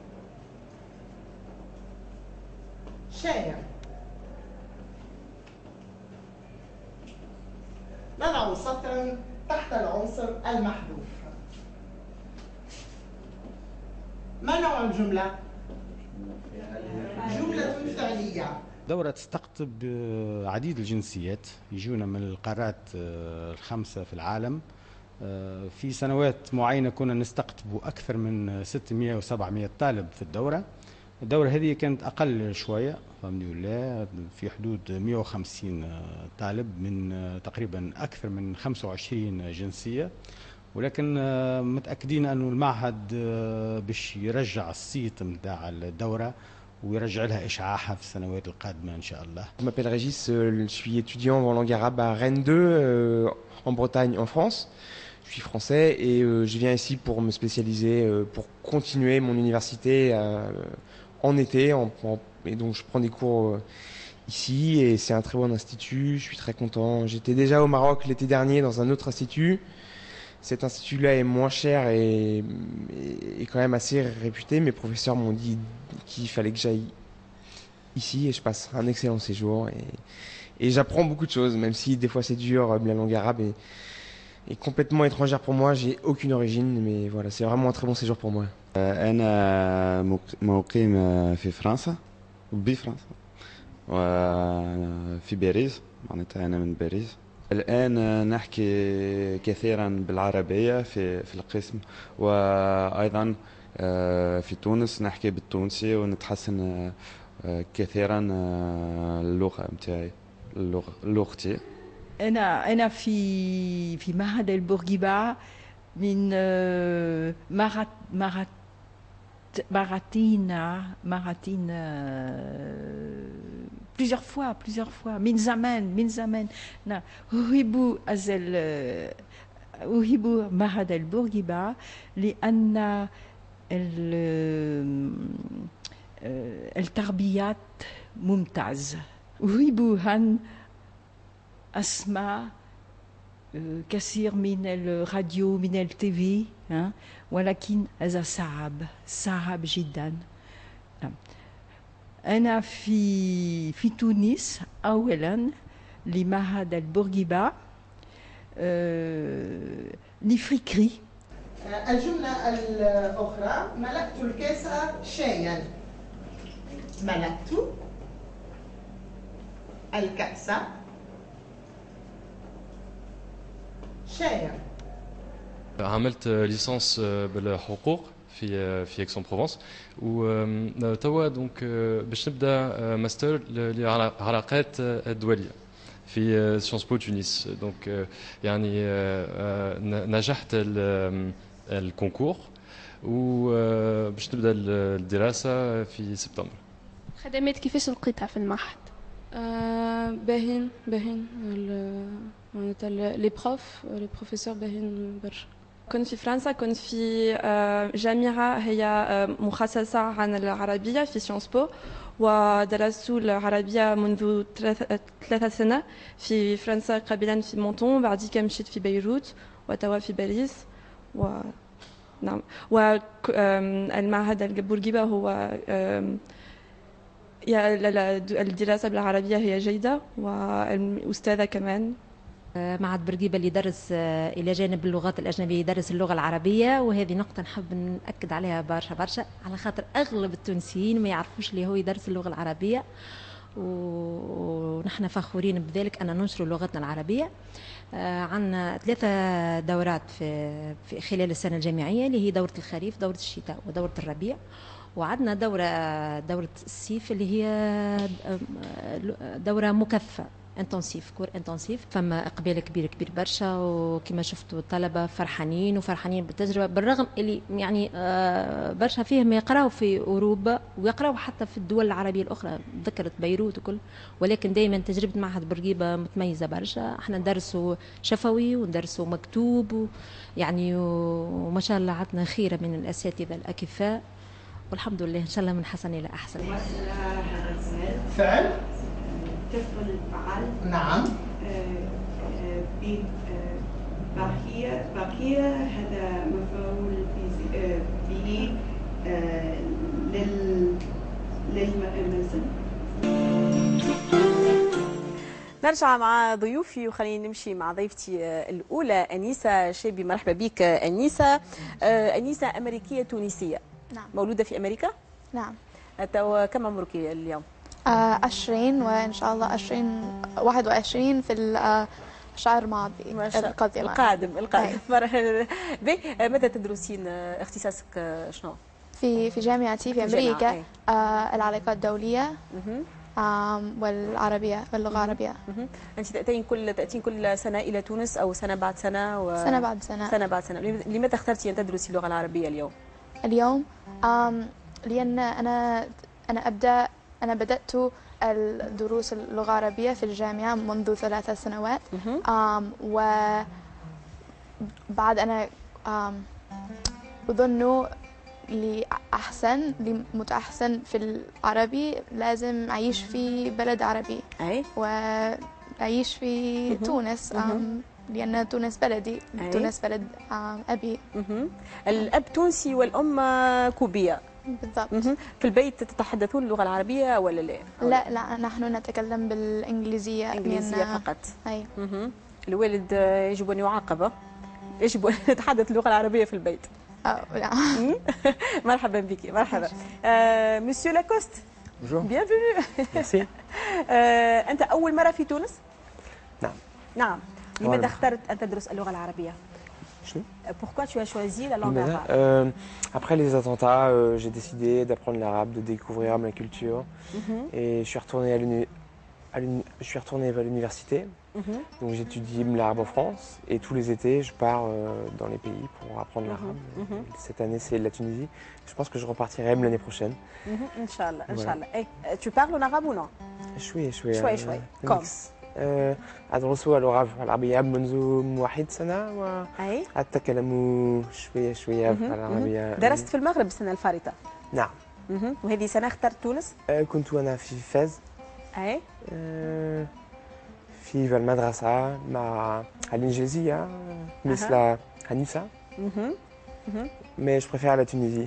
شايا. نضع سطرا تحت العنصر المحذوف. ما نوع الجملة؟ جملة فعلية. دورة تستقطب عديد الجنسيات، يجونا من القارات الخمسة في العالم. في سنوات معينة كنا نستقطب أكثر من 600 و700 طالب في الدورة. الدورة هذه كانت أقل شوية الحمد لله، في حدود 150 طالب من تقريبا أكثر من 25 جنسية، ولكن متأكدين أنه المعهد باش يرجع الصيت نتاع الدورة ويرجع لها إشعاعها في السنوات القادمة إن شاء الله. Je m'appelle Régis, je suis étudiant en langue arabe à Rennes 2, en Bretagne, en France. Je suis français et je viens ici pour me spécialiser, pour continuer mon université en été. Et donc je prends des cours ici et c'est un très bon institut, je suis très content. J'étais déjà au Maroc l'été dernier dans un autre institut. Cet institut-là est moins cher et quand même assez réputé. Mes professeurs m'ont dit qu'il fallait que j'aille ici et je passe un excellent séjour et j'apprends beaucoup de choses, même si des fois c'est dur, la langue arabe. est complètement étrangère pour moi. J'ai aucune origine, mais voilà, c'est vraiment un très bon séjour pour moi. أنا مقيم في فرنسا بفرنسا وفي باريس، معناتها أنا من باريس. الآن نحكي كثيرا بالعربية في القسم، وأيضا في تونس نحكي بالتونسي ونتحسن كثيرا اللغة متاعي لغتي. أنا في معهد البورقيبة من ماراتينا plusieurs fois من زمان أحب معهد البورقيبة لأن التربيات ممتاز. أحب أن أسمع كثير من الراديو من التيفي، ولكن هذا صعب جدا. أنا في تونس أولا لمعهد البورقيبة لفكري. الجملة الأخرى: ملكت الكاس شايا. ملكت الكأس شايا. عملت ليسانس بالحقوق في اكس-ان-بروفنس، وتوا دونك باش نبدا ماستر للعلاقات الدوليه في سيونس بو تونس. دونك يعني نجحت الكونكور وباش نبدا الدراسه في سبتمبر. خدمات كيفاش لقيتها في المعهد؟ باهين معناتها لي بروفيسور باهين برشا. كنت في فرنسا، كنت في جامعة هي مخصصة عن العربية في سيونس بو، ودرست العربية منذ 3 سنين في فرنسا، قبلا في مونتون، بعديك مشيت في بيروت وتوا في باريس. نعم، والمعهد البورقيبة هو الدراسة بالعربية هي جيدة، والأستاذة كمان. معهد بورقيبة اللي يدرس إلى جانب اللغات الأجنبية يدرس اللغة العربية، وهذه نقطة نحب نأكد عليها برشا على خاطر أغلب التونسيين ما يعرفوش اللي هو يدرس اللغة العربية، ونحن فخورين بذلك أن ننشر لغتنا العربية. عندنا 3 دورات في خلال السنة الجامعية، اللي هي دورة الخريف، دورة الشتاء، ودورة الربيع. وعندنا دورة الصيف اللي هي دورة مكثفة انتنسيف، كور انتنسيف. فما اقبال كبير برشا، وكما شفتوا الطلبه فرحانين بالتجربه، بالرغم اللي يعني برشا فيهم يقراوا في اوروبا ويقراوا حتى في الدول العربيه الاخرى، ذكرت بيروت وكل، ولكن دائما تجربه معهد بورقيبه متميزه برشا. احنا ندرسوا شفوي وندرسوا مكتوب يعني، وما شاء الله عندنا خيره من الاساتذه الاكفاء، والحمد لله ان شاء الله من حسن الى احسن. فعل تفضل الفعل. نعم. باقية هذا مفعول به للمنزل. نرجع مع ضيوفي، وخلينا نمشي مع ضيفتي الأولى أنيسة شابي. مرحبا بك أنيسة. أنيسة أمريكية تونسية. نعم. مولودة في أمريكا؟ نعم. كم عمرك اليوم؟ 20، وإن شاء الله 21 في الشهر الماضي القادم. ماذا تدرسين؟ اختصاصك شنو؟ في جامعتي في أمريكا. العلاقات الدولية والعربية واللغة العربية. أنت تأتين كل سنة إلى تونس أو سنة بعد سنة؟ سنة بعد سنة. سنة بعد سنة. لماذا اخترتي أن تدرسي اللغة العربية اليوم؟ لأن أنا بدأت الدروس اللغة العربية في الجامعة منذ 3 سنوات، وبعد أنا أظن متأحسن في العربي لازم أعيش في بلد عربي، وأعيش في تونس، لأن تونس بلدي. تونس بلد أبي. الأب تونسي والأم كوبية. بالضبط. في البيت تتحدثون اللغة العربية ولا لا؟ لا، نحن نتكلم بالإنجليزية. إنجليزية فقط. أي. الوالد يجب أن يعاقب. يجب ان نتحدث اللغه العربيه في البيت. نعم. مرحبا بك. مرحبا. مسيو لاكوست. بونجور. بيانفونو. ميرسي. انت اول مره في تونس؟ نعم. نعم. لماذا اخترت ان تدرس اللغه العربيه؟ Pourquoi tu as choisi la langue arabe? Après les attentats, j'ai décidé d'apprendre l'arabe, de découvrir ma culture. Et je suis retourné à l'université. Donc j'étudie l'arabe en France. Et tous les étés, je pars dans les pays pour apprendre l'arabe. Cette année, c'est la Tunisie. Je pense que je repartirai même l'année prochaine. Inch'Allah, Inch'Allah. Tu parles en arabe ou non? شوية. شوي. Comme أدرس اللغة العربية منذ 1 سنة وأتكلم شوية في العربية. درست في المغرب السنة الفارطة. نعم. وهذه سنة اخترت تونس؟ كنت أنا في فاز. في المدرسة مع الإنجليزية مثل هنيسة. Mais je préfère la Tunisie.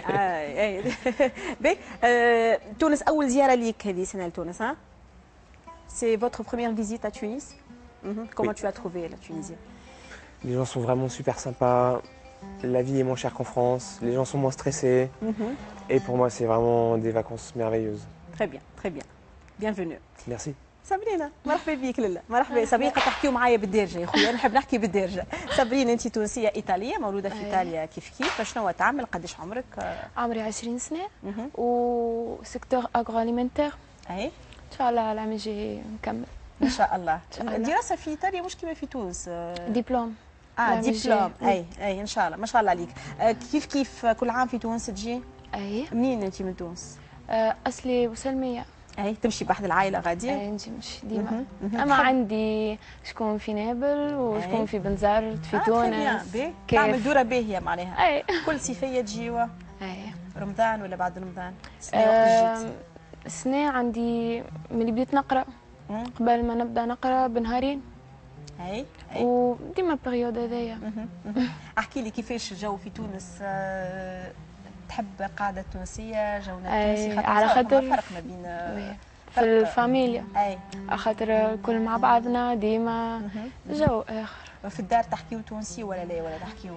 تونس أول زيارة ليك هذه السنة لتونس ها؟ C'est votre première visite à Tunis. Comment tu as trouvé la Tunisie? Les gens sont vraiment super sympas. La vie est moins chère qu'en France. Les gens sont moins stressés. Et pour moi, c'est vraiment des vacances merveilleuses. Très bien, très bien. Bienvenue. Merci. صابرين مرحبا بك. لاله مرحبا. صابرين تحكيوا معايا بالدارجه يا خويا، نحب نحكي بالدارجه. صابرين انت تونسيه ايطاليه مولوده في ايطاليا كيف شنو تعمل؟ قداش عمرك؟ عمري 20 سنه وسيكتور اغراليمنتير. اي ان شاء الله العام الجاي نكمل ان شاء الله. الدراسه في ايطاليا مش كما في تونس. دبلوم. دبلوم. اي ان شاء الله ما شاء الله عليك. كيف كل عام في تونس تجي؟ اي. منين انت من تونس؟ اصلي وسلميه. اي تمشي بحد العائله غادي؟ اي نمشي ديما. اما عندي شكون في نابل وشكون في بنزرت في تونس. تعمل دوره باهيه معناها. اي كل صيفيه تجيوا؟ اي. رمضان ولا بعد رمضان؟ السنه عندي ملي بديت نقرا قبل ما نبدا نقرا بنهارين. اي وديما البريود هذايا. احكي لي كيفاش الجو في تونس؟ تحب القاعده التونسيه جونا التونسي؟ على خاطر فرق ما بين في الفاميليا. على خاطر الكل مع بعضنا ديما جو اخر. في الدار تحكيو تونسي ولا لا ولا تحكيو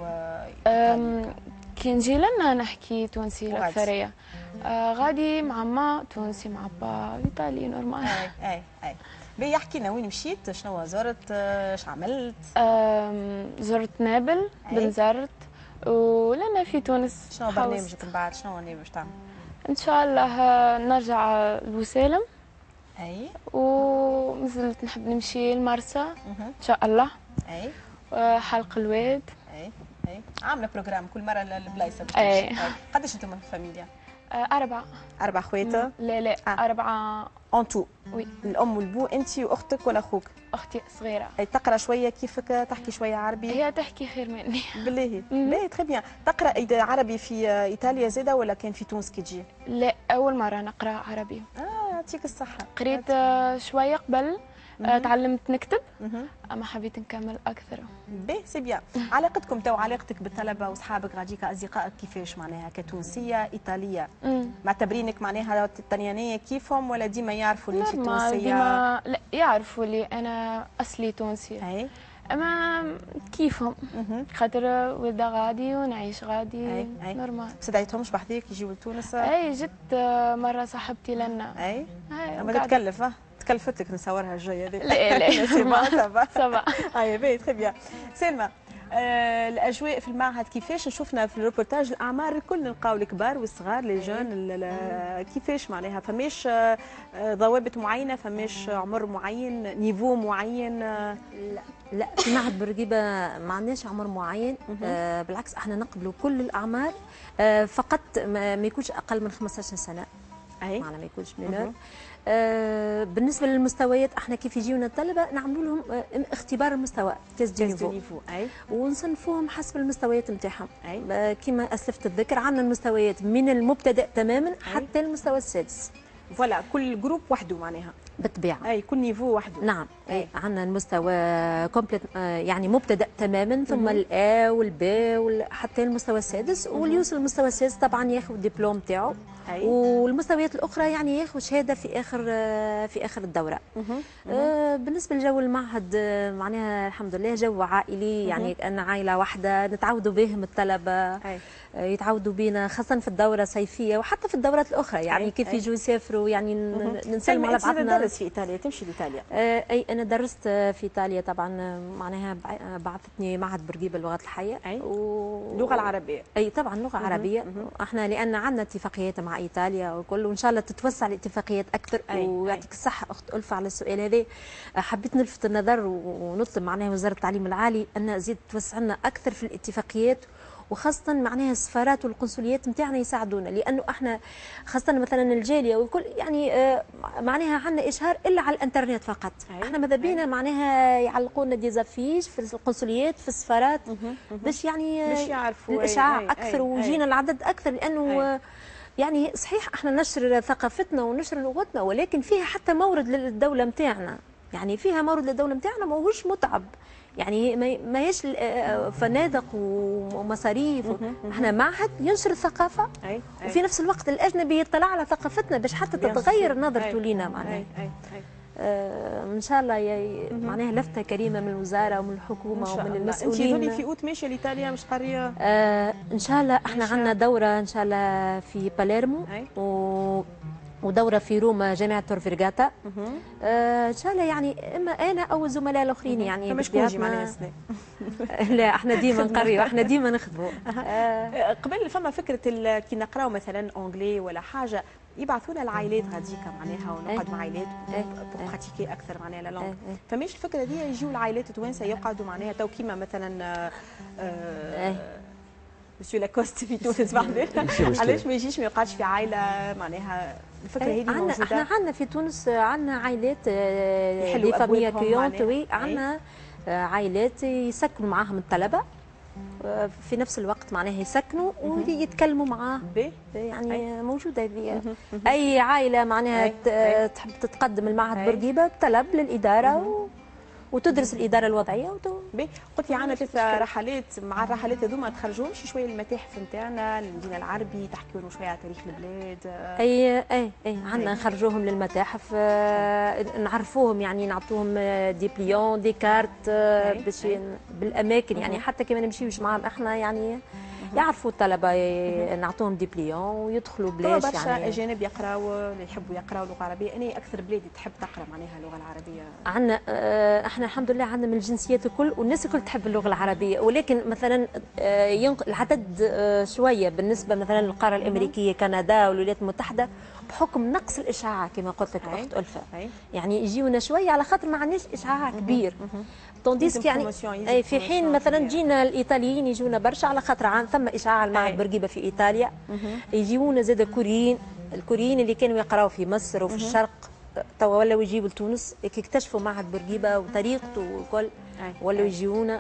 كي نجي لنا نحكي تونسي الأكثرية. غادي مع ما تونسي مع با ايطالي نورمال. اي بي احكي لنا وين مشيت؟ شنو زرت؟ اش عملت؟ زرت نابل بنزرت ولنا في تونس. شنو برنامجك من بعد؟ شنو باش تعمل؟ ان شاء الله نرجع لوسالم. اي ومازلت نحب نمشي لمرسى ان شاء الله. اي حلق الواد. اي عامله بروجرام كل مره البلايص باش تمشي. قداش انتم في الفاميليا؟ 4 اخوات؟ لا 4 اون تو. وي. الام والبو انت واختك ولا اخوك؟ اختي صغيره. اي تقرا شويه كيفك؟ تحكي شويه عربي؟ هي تحكي خير مني. بالله. باهي تري بيان. تقرا عربي في ايطاليا زاده ولا كان في تونس كي تجي؟ لا اول مره نقرا عربي. يعطيك الصحه. قريت شويه قبل تعلمت نكتب اما حبيت نكمل اكثر. باهي سي بيان. علاقتكم تو علاقتك بالطلبه واصحابك غاديكا اصدقائك كيفاش معناها كتونسيه ايطاليه؟ معتبرينك معناها الطليانيه كيفهم ولا ديما يعرفوا اللي في تونسيه؟ ديما لا يعرفوا لي انا اصلي تونسي. اما كيفهم خاطر ولده غادي ونعيش غادي نورمال. بس دعيتهمش بحذاك يجيو لتونس؟ اي جت مره صاحبتي لنا. اي ما تتكلف تكلفتك نصورها الجايه هذه؟ لا سافا. اي باهي تري بيان. سلمى الاجواء في المعهد كيفاش؟ شفنا في الروبورتاج الاعمار الكل نلقاو الكبار والصغار لي جون كيفاش معناها؟ فماش ضوابط معينه؟ فماش عمر معين؟ نيفو معين؟ لا في معهد بورقيبه ما عندناش عمر معين. بالعكس احنا نقبلوا كل الاعمار. فقط ما يكونش اقل من 15 سنه. معناها ما يكونش منور. بالنسبه للمستويات احنا كيف يجيونا الطلبه نعملوا لهم اختبار المستوى تيست دو نيفو. ونصنفوهم حسب المستويات نتاعهم. كما اسلفت الذكر عندنا المستويات من المبتدئ تماما حتى المستوى السادس. فوالا كل جروب وحده معناها. بالطبيعه. اي كل نيفو وحده. نعم. عندنا المستوى كومبليت يعني مبتدأ تماما، ثم الآ والبي حتى المستوى السادس، واللي يوصل للمستوى السادس طبعا ياخذ الدبلوم تاعو، والمستويات الاخرى يعني ياخذ شهاده في اخر الدوره. بالنسبه لجو المعهد معناها الحمد لله جو عائلي، يعني كأن عائله واحده نتعودوا بهم الطلبه، يتعودوا بينا خاصه في الدوره الصيفيه وحتى في الدورات الاخرى، يعني كيف يجوا يسافروا يعني نسلموا على بعضنا. درس في ايطاليا، تمشي لايطاليا؟ اي انا درست في ايطاليا طبعا، معناها بعثتني معهد بورقيبه اللغات الحيه اللغه العربيه. اي طبعا لغه عربيه. احنا لان عندنا اتفاقيات مع ايطاليا وكل، وان شاء الله تتوسع الاتفاقيات اكثر. ويعطيك الصحه اخت ألفة على السؤال هذا. حبيت نلفت النظر ونطلب معناها وزاره التعليم العالي ان زيد توسع لنا اكثر في الاتفاقيات، وخاصة معناها السفارات والقنصليات نتاعنا يساعدونا، لأنه احنا خاصة مثلا الجالية والكل يعني معناها عندنا إشهار إلا على الإنترنت فقط. احنا ماذا بينا معناها يعلقوا لنا ديزافيش في القنصليات في السفارات باش يعني باش يعرفوا الإشعاع أكثر ويجينا العدد أكثر، لأنه يعني صحيح احنا نشر ثقافتنا ونشر لغتنا، ولكن فيها حتى مورد للدولة نتاعنا، يعني فيها مورد للدولة نتاعنا ماهوش متعب، يعني ما هيش فنادق ومصاريف. احنا معهد ينشر الثقافه، وفي نفس الوقت الاجنبي يطلع على ثقافتنا باش حتى تتغير نظرته لينا معناها. ان شاء الله معناها لفته كريمه من الوزاره ومن الحكومه ومن المسؤولين. انت في اوت ماشيه لايطاليا مش قريه؟ ان شاء الله احنا عندنا دوره ان شاء الله في باليرمو ودوره في روما جامعه تور فيرغاتا. ان شاء الله يعني اما انا او الزملاء الاخرين يعني مش كونجي معناها سنة. لا احنا ديما نقريو، احنا ديما نخدموا. قبل فما فكره كي نقراو مثلا اونجلي ولا حاجه يبعثونا العائلات غاديك معناها ونقعد مع عائلات براتيكي اكثر معناها لا لونغ. فماش الفكره دي يجيو العائلات التوانسه يقعدوا معناها تو كيما مثلا مسيو لاكوست في تونس بعد علاش ما يجيش ما يقعدش في عائله معناها الفكره هذه موجوده؟ احنا عندنا في تونس عندنا عائلات دي فاميليا كيونت، عندنا عائلات يسكنوا معاهم الطلبه في نفس الوقت معناها يسكنوا ويتكلموا معاه، يعني موجوده هذه. اي عائله معناها تحب تتقدم المعهد بورقيبه بطلب للاداره وتدرس الاداره الوضعيه قلت لي عندنا 3 رحلات، مع الرحلات هذوما تخرجوهمش شويه المتاحف نتاعنا، المدينه العربي، تحكيوا لنا شويه على تاريخ البلاد؟ اي عندنا نخرجوهم للمتاحف، نعرفوهم يعني نعطوهم دي بليون دي كارت باش بالاماكن، يعني حتى كمان نمشيوش معاهم احنا يعني يعرفوا الطلبه نعطوهم دي بليون ويدخلوا بلاش. برشا يعني اجانب يقراوا يحبوا يقراوا لغه عربيه. انا اكثر بلادي تحب تقرا معناها اللغه العربيه. عندنا احنا الحمد لله عندنا من الجنسيات الكل والناس الكل تحب اللغه العربيه، ولكن مثلا العدد شويه بالنسبه مثلا للقاره الامريكيه كندا والولايات المتحده بحكم نقص الاشعاع كما قلت لك اخت ألفة، يعني يجيونا شويه على خاطر ما عندناش اشعاع كبير. طونديسك يعني في حين مثلا جينا الايطاليين يجونا برشا على خاطر ثم اشعاع المعهد بورقيبه في ايطاليا، يجيونا زاد الكوريين اللي كانوا يقراوا في مصر وفي الشرق توا ولاو يجيبوا لتونس كي اكتشفوا معهد بورقيبه وطريقته والكل ولاو يجيونا.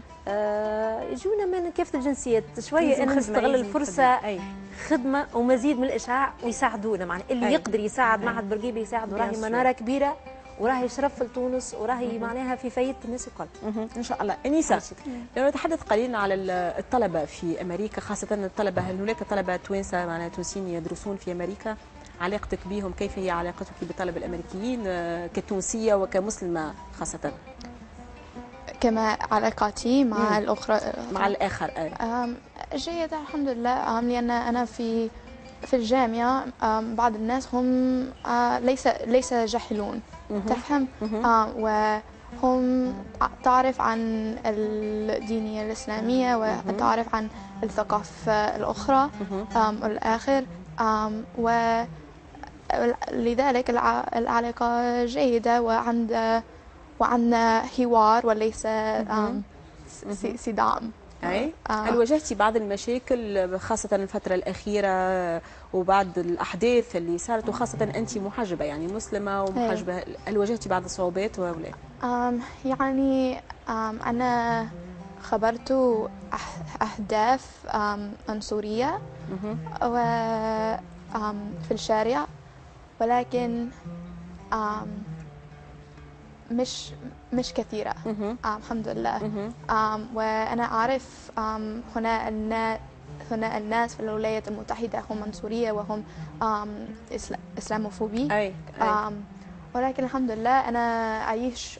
يجونا من كافه الجنسيات شويه ان نستغل الفرصه خدمه ومزيد من الاشعاع ويساعدونا، معناها اللي يقدر يساعد معهد بورقيبه يساعد، راهي مناره كبيره وراهي شرف لتونس وراهي معناها في فايده الناس الكل. ان شاء الله. انيسه، لو نتحدث قليلا على الطلبه في امريكا، خاصه الطلبه، هل هناك طلبه توانسه معناها تونسيين يدرسون في امريكا؟ علاقتك بهم كيف هي علاقتك بالطلبه الامريكيين كتونسيه وكمسلمه خاصه؟ كما علاقاتي مع الأخرى مع الآخر جيدة الحمد لله، لأن أنا في الجامعة بعض الناس هم ليس جاهلون، تفهم، وهم تعرف عن الدينية الإسلامية وتعرف عن الثقافة الأخرى الآخر، ولذلك العلاقة جيدة وعندنا حوار وليس صدام. هل واجهتي بعض المشاكل خاصة الفترة الأخيرة وبعد الأحداث اللي صارت، وخاصة أنت محجبة يعني مسلمة ومحجبة، هل واجهتي بعض الصعوبات ولا؟ يعني أنا خبرت أحداث عنصرية في الشارع، ولكن مش كثيرة. الحمد لله. وأنا أعرف هنا الناس في الولايات المتحدة هم عنصرية وهم إسلاموفوبي. ولكن الحمد لله أنا أعيش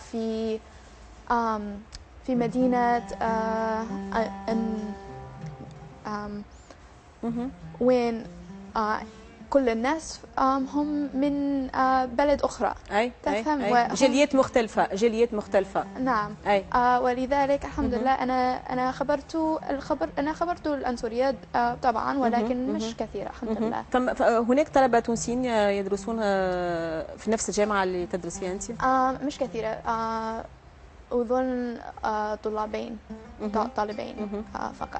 في مدينة وين كل الناس هم من بلد أخرى. تفهم. جاليات مختلفة. نعم. ولذلك الحمد لله أنا خبرت العنصريات طبعا، ولكن مش كثيرة الحمد لله. هناك طلبة تونسيين يدرسون في نفس الجامعة اللي تدرس فيها أنت؟ مش كثيرة. أظن طالبين فقط.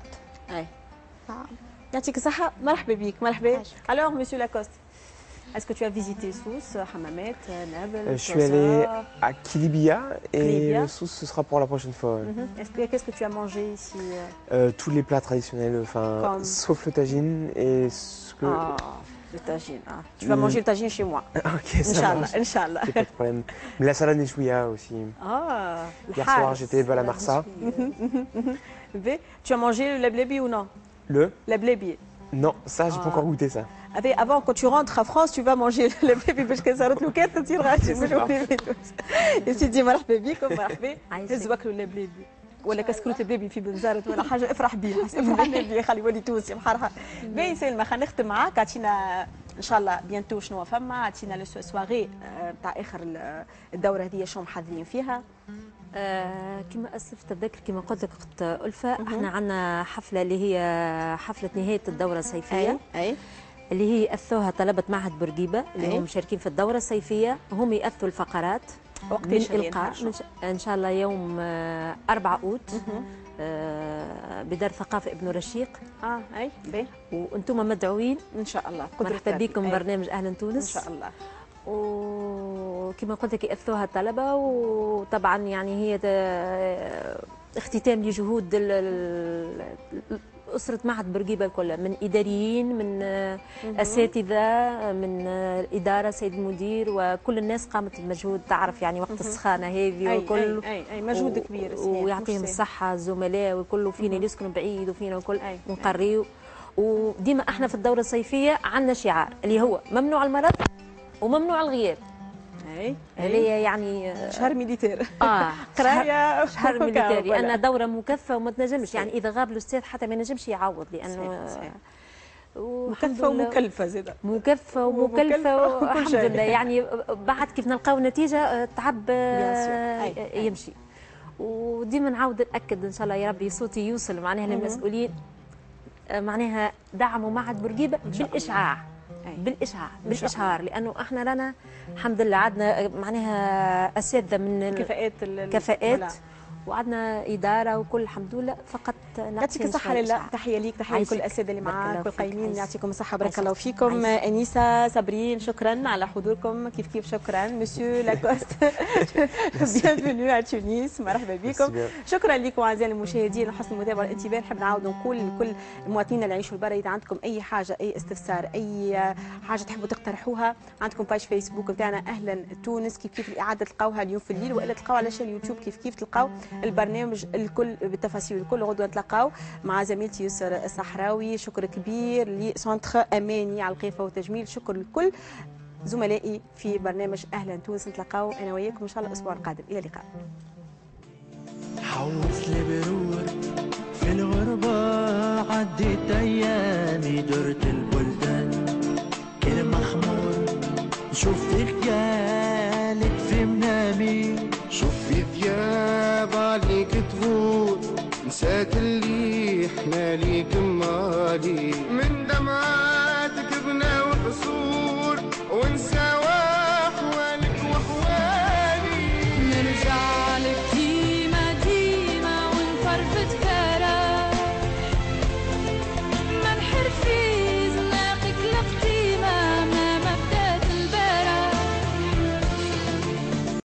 يعطيك الصحة. مرحبا بك. مرحبا. Alors, monsieur Lacoste, est-ce que tu as visité Sousse, Hammamet, Nablus? Je suis allé à Kilibia et Sousse, ce sera pour la prochaine fois. Qu'est-ce que tu as mangé ici? Tous les plats traditionnels, sauf le tagine et ce que... le tagine. Tu vas manger le tagine chez moi. Ok, ça marche. Inch'Allah. Pas de problème. Mais la salade des chouïa aussi. Hier soir, j'étais à la Marsa. Tu as mangé le leblebi ou non? Le leblebi. Non, ça, j'ai pas encore goûté ça. Avant, quand tu rentres à France, tu vas manger le leblebi parce que ça retrouve qu'est-ce que tu rates. Et tu dis مرحبا بكم مرحبا. هز واكلوا اللبلبي. ولا كسكروت اللبلبي في بنزرت ولا حاجه افرح بيها. افرح بيها خلي ولي تونسي محرها. باهي سلمى خلينا نختم معاك. عطينا ان شاء الله بيانتو شنو فما. عطينا لو سواري تاع اخر الدوره هذه شنو محضرين فيها. كما أسلفت تذكر كما قلت لك أخت ألفة، احنا عندنا حفلة اللي هي حفلة نهاية الدورة الصيفية. اللي هي أثوها طلبة معهد بورقيبة اللي هم مشاركين في الدورة الصيفية. هم يأثوا الفقرات من إلقاء إن شاء الله يوم 4 أوت بدار ثقافة ابن رشيق. وأنتم مدعوين إن شاء الله. مرحبا بكم برنامج أهلا تونس إن شاء الله. وكما قلت لك يأثوها الطلبة، وطبعا يعني هي اختتام لجهود أسرة معهد بورقيبة كلها، من إداريين، من أساتذة، من الإدارة، سيد المدير، وكل الناس قامت بمجهود. تعرف يعني وقت السخانة هذه وكل مجهود كبير. ويعطيهم الصحة الزملاء وكل، وفينا اللي يسكنوا بعيد وفينا وكل ونقريوا. وديما احنا في الدورة الصيفية عندنا شعار اللي هو ممنوع المرض وممنوع الغياب. هذه يعني شهر ميليتير. قرايه شهر ميليتير، لان دوره مكثفه وما تنجمش يعني اذا غاب الاستاذ حتى ما ينجمش يعوض، لانه مكثفه ومكلفه زاده. مكثفه ومكلفه الحمد لله. يعني بعد كيف نلقاو نتيجه تعب يمشي. وديما نعاود ناكد ان شاء الله يا ربي صوتي يوصل معناها للمسؤولين، معناها دعموا معهد بورقيبة بالإشعار لأنه احنا لنا الحمد لله عندنا معناها أساتذة من كفاءات وعندنا إدارة وكل الحمد لله. فقط يعطيك الصحة لله. تحية ليك، تحية لكل الأساتذة اللي معاك والقايمين. يعطيكم الصحة، بارك الله فيكم. أنيسة، صابرين، شكرا على حضوركم. كيف شكرا مسيو لاكوست. بيانفونو على تونس، مرحبا بكم. شكرا لكم أعزائي المشاهدين لحسن المتابعة والانتباه. نحب نعاود نقول لكل المواطنين اللي يعيشوا برا، إذا عندكم أي حاجة، أي استفسار، أي حاجة تحبوا تقترحوها، عندكم باج فيسبوك بتاعنا أهلا تونس. كيف الإعادة تلقاوها اليوم في الليل، وإلا تلقاوها على شاشة اليوتيوب. كيف تلقاو البرنامج الكل بالتفاصيل الكل. غدوه نتلاقاو مع زميلتي يسر الصحراوي. شكر كبير لسونتر اماني على القيفه والتجميل. شكر لكل زملائي في برنامج اهلا تونس. نتلاقاو انا وياكم ان شاء الله الاسبوع القادم. الى اللقاء. حوص لبرور في الغربه، عديت ايامي درت البلدان، كل مخمور نشوف في خيالك في منامي، شوف في ثياب عليك تفوت، نسات اللي احنا ليك مالي من